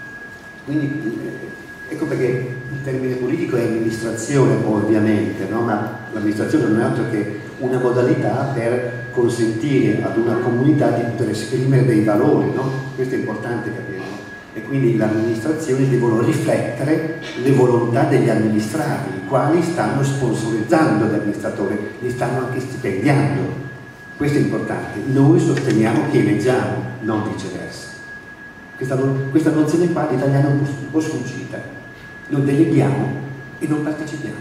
quindi ecco perché il termine politico è amministrazione, ovviamente, no? Ma l'amministrazione non è altro che una modalità per consentire ad una comunità di poter esprimere dei valori, no? Questo è importante capire, no? E quindi le amministrazioni devono riflettere le volontà degli amministrati, i quali stanno sponsorizzando gli amministratori, li stanno anche stipendiando. Questo è importante. Noi sosteniamo che eleggiamo, non viceversa. Questa, questa nozione qua l'italiano è un po', un po' sfuggita. Noi deleghiamo e non partecipiamo.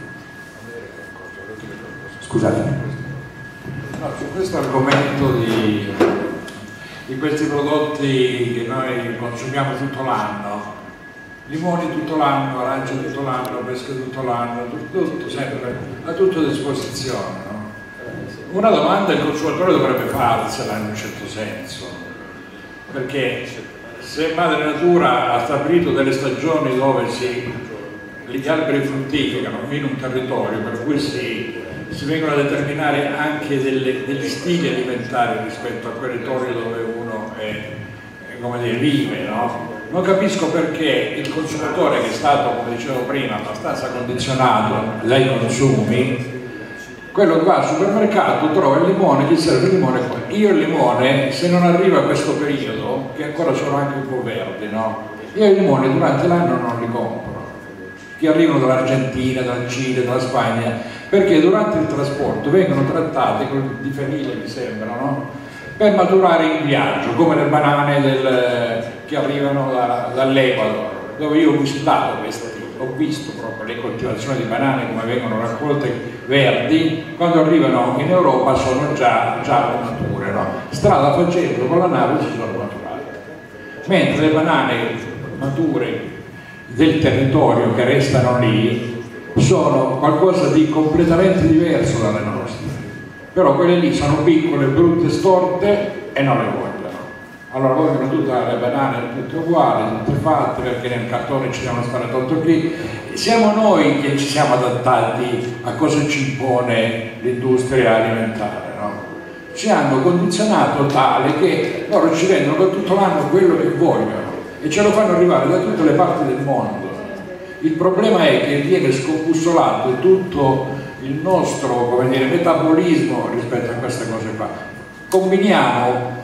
Scusate. No, su questo argomento di, di questi prodotti che noi consumiamo tutto l'anno, limoni tutto l'anno, arance tutto l'anno, pesche tutto l'anno, tutto, tutto sempre a tutto a disposizione, no? Una domanda il consumatore dovrebbe farsela in un certo senso, perché se Madre Natura ha stabilito delle stagioni dove si, gli alberi fruttificano in un territorio, per cui si, si vengono a determinare anche delle, degli stili alimentari rispetto a quel territorio dove uno è, è, come dire, vive, no? Non capisco perché il consumatore, che è stato, come dicevo prima, abbastanza condizionato dai consumi, quello che va al supermercato trova il limone, gli serve il limone. Io il limone, se non arriva a questo periodo, che ancora sono anche un po' verdi, no? Io i limoni durante l'anno non li compro, che arrivano dall'Argentina, dal Cile, dalla Spagna, perché durante il trasporto vengono trattati con difenile, mi sembra, no? Per maturare in viaggio, come le banane del, che arrivano da, dall'Ecuador, dove io ho visitato queste, ho visto proprio le coltivazioni di banane come vengono raccolte verdi, quando arrivano in Europa sono già, già mature, no? Strada facendo con la nave si sono maturate, mentre le banane mature del territorio che restano lì sono qualcosa di completamente diverso dalle nostre, però quelle lì sono piccole, brutte, storte e non le vogliono. Allora vogliono tutte le banane tutte uguali, tutte fatte, perché nel cartone ci devono stare tanto qui. Siamo noi che ci siamo adattati a cosa ci impone l'industria alimentare, no? ci hanno condizionato tale che loro ci vendono per tutto l'anno quello che vogliono e ce lo fanno arrivare da tutte le parti del mondo. Il problema è che viene scombussolato tutto il nostro, come dire, metabolismo rispetto a queste cose qua. Combiniamo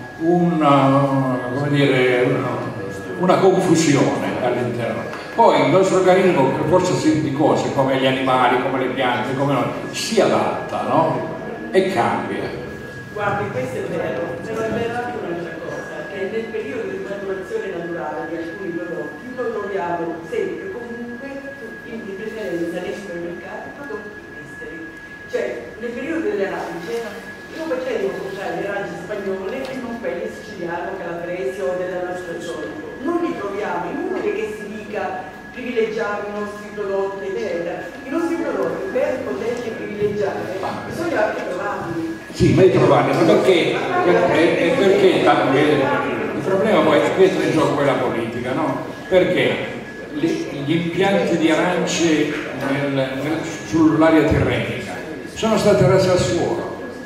una, come dire, una confusione all'interno. Poi il nostro organismo per forza di cose, come gli animali, come le piante, come noi, si adatta, no? E cambia. Guardi, questo è vero, però è vero anche un'altra cosa, che nel periodo di maturazione naturale di alcuni prodotti noi troviamo sempre, comunque, in preferenza nei supermercati, prodotti esteri. Cioè, nel periodo delle arance, io facevo comprare le arance spagnole e non quelle siciliane, calabresi o della nostra zona. Non li troviamo, inutile che si dica privilegiare i nostri prodotti, eccetera. I nostri prodotti per poterli privilegiare bisogna anche trovarli. Sì, mai trovarli, ma perché? È perché il problema poi è questo in gioco quella politica, no? Perché gli impianti di arance nel, nel, sull'area tirrenica sono stati resi al suolo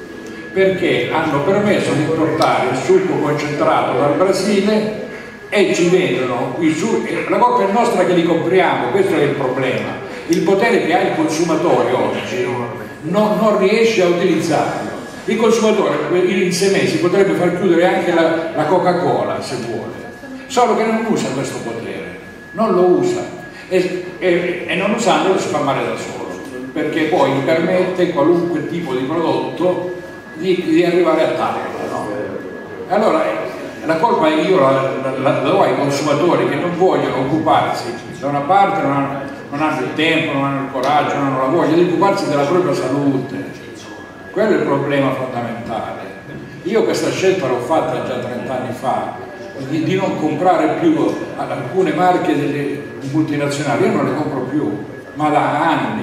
perché hanno permesso di importare il succo concentrato dal Brasile e ci vendono il succo. La colpa è nostra che li compriamo, questo è il problema. Il potere che ha il consumatore oggi non, non riesce a utilizzarlo. Il consumatore in sei mesi potrebbe far chiudere anche la, la Coca-Cola se vuole, solo che non usa questo potere, non lo usa e, e, e non usandolo si fa male da solo, perché poi gli permette qualunque tipo di prodotto di, di arrivare a tavola, no? Allora la colpa io la, la, la do ai consumatori che non vogliono occuparsi, da una parte non hanno, non hanno il tempo, non hanno il coraggio, non hanno la voglia di occuparsi della propria salute. Quello è il problema fondamentale. Io questa scelta l'ho fatta già trent'anni fa, di, di non comprare più alcune marche delle multinazionali, io non le compro più, ma da anni.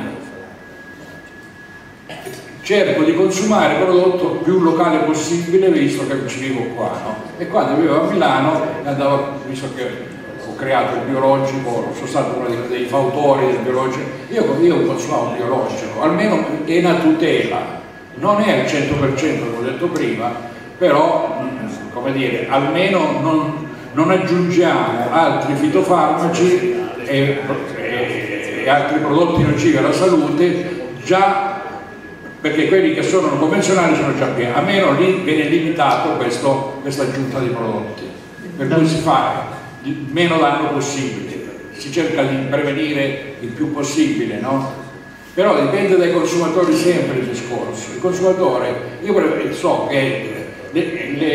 Cerco di consumare il prodotto più locale possibile, visto che ci vivo qua, no? E quando vivevo a Milano, andavo, visto che ho creato il biologico, sono stato uno dei, dei fautori del biologico, io, io consumavo il biologico, almeno è una tutela. Non è al cento per cento come ho detto prima, però come dire, almeno non, non aggiungiamo altri fitofarmaci e, e, e altri prodotti nocivi alla salute, già perché quelli che sono convenzionali sono già pieni, a meno lì viene limitato questo, questa aggiunta di prodotti, per cui si fa il meno danno possibile, si cerca di prevenire il più possibile, no? Però dipende dai consumatori sempre il discorso. Il consumatore, io so che le,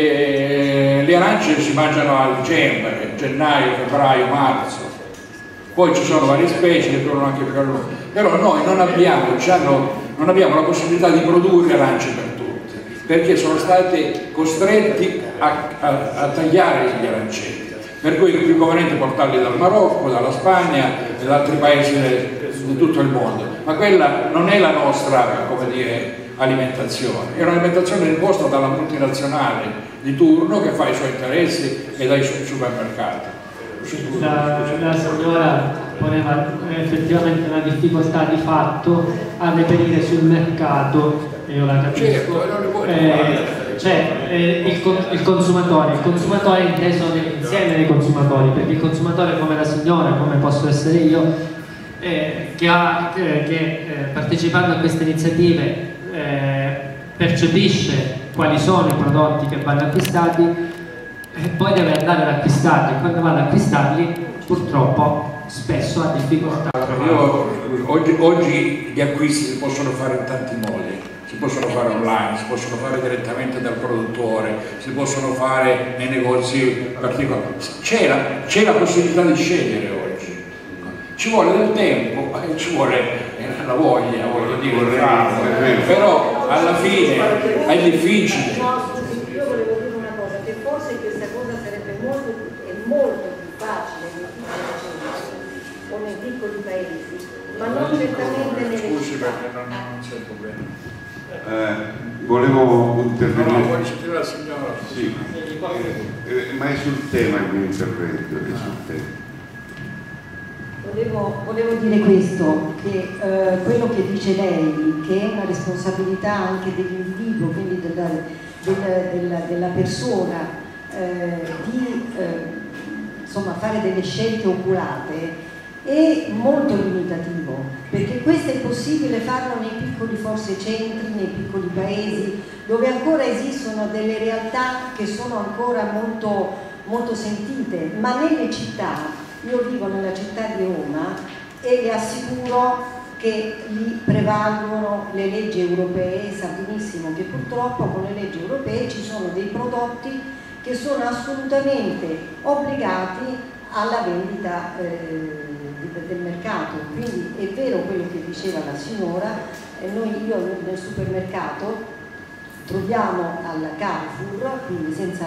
le, le arance si mangiano a dicembre, gennaio, febbraio, marzo, poi ci sono varie specie che durano anche per loro, però noi non abbiamo, hanno, non abbiamo la possibilità di produrre arance per tutti, perché sono stati costretti a, a, a tagliare gli aranceti, per cui è più conveniente portarli dal Marocco, dalla Spagna e da altri paesi di tutto il mondo, ma quella non è la nostra, come dire, alimentazione, è un'alimentazione imposta dalla multinazionale di turno che fa i suoi interessi e dai supermercati. La, la signora poneva effettivamente una difficoltà di fatto a reperire sul mercato, e io la capisco. Certo, eh, cioè eh, il, il consumatore, il consumatore è inteso nell'insieme dei consumatori, perché il consumatore come la signora, come posso essere io, Eh, che, ha, che, che eh, partecipando a queste iniziative eh, percepisce quali sono i prodotti che vanno acquistati e poi deve andare ad acquistarli, e quando va ad acquistarli purtroppo spesso ha difficoltà. Io, oggi, oggi gli acquisti si possono fare in tanti modi, si possono fare online, si possono fare direttamente dal produttore, si possono fare nei negozi particolari, c'è la, c'è la possibilità di scegliere oggi. Ci vuole del tempo, ci vuole la voglia, voglio dire, però alla fine è difficile. Io volevo dire una cosa, che forse questa cosa sarebbe molto, è molto più facile nei piccoli centri o nei piccoli paesi, ma non certamente nelle Scusi città. perché non, non sento bene. Eh, volevo intervenire. No, no, vuoi sentire la signora? Sì, eh, eh, ma è sul tema il mio intervento, è sul tema. Volevo, volevo dire questo, che eh, quello che dice lei, che è una responsabilità anche dell'individuo, quindi del, del, del, della persona eh, di eh, insomma, fare delle scelte oculate è molto limitativo, perché questo è possibile farlo nei piccoli forse centri, nei piccoli paesi, dove ancora esistono delle realtà che sono ancora molto, molto sentite, ma nelle città, io vivo nella città di Roma e le assicuro che lì prevalgono le leggi europee, sa benissimo che purtroppo con le leggi europee ci sono dei prodotti che sono assolutamente obbligati alla vendita eh, del mercato. Quindi è vero quello che diceva la signora, eh, noi io nel supermercato troviamo al Carrefour, quindi senza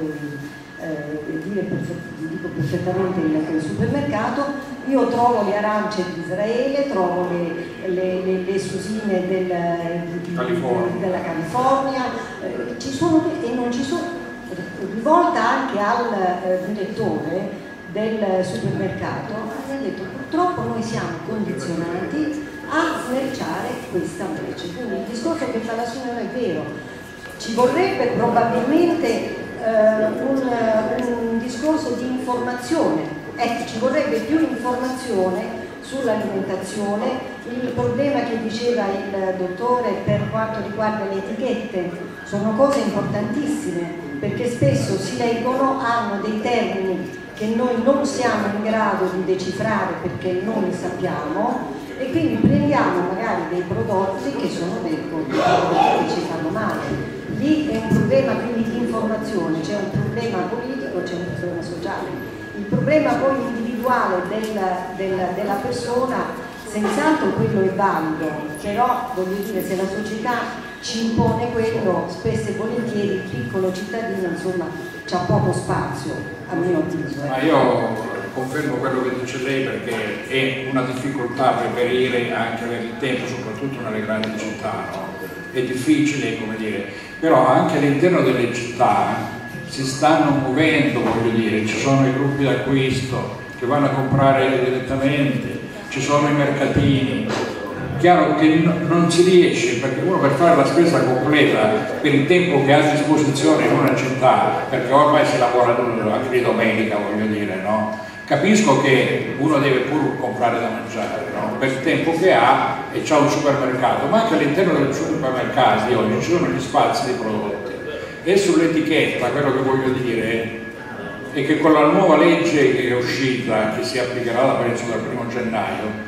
eh, eh, dire perfett dico perfettamente il, il supermercato, io trovo le arance di Israele, trovo le, le, le, le susine del, di, California. della California, eh, ci sono, e non ci sono, rivolta anche al eh, direttore del supermercato, mi ha detto purtroppo noi siamo condizionati a smerciare questa merce. Quindi il discorso che fa la signora è vero, ci vorrebbe probabilmente eh, un, un discorso di informazione, ecco, ci vorrebbe più informazione sull'alimentazione. Il problema che diceva il dottore per quanto riguarda le etichette sono cose importantissime, perché spesso si leggono, hanno dei termini che noi non siamo in grado di decifrare perché non li sappiamo, e quindi prendiamo magari dei prodotti che sono dei prodotti che ci fanno male. Lì è un problema quindi di informazione, c'è un problema politico, c'è un problema sociale. Il problema poi individuale del, del, della persona, senz'altro quello è valido, però voglio dire, se la società ci impone quello, spesso e volentieri il piccolo cittadino insomma c'ha poco spazio, a mio avviso. Ma io confermo quello che dice lei, perché è una difficoltà reperire anche per il tempo, soprattutto nelle grandi città, no? È difficile, come dire, però anche all'interno delle città si stanno muovendo, voglio dire, ci sono i gruppi d'acquisto che vanno a comprare direttamente, ci sono i mercatini. Chiaro che non si riesce, perché uno per fare la spesa completa per il tempo che ha a disposizione in una città, perché ormai si lavora anche di domenica, voglio dire, no? Capisco che uno deve pur comprare da mangiare, no? Per il tempo che ha, e c'ha un supermercato, ma anche all'interno del supermercato oggi ci sono gli spazi di prodotti. E sull'etichetta quello che voglio dire è che con la nuova legge che è uscita, che si applicherà da penso dal primo gennaio,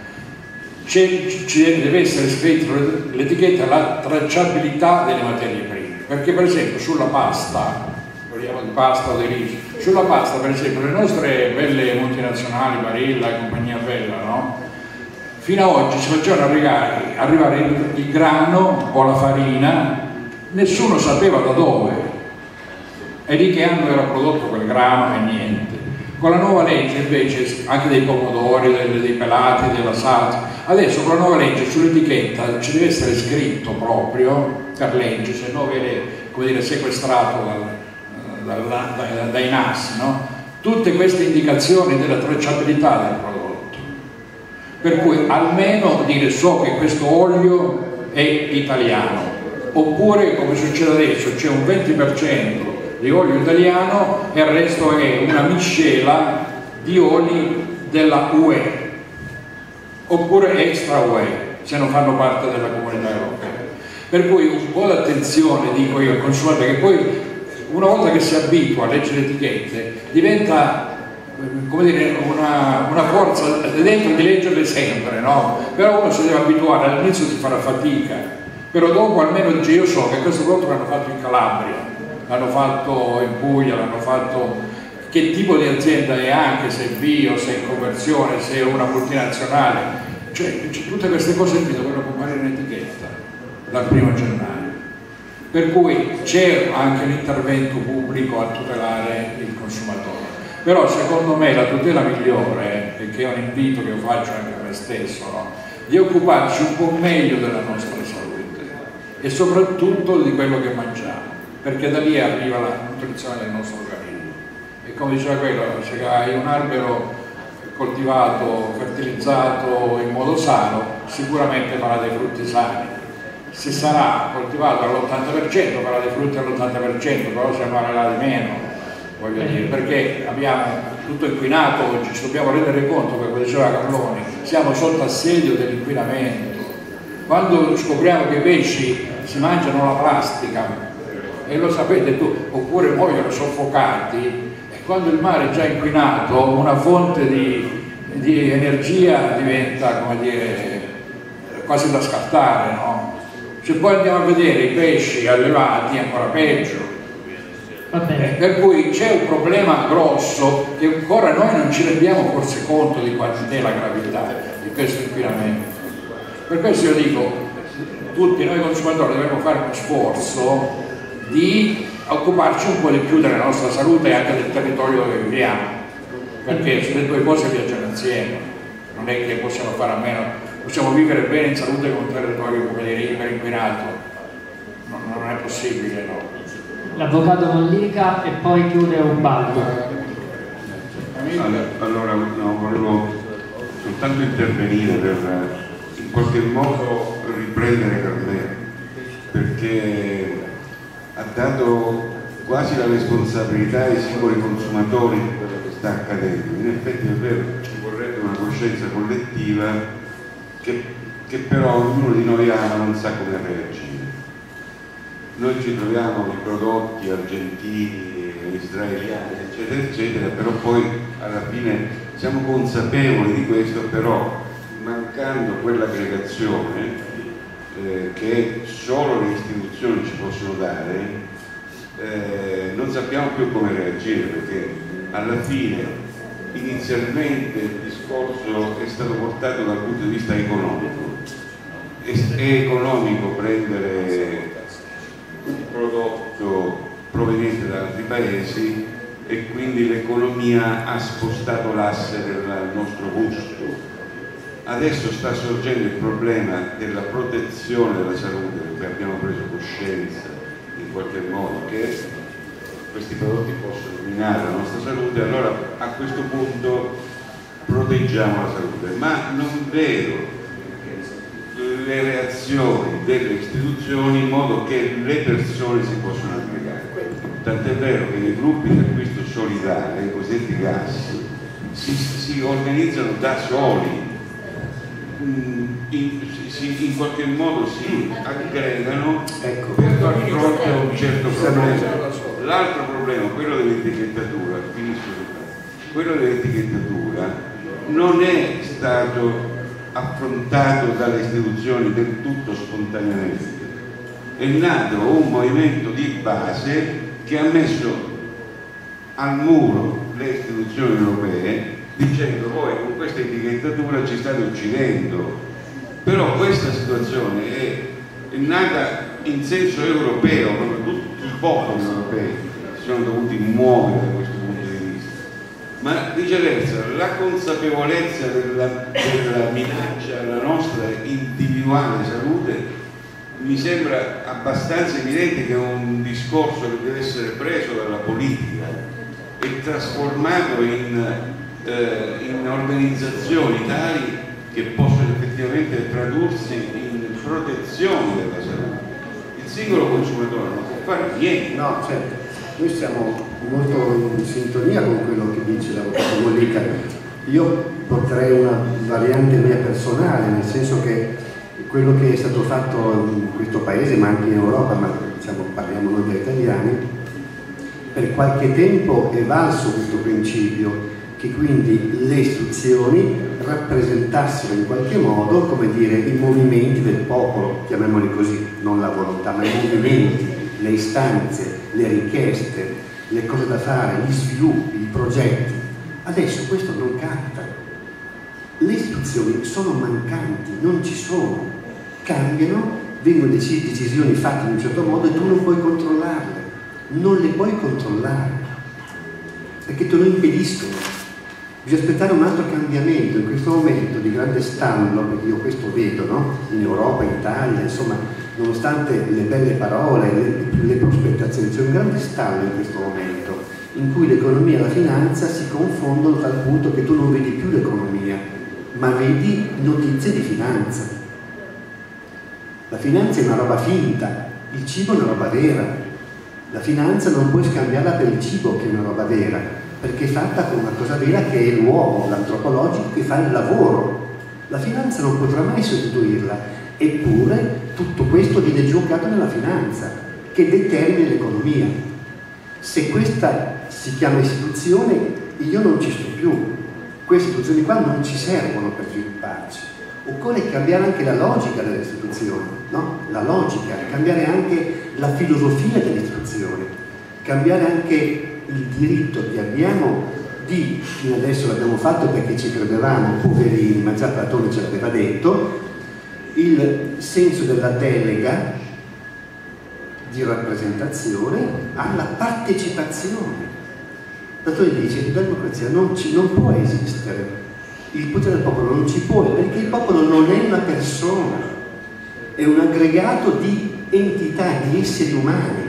ci deve essere scritto l'etichetta, la tracciabilità delle materie prime, perché per esempio sulla pasta, parliamo di pasta o di riso, sulla pasta per esempio le nostre belle multinazionali, Barilla e compagnia bella, no? Fino ad oggi ci facevano arrivare, arrivare il, il grano o la farina, nessuno sapeva da dove e di che anno era prodotto quel grano e niente. Con la nuova legge invece anche dei pomodori, dei, dei pelati, della salsa, adesso con la nuova legge sull'etichetta ci deve essere scritto proprio per legge, se no viene, come dire, sequestrato dal, dal, dai, dai N A S, no? Tutte queste indicazioni della tracciabilità del prodotto, per cui almeno dire so che questo olio è italiano, oppure come succede adesso c'è un venti per cento di olio italiano e il resto è una miscela di oli della U E oppure extra U E se non fanno parte della comunità europea. Per cui un po' d'attenzione, dico io, al consumatore, che poi una volta che si abitua a leggere le etichette diventa, come dire, una, una forza dentro di leggerle sempre, no? Però uno si deve abituare, all'inizio si farà fatica, però dopo almeno dice io so che questo prodotto l'hanno fatto in Calabria, l'hanno fatto in Puglia, l'hanno fatto, che tipo di azienda è, anche se è bio, se è in conversione, se è una multinazionale, cioè tutte queste cose qui dovrebbero comparire in etichetta dal primo gennaio. Per cui c'è anche l'intervento pubblico a tutelare il consumatore, però secondo me la tutela migliore, e che è un invito che io faccio anche a me stesso, no? Di occuparci un po' meglio della nostra salute e soprattutto di quello che mangiamo, perché da lì arriva la nutrizione del nostro organismo. E come diceva quello, se hai un albero coltivato, fertilizzato in modo sano, sicuramente farà dei frutti sani. se sarà coltivato all'ottanta per cento, farà dei frutti all'ottanta per cento, però si ammalerà di meno, voglio dire, perché abbiamo tutto inquinato oggi, ci dobbiamo rendere conto, come diceva Carloni, siamo sotto assedio dell'inquinamento. Quando scopriamo che i pesci si mangiano la plastica, e lo sapete tu, oppure muoiono soffocati, e quando il mare è già inquinato, una fonte di, di energia diventa, come dire, quasi da scartare, no? Se poi andiamo a vedere i pesci allevati, ancora peggio. Eh, per cui c'è un problema grosso che ancora noi non ci rendiamo forse conto di qual è la gravità di questo inquinamento. Per questo io dico, tutti noi consumatori dovremmo fare uno sforzo di occuparci un po' di più della nostra salute e anche del territorio dove viviamo, perché le due cose viaggiano insieme, non è che possiamo fare a meno, possiamo vivere bene in salute con un territorio, come dire, iperinquinato, non, non è possibile, no? L'avvocato Mollica e poi chiude Ubaldo. Allora, no, volevo soltanto intervenire per in qualche modo riprendere Carmelo, perché ha dato quasi la responsabilità ai singoli consumatori di quello che sta accadendo. In effetti è vero, ci vorrebbe una coscienza collettiva che, che però ognuno di noi ha, ma non sa come reagire. Noi ci troviamo i prodotti argentini, israeliani, eccetera, eccetera, però poi alla fine siamo consapevoli di questo, però mancando quell'aggregazione eh, che solo le istituzioni ci possono dare, eh, non sappiamo più come reagire, perché alla fine inizialmente il discorso è stato portato dal punto di vista economico. È, è economico prendere un prodotto proveniente da altri paesi e quindi l'economia ha spostato l'asse del nostro gusto. Adesso sta sorgendo il problema della protezione della salute, perché abbiamo preso coscienza in qualche modo che questi prodotti possono minare la nostra salute, allora a questo punto proteggiamo la salute, ma non vedo le reazioni delle istituzioni in modo che le persone si possano aggregare. Tant'è vero che nei gruppi di acquisto solidale, i cosiddetti gas, si, si organizzano da soli, in, si, in qualche modo si aggregano, ecco, per far fronte a un certo problema. L'altro problema, quello dell'etichettatura, finisco quello dell'etichettatura non è stato affrontato dalle istituzioni del tutto spontaneamente. È nato un movimento di base che ha messo al muro le istituzioni europee dicendo: voi con questa etichettatura ci state uccidendo. Però questa situazione è, è nata in senso europeo, proprio tutti i popoli europei si sono dovuti muovere da questo punto di vista, ma viceversa la consapevolezza della, della minaccia alla nostra individuale salute mi sembra abbastanza evidente che è un discorso che deve essere preso dalla politica e trasformato in, eh, in organizzazioni tali che possono effettivamente tradursi in protezione della salute. Il singolo consumatore non può fare niente. No, certo, noi siamo molto in sintonia con quello che dice l'avvocato Mollica. Io porterei una variante mia personale, nel senso che quello che è stato fatto in questo paese, ma anche in Europa, ma diciamo, parliamo noi da italiani, per qualche tempo è valso questo principio, che quindi le istituzioni rappresentassero in qualche modo, come dire, i movimenti del popolo, chiamiamoli così, non la volontà, ma i movimenti, le istanze, le richieste, le cose da fare, gli sviluppi, i progetti. Adesso questo non capita. Le istituzioni sono mancanti, non ci sono, cambiano, vengono decisi, decisioni fatte in un certo modo e tu non puoi controllarle, non le puoi controllare, perché te lo impediscono. Bisogna aspettare un altro cambiamento in questo momento di grande stallo, perché io questo vedo, no? In Europa, in Italia, insomma, nonostante le belle parole, le, le prospettazioni, c'è un grande stallo in questo momento, in cui l'economia e la finanza si confondono a tal punto che tu non vedi più l'economia, ma vedi notizie di finanza. La finanza è una roba finta, il cibo è una roba vera. La finanza non puoi scambiarla per il cibo, che è una roba vera, perché è fatta con una cosa vera che è l'uomo, l'antropologico, che fa il lavoro. La finanza non potrà mai sostituirla, eppure tutto questo viene giocato nella finanza, che determina l'economia. Se questa si chiama istituzione, io non ci sto più. Queste istituzioni qua non ci servono per svilupparci. Occorre cambiare anche la logica delle istituzioni, no? La logica, cambiare anche la filosofia delle istituzioni, cambiare anche il diritto che abbiamo di, fino adesso l'abbiamo fatto perché ci credevamo poverini, ma già Platone ce l'aveva detto, il senso della delega di rappresentazione alla partecipazione. Platone dice che la democrazia non, ci, non può esistere, il potere del popolo non ci può, perché il popolo non è una persona, è un aggregato di entità, di esseri umani.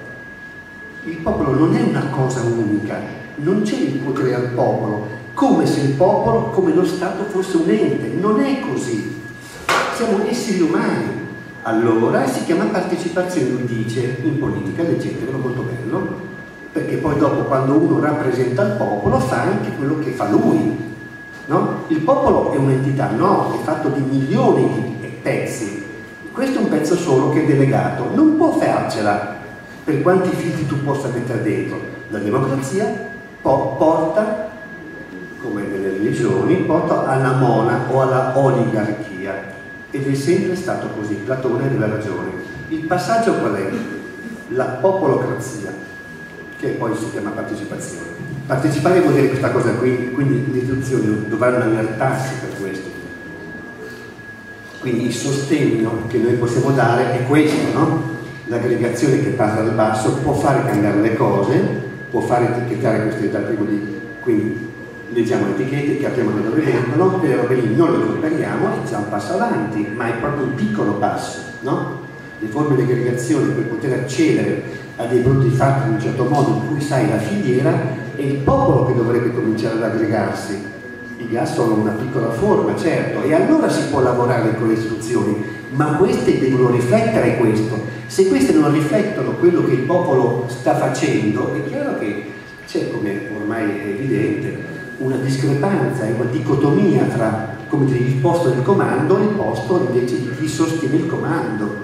Il popolo non è una cosa unica, non c'è il potere al popolo, come se il popolo, come lo Stato, fosse un ente. Non è così, siamo esseri umani. Allora si chiama partecipazione, lui dice in politica, leggetevelo, molto bello, perché poi dopo, quando uno rappresenta il popolo, fa anche quello che fa lui, no? Il popolo è un'entità, no, è fatto di milioni di pezzi. Questo è un pezzo solo che è delegato, non può farcela, per quanti filtri tu possa mettere dentro. La democrazia po porta, come nelle religioni, porta alla mona o alla oligarchia, ed è sempre stato così. Platone aveva ragione. Il passaggio qual è? La popolocrazia, che poi si chiama partecipazione. Partecipare vuol dire questa cosa qui, quindi le istituzioni dovranno allertarsi per questo. Quindi il sostegno che noi possiamo dare è questo, no? L'aggregazione che parte dal basso può fare cambiare le cose, può fare etichettare queste dal primo di... quindi leggiamo le etichette, capiamo da dove vengono, le robe lì non le compariamo e c'è un passo avanti, ma è proprio un piccolo passo, no? Le forme di aggregazione per poter accedere a dei prodotti fatti in un certo modo in cui sai la filiera, è il popolo che dovrebbe cominciare ad aggregarsi. I gas sono una piccola forma, certo, e allora si può lavorare con le istituzioni, ma queste devono riflettere questo. Se queste non riflettono quello che il popolo sta facendo, è chiaro che c'è, come ormai è evidente, una discrepanza, una dicotomia tra, come dire, il posto del comando e il posto invece di chi sostiene il comando.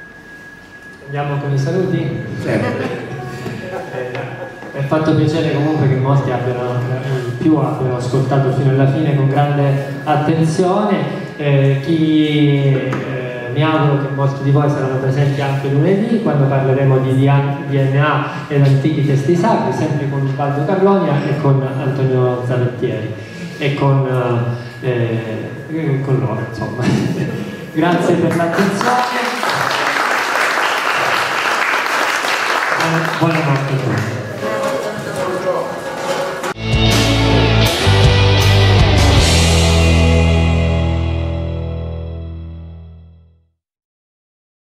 Andiamo con i saluti? Certo. Mi ha fatto piacere comunque che molti abbiano, il più abbiano ascoltato fino alla fine con grande attenzione. Eh, chi, eh, mi auguro che molti di voi saranno presenti anche lunedì, quando parleremo di D N A ed antichi testi sacri, sempre con Ubaldo Carlonia e con Antonio Zavettieri e con, eh, con loro, insomma. Grazie per l'attenzione. Buonanotte a tutti.